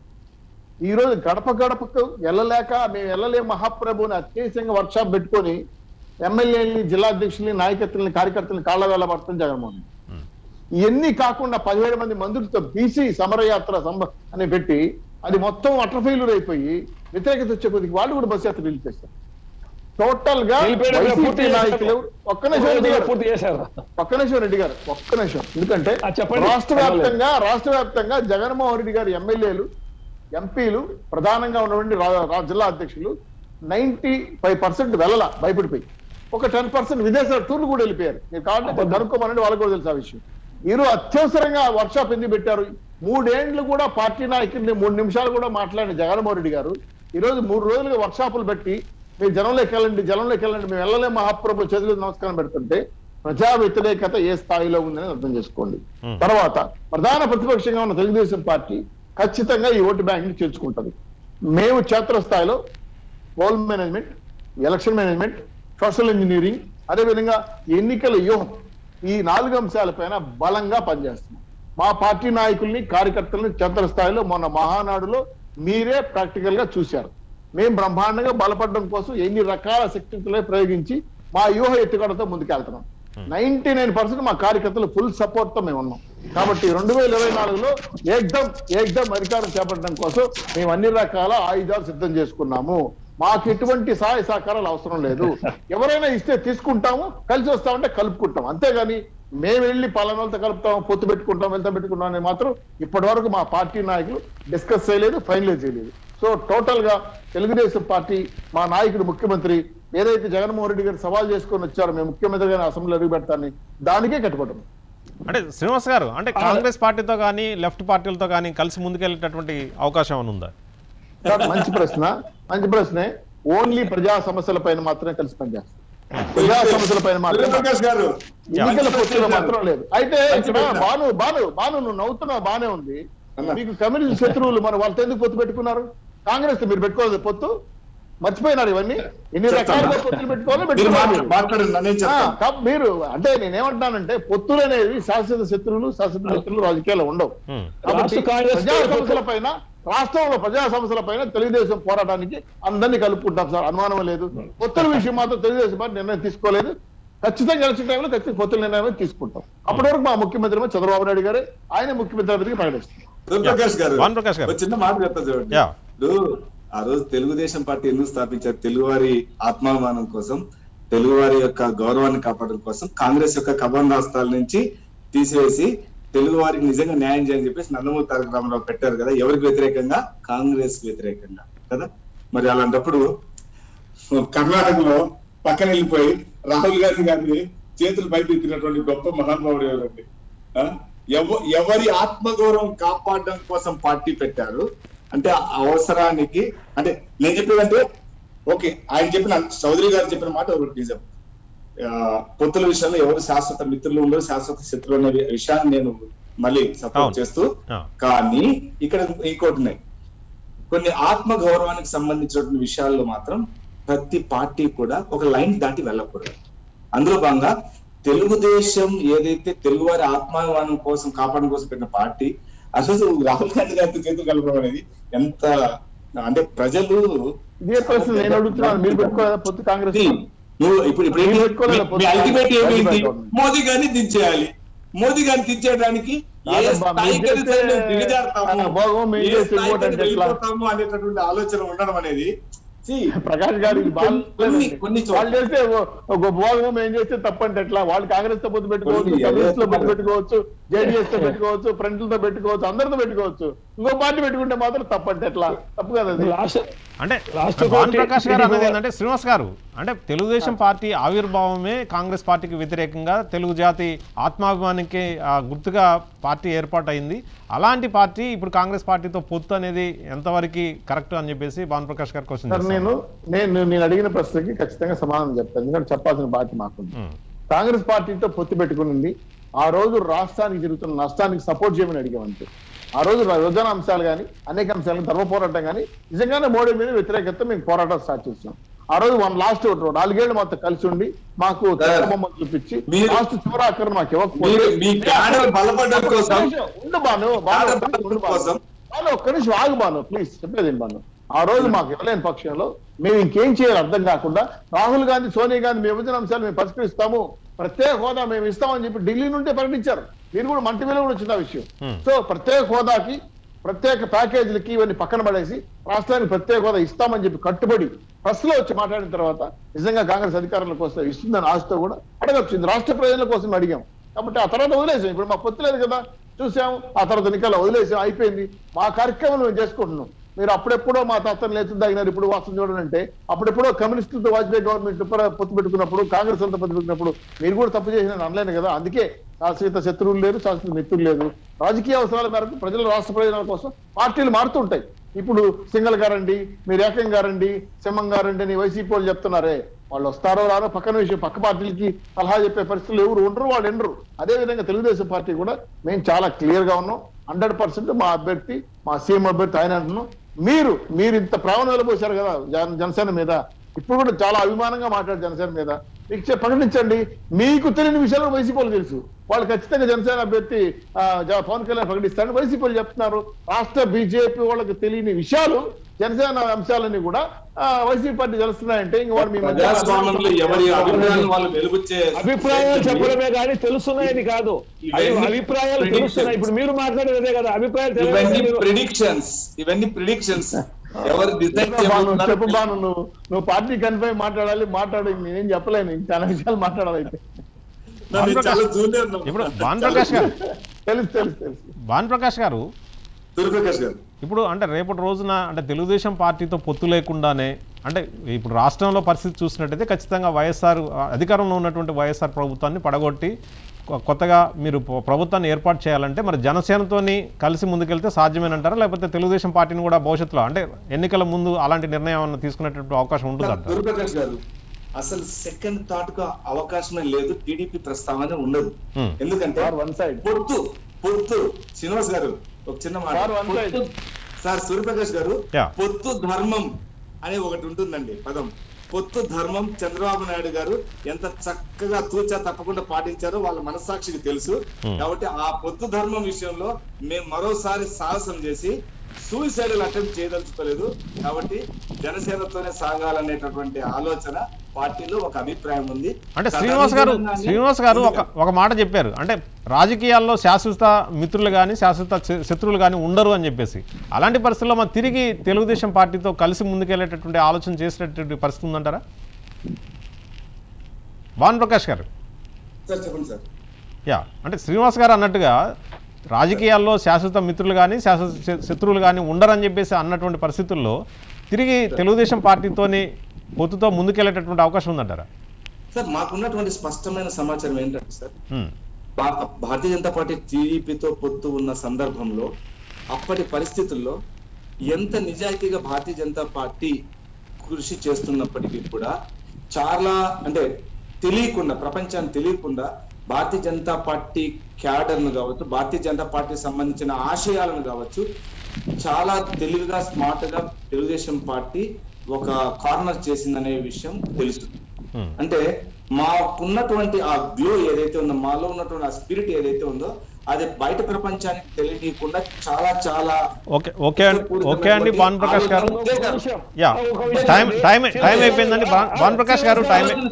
ఈ రోజు గడపకు వెళ్ళలేక మేము వెళ్ళలే మహాప్రభుని అత్యవసరంగా వర్క్షాప్ పెట్టుకొని ఎమ్మెల్యేలని, జిల్లా అధ్యక్షుల్ని, నాయకత్వాలని, కార్యకర్తల్ని కాళ్ల వేళ పడుతుంది జగన్మోహన్. ఇవన్నీ కాకుండా 17 మంది మంత్రులతో బీసీ సమరయాత్ర అని పెట్టి అది మొత్తం అటర్ ఫెయిల్యూర్ అయిపోయి వ్యతిరేకత వచ్చే కొద్దికి వాళ్ళు కూడా బస్ యాత్ర రిలీజ్ చేస్తారు. టోటల్ గా నాయకులు ఒక్క నిమిషం రెడ్డి గారు ఎందుకంటే రాష్ట్ర వ్యాప్తంగా జగన్మోహన్ రెడ్డి గారు ఎమ్మెల్యేలు, ఎంపీలు, ప్రధానంగా ఉన్నటువంటి జిల్లా అధ్యక్షులు 95% వెళ్ళాల భయపడిపోయి, ఒక 10% విదేశాల టూర్లు కూడా వెళ్ళిపోయారు. మీరు కావాలంటే కనుక్కోమనండి, వాళ్ళకి కూడా తెలుసు ఆ విషయం. ఈరోజు అత్యవసరంగా వర్క్షాప్ ఎందుకు పెట్టారు? 3 ఏళ్లు కూడా పార్టీ నాయకుడిని 3 నిమిషాలు కూడా మాట్లాడిన జగన్మోహన్ రెడ్డి గారు ఈరోజు 3 రోజులుగా వర్క్షాపులు పెట్టి మీరు జనంలోకి వెళ్ళండి, మేము వెళ్ళలే మహాప్రభు చేతులు నమస్కారం పెడుతుంటే ప్రజా వ్యతిరేకత ఏ స్థాయిలో ఉందని అర్థం చేసుకోండి. తర్వాత ప్రధాన ప్రతిపక్షంగా ఉన్న తెలుగుదేశం పార్టీ ఖచ్చితంగా ఈ ఓటు బ్యాంక్ ని చేర్చుకుంటది. మేము క్షేత్రస్థాయిలో poll management, election management, social engineering, అదేవిధంగా ఎన్నికల వ్యూహం, ఈ 4 అంశాలపైన బలంగా పనిచేస్తున్నాం. మా పార్టీ నాయకుల్ని, కార్యకర్తల్ని క్షేత్రస్థాయిలో మొన్న మహానాడులో మీరే ప్రాక్టికల్ గా చూశారు. మేము బ్రహ్మాండంగా బలపడడం కోసం ఎన్ని రకాల శక్తులే ప్రయోగించి మా వ్యూహ ఎత్తుగడతో ముందుకెళ్తున్నాం. 99% మా కార్యకర్తలు ఫుల్ సపోర్ట్ తో మేము ఉన్నాం. కాబట్టి 2024లో ఏకదం అధికారం చేపట్టడం కోసం మేము అన్ని రకాల ఆయుధాలు సిద్ధం చేసుకున్నాము. మాకు ఎటువంటి సహాయ సహకారాలు అవసరం లేదు. ఎవరైనా ఇస్తే తీసుకుంటాము, కలిసి వస్తామంటే కలుపుకుంటాం. అంతేగాని మేము వెళ్ళి పలానాలతో కలుపుతాం, పొత్తు పెట్టుకుంటాం, వెళ్తాం పెట్టుకుంటాం అని మాత్రం ఇప్పటి వరకు మా పార్టీ నాయకులు డిస్కస్ చేయలేదు, ఫైనలైజ్ చేయలేదు. సో టోటల్ గా తెలుగుదేశం పార్టీ, మా నాయకుడు ముఖ్యమంత్రి ఏదైతే జగన్మోహన్ రెడ్డి గారు సవాల్ చేసుకొని వచ్చారో మేము ముఖ్యమంత్రిగా అసెంబ్లీలో అడుగు పెడతానని దానికే కట్టుబడ్డాం. అంటే శ్రీనివాస్ గారు, అంటే కాంగ్రెస్ పార్టీతో కానీ లెఫ్ట్ పార్టీలతో కానీ కలిసి ముందుకెళ్ళేటటువంటి అవకాశం ఏమైనా ఉందా? మంచి ప్రశ్నే. ఓన్లీ ప్రజా సమస్యల పైన మాత్రమే కలిసి పనిచేస్తాం. ప్రజా సమస్యల పైన మాత్రం ఎన్నికల పొత్తులో మాత్రం లేదు. అయితే ఇక్కడ బాను నువ్వు నవ్వుతున్నావు, బానే ఉంది. మీకు కమ్యూనిస్ట్ శత్రువులు మరి వాళ్ళతో ఎందుకు పొత్తు పెట్టుకున్నారు? కాంగ్రెస్ మీరు పెట్టుకోలేదు పొత్తు, మర్చిపోయినారు ఇవన్నీ. ఎన్ని రకాలుగా పొత్తులు పెట్టుకోవాలి మీరు. అంటే నేనేమంటున్నానంటే పొత్తులు అనేవి శాశ్వత శత్రువులు, శాశ్వత మిత్రులు రాజకీయాలు ఉండవు. కాబట్టి ప్రజా సమస్యల పైన, రాష్ట్రంలో ప్రజా సమస్యల పైన తెలుగుదేశం పోరాటానికి అందరినీ కలుపుకుంటాం సార్, అనుమానం లేదు. పొత్తుల విషయం మాత్రం తెలుగుదేశం పార్టీ నిర్ణయం తీసుకోలేదు. ఖచ్చితంగా గెలిచిన టైంలో ఖచ్చితంగా పొత్తుల నిర్ణయం తీసుకుంటాం. అప్పటి వరకు మా ముఖ్యమంత్రి చంద్రబాబు నాయుడు గారే ఆయన ముఖ్యమంత్రి అభ్యర్థిగా ప్రకటిస్తారు. ప్రకాష్ గారు చిన్న మాట చెప్తా చూడండి. ఇప్పుడు ఆ రోజు తెలుగుదేశం పార్టీ ఎందుకు స్థాపించారు? తెలుగువారి ఆత్మాభిమానం కోసం, తెలుగువారి యొక్క గౌరవాన్ని కాపాడడం కోసం, కాంగ్రెస్ యొక్క కబంధాస్తాల నుంచి తీసివేసి తెలుగు వారికి నిజంగా న్యాయం చేయని చెప్పేసి నందమూరి తారక రామారావు పెట్టారు కదా. ఎవరికి వ్యతిరేకంగా? కాంగ్రెస్ వ్యతిరేకంగా కదా. మరి అలాంటప్పుడు కర్ణాటకలో పక్కన వెళ్ళిపోయి రాహుల్ గాంధీ గారిని చేతులు బయట ఎత్తినటువంటి గొప్ప మహానుభావుడు ఎవరండి? ఎవరి ఆత్మగౌరవం కాపాడడం కోసం పార్టీ పెట్టారు అంటే అవసరానికి. అంటే నేను చెప్పేదంటే ఓకే, ఆయన చెప్పిన చౌదరి గారు చెప్పిన మాట ఒకటి నిజం. పొత్తుల విషయంలో ఎవరు శాశ్వత మిత్రులు ఉండరు, శాశ్వత శత్రులు అనే విషయాన్ని నేను మళ్ళీ సపోర్ట్ చేస్తూ, కానీ ఇక్కడ ఇంకోటి ఉన్నాయి. కొన్ని ఆత్మ గౌరవానికి సంబంధించినటువంటి విషయాల్లో మాత్రం ప్రతి పార్టీ కూడా ఒక లైన్ దాటి వెళ్ళకూడదు. అందులో భాగంగా తెలుగుదేశం ఏదైతే తెలుగువారి ఆత్మాభిమానం కోసం కాపాడడం కోసం పెట్టిన పార్టీ, అసలు రాహుల్ గాంధీ గారితో చేతులు కలపడం అనేది ఎంత అంటే ప్రజలు ఇదే ప్రశ్న నేను అడుగుతున్నాను. మీరు పెట్టుకోలేదా పొత్తు కాంగ్రెస్? నువ్వు ఇప్పుడు అల్టిమేట్ ఏమైంది? మోదీ గారిని దించేయాలి. మోదీ గారిని దించేయడానికి అనేటటువంటి ఆలోచన ఉండడం అనేది ప్రకాష్ గారు వాళ్ళు చేస్తే భోగం ఏం చేస్తే తప్పంటే ఎట్లా? వాళ్ళు కాంగ్రెస్ తో పొత్తు పెట్టుకోవచ్చు, కమ్యూనిస్ట్ లో పొత్తు పెట్టుకోవచ్చు, జేడీఎస్ తో పెట్టుకోవచ్చు, ఫ్రంట్లతో పెట్టుకోవచ్చు, అందరితో పెట్టుకోవచ్చు. ఇంకో పార్టీ పెట్టుకుంటే మాత్రం తప్పంటే ఎట్లా? తప్పు కదా. అంటే ప్రకాష్ గారు అనేది ఏంటంటే, శ్రీనివాస్ గారు అంటే తెలుగుదేశం పార్టీ ఆవిర్భావమే కాంగ్రెస్ పార్టీకి వ్యతిరేకంగా తెలుగు జాతి ఆత్మాభిమానికి గుర్తుగా పార్టీ ఏర్పాటైంది. అలాంటి పార్టీ ఇప్పుడు కాంగ్రెస్ పార్టీతో పొత్తు అనేది ఎంతవరకు కరెక్ట్ అని చెప్పేసి ప్రకాష్ గారు క్వశ్చన్ చేస్తారు. నేను అడిగిన ప్రశ్నకి ఖచ్చితంగా సమాధానం చెప్తాను, ఎందుకంటే చెప్పాల్సిన బాధ్యత మాకుంది. కాంగ్రెస్ పార్టీతో పొత్తు పెట్టుకునింది ఆ రోజు రాష్ట్రానికి జరుగుతున్న నష్టానికి సపోర్ట్ చేయమని అడిగామంటే. ఆ రోజు విభజన అంశాలు కానీ అనేక అంశాలు ధర్మ పోరాటం కానీ నిజంగానే మోడీ మీద వ్యతిరేకత మేము పోరాటం స్టార్ట్ చేస్తాం. ఆ రోజు లాస్ట్ 4 ఏళ్ళు మొత్తం కలిసి ఉండి మాకు బొమ్మలు చూపించి లాస్ట్ చివరి ఆఖరి మాకు ఒక్క నిమిషం ఆగు బాను, ప్లీజ్ చెప్పేది బాను. ఆ రోజు మాకు ఇవ్వలేని పక్షంలో మేము ఇంకేం చేయాలి అర్థం కాకుండా రాహుల్ గాంధీ, సోనియా గాంధీ మీ విభజన అంశాలు మేము పరిష్కరిస్తాము, ప్రత్యేక హోదా మేము ఇస్తామని చెప్పి ఢిల్లీ నుండి ప్రకటించారు. మీరు కూడా మంటి మీద కూడా వచ్చిన విషయం. సో ప్రత్యేక హోదాకి, ప్రత్యేక ప్యాకేజీలకి ఇవన్నీ పక్కన పడేసి రాష్ట్రానికి ప్రత్యేక హోదా ఇస్తామని చెప్పి కట్టుబడి ప్రెస్లో వచ్చి మాట్లాడిన తర్వాత నిజంగా కాంగ్రెస్ అధికారంలోకి వస్తే ఇస్తుందని ఆశతో కూడా అడగొచ్చింది. రాష్ట్ర ప్రయోజనాల కోసం అడిగాం. కాబట్టి ఆ తర్వాత వదిలేసాం. ఇప్పుడు మాకు పొత్తు లేదు కదా, చూసాం. ఆ తర్వాత ఎన్నికల్లో వదిలేసాం, అయిపోయింది. మా కార్యక్రమం మేము చేసుకుంటున్నాం. మీరు అప్పుడెప్పుడో మా తాతను లేచులు తాగినారు, ఇప్పుడు వాస్తవం చూడండి అంటే అప్పుడెప్పుడో కమ్యూనిస్టులతో వాజ్పేయి గవర్నమెంట్ పొత్తు పెట్టుకున్నప్పుడు, కాంగ్రెస్ అంతా పొత్తు పెట్టుకున్నప్పుడు మీరు కూడా తప్పు చేసిన అనలేను కదా. అందుకే శాశ్వత శత్రువులు లేరు, శాశ్వత మిత్రులు లేదు. రాజకీయ అవసరాల మేరకు ప్రజల రాష్ట్ర ప్రయోజనాల కోసం పార్టీలు మారుతుంటాయి. ఇప్పుడు సింగల్ గారండి, మీరు ఏకం గారండి, సింహం గారండి అని వైసీపీ వాళ్ళు చెప్తున్నారే, వాళ్ళు వస్తారో రారో పక్కన విషయం. పక్క పార్టీలకి సలహా చెప్పే పరిస్థితులు ఎవరు ఉండరు, వాళ్ళు ఎండరు. అదేవిధంగా తెలుగుదేశం పార్టీ కూడా మేము చాలా క్లియర్ గా ఉన్నాం. 100% మా అభ్యర్థి, మా సీఎం అభ్యర్థి ఆయన అంటున్నాం. మీరు ఇంత ప్రాణం వెళ్ళబోసారు కదా జనసేన మీద, ఇప్పుడు కూడా చాలా అభిమానంగా మాట్లాడు జనసేన మీద. ప్రకటించండి. మీకు తెలియని విషయాలు వైసీపీలు తెలుసు. వాళ్ళు ఖచ్చితంగా జనసేన అభ్యర్థి పవన్ కళ్యాణ్ ప్రకటిస్తారని వైసీపీలు చెప్తున్నారు. రాష్ట్ర బీజేపీ వాళ్ళకి తెలియని విషయాలు జనసేన అంశాలన్నీ కూడా వైసీపీ పార్టీ తెలుస్తున్నాయంటే ఇంక వాడు మీ ప్రజాస్వామ్యంలో ఎవరి అభిప్రాయాలు వాళ్ళు వెలుగుచ్చే అభిప్రాయాలు చెప్పడమే కానీ తెలుస్తున్నాయని కాదు, అభిప్రాయాలు తెలుస్తున్నాయి. ఇప్పుడు మీరు మాట్లాడేదే కదా అభిప్రాయాలు. ఇవన్నీ ప్రిడిక్షన్స్ ఎవరు డిసైడ్ చెప్పు బాను, నువ్వు పార్టీ కన్ఫై మాట్లాడు, నేనేం చెప్పలేను, చాలా విషయాలు మాట్లాడాలైతే. ఇప్పుడు భాన్ ప్రకాష్ గారు తెలుసు భాన్ ప్రకాష్ గారు సూర్యప్రకాష్ గారు ఇప్పుడు అంటే రేపటి రోజున అంటే తెలుగుదేశం పార్టీతో పొత్తు లేకుండానే అంటే ఇప్పుడు రాష్ట్రంలో పరిస్థితి చూసినట్టయితే ఖచ్చితంగా వైఎస్ఆర్ అధికారంలో ఉన్నటువంటి వైఎస్ఆర్ ప్రభుత్వాన్ని పడగొట్టి కొత్తగా మీరు ప్రభుత్వాన్ని ఏర్పాటు చేయాలంటే మరి జనసేనతోని కలిసి ముందుకెళ్తే సాధ్యమేనంటారా, లేకపోతే తెలుగుదేశం పార్టీని కూడా భవిష్యత్తులో అంటే ఎన్నికల ముందు అలాంటి నిర్ణయం తీసుకునేటువంటి అవకాశం ఉంటుందంట? సూర్యప్రకాష్ గారు అసలు సెకండ్ థాట్ కు అవకాశమే లేదు, టీడీపీ ప్రస్తావన ఉండదు. ఎందుకంటే పొత్తు శ్రీనివాస్ గారు ఒక చిన్న మాట సార్, సూర్యప్రకాష్ గారు పొత్తు ధర్మం అనే ఒకటి ఉంటుందండి పదం. పొత్తు ధర్మం చంద్రబాబు నాయుడు గారు ఎంత చక్కగా తూచా తప్పకుండా పాటించారో వాళ్ళ మనస్సాక్షికి తెలుసు. కాబట్టి ఆ పొత్తు ధర్మం విషయంలో మేము మరోసారి సాహసం చేసి సూసైడల్ అటెంప్ట్ చేయదలుచుకోలేదు. కాబట్టి జనసేనతోనే సాగాలనేటటువంటి ఆలోచన పార్టీలో ఒక అభిప్రాయం ఉంది. అంటే శ్రీనివాస్ గారు ఒక మాట చెప్పారు, అంటే రాజకీయాల్లో శాశ్వత మిత్రులు కానీ శాశ్వత శత్రువులు కానీ ఉండరు అని చెప్పేసి. అలాంటి పరిస్థితుల్లో మనం తిరిగి తెలుగుదేశం పార్టీతో కలిసి ముందుకెళ్లేటటువంటి ఆలోచన చేసేటటువంటి పరిస్థితి ఉందంటారా? భాన్ ప్రకాష్ గారు అంటే శ్రీనివాస్ గారు అన్నట్టుగా రాజకీయాల్లో శాశ్వత మిత్రులు కానీ శాశ్వత శత్రువులు కానీ ఉండరని చెప్పేసి అన్నటువంటి పరిస్థితుల్లో తిరిగి తెలుగుదేశం పార్టీతోని పొత్తుతో ముందుకెళ్లేటటువంటి అవకాశం ఉందంటారా? సార్ మాకున్నటువంటి స్పష్టమైన సమాచారం ఏంటంటే సార్, భారతీయ జనతా పార్టీ టీడీపీతో పొత్తు ఉన్న సందర్భంలో అప్పటి పరిస్థితుల్లో ఎంత నిజాయితీగా భారతీయ జనతా పార్టీ కృషి చేస్తున్నప్పటికీ కూడా చాలా అంటే తెలియకుండా, ప్రపంచానికి తెలియకుండా భారతీయ జనతా పార్టీ క్యాడర్ను కావచ్చు, భారతీయ జనతా పార్టీకి సంబంధించిన ఆశయాలను కావచ్చు చాలా తెలివిగా స్మార్ట్ గా తెలుగుదేశం పార్టీ ఒక కార్నర్ చేసిందనే విషయం తెలుసు. అంటే మాకున్నటువంటి ఆ గ్లో ఏదైతే ఉందో, మాలో ఉన్నటువంటి ఆ స్పిరిట్ ఏదైతే ఉందో అది బయట ప్రపంచానికి తెలియకుండా చాలా చాలా ఓకే అండి భాన్ ప్రకాష్ గారు. టైం అయిపోయిందండి భాన్ ప్రకాష్ గారు,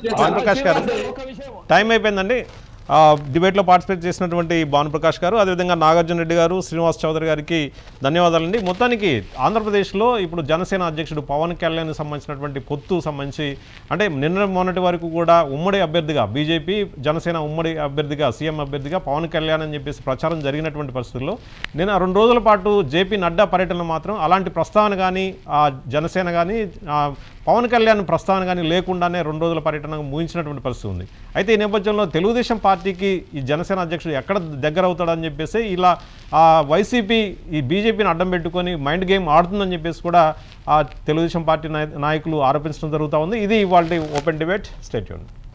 టైం అయిపోయిందండి. డిబేట్లో పార్టిసిపేట్ చేసినటువంటి భాను ప్రకాష్ గారు, అదేవిధంగా నాగార్జున రెడ్డి గారు, శ్రీనివాస్ చౌదరి గారికి ధన్యవాదాలండి. మొత్తానికి ఆంధ్రప్రదేశ్లో ఇప్పుడు జనసేన అధ్యక్షుడు పవన్ కళ్యాణ్కి సంబంధించినటువంటి పొత్తు సంబంధించి అంటే నిన్న మొన్నటి వరకు కూడా ఉమ్మడి అభ్యర్థిగా బీజేపీ జనసేన ఉమ్మడి అభ్యర్థిగా సీఎం అభ్యర్థిగా పవన్ కళ్యాణ్ అని చెప్పేసి ప్రచారం జరిగినటువంటి పరిస్థితుల్లో నిన్న 2 రోజుల పాటు జేపీ నడ్డా పర్యటన మాత్రం అలాంటి ప్రస్తావన కానీ జనసేన కానీ పవన్ కళ్యాణ్ ప్రస్తావన కానీ లేకుండానే 2 రోజుల పర్యటన ముగించినటువంటి పరిస్థితి ఉంది. అయితే ఈ నేపథ్యంలో తెలుగుదేశం పార్టీకి ఈ జనసేన అధ్యక్షుడు ఎక్కడ దగ్గర అవుతాడని చెప్పేసి ఇలా వైసీపీ ఈ బీజేపీని అడ్డం పెట్టుకొని మైండ్ గేమ్ ఆడుతుందని చెప్పేసి కూడా తెలుగుదేశం పార్టీ నాయకులు ఆరోపించడం జరుగుతూ ఉంది. ఇది ఇవాళ ఓపెన్ డిబేట్. Stay tuned.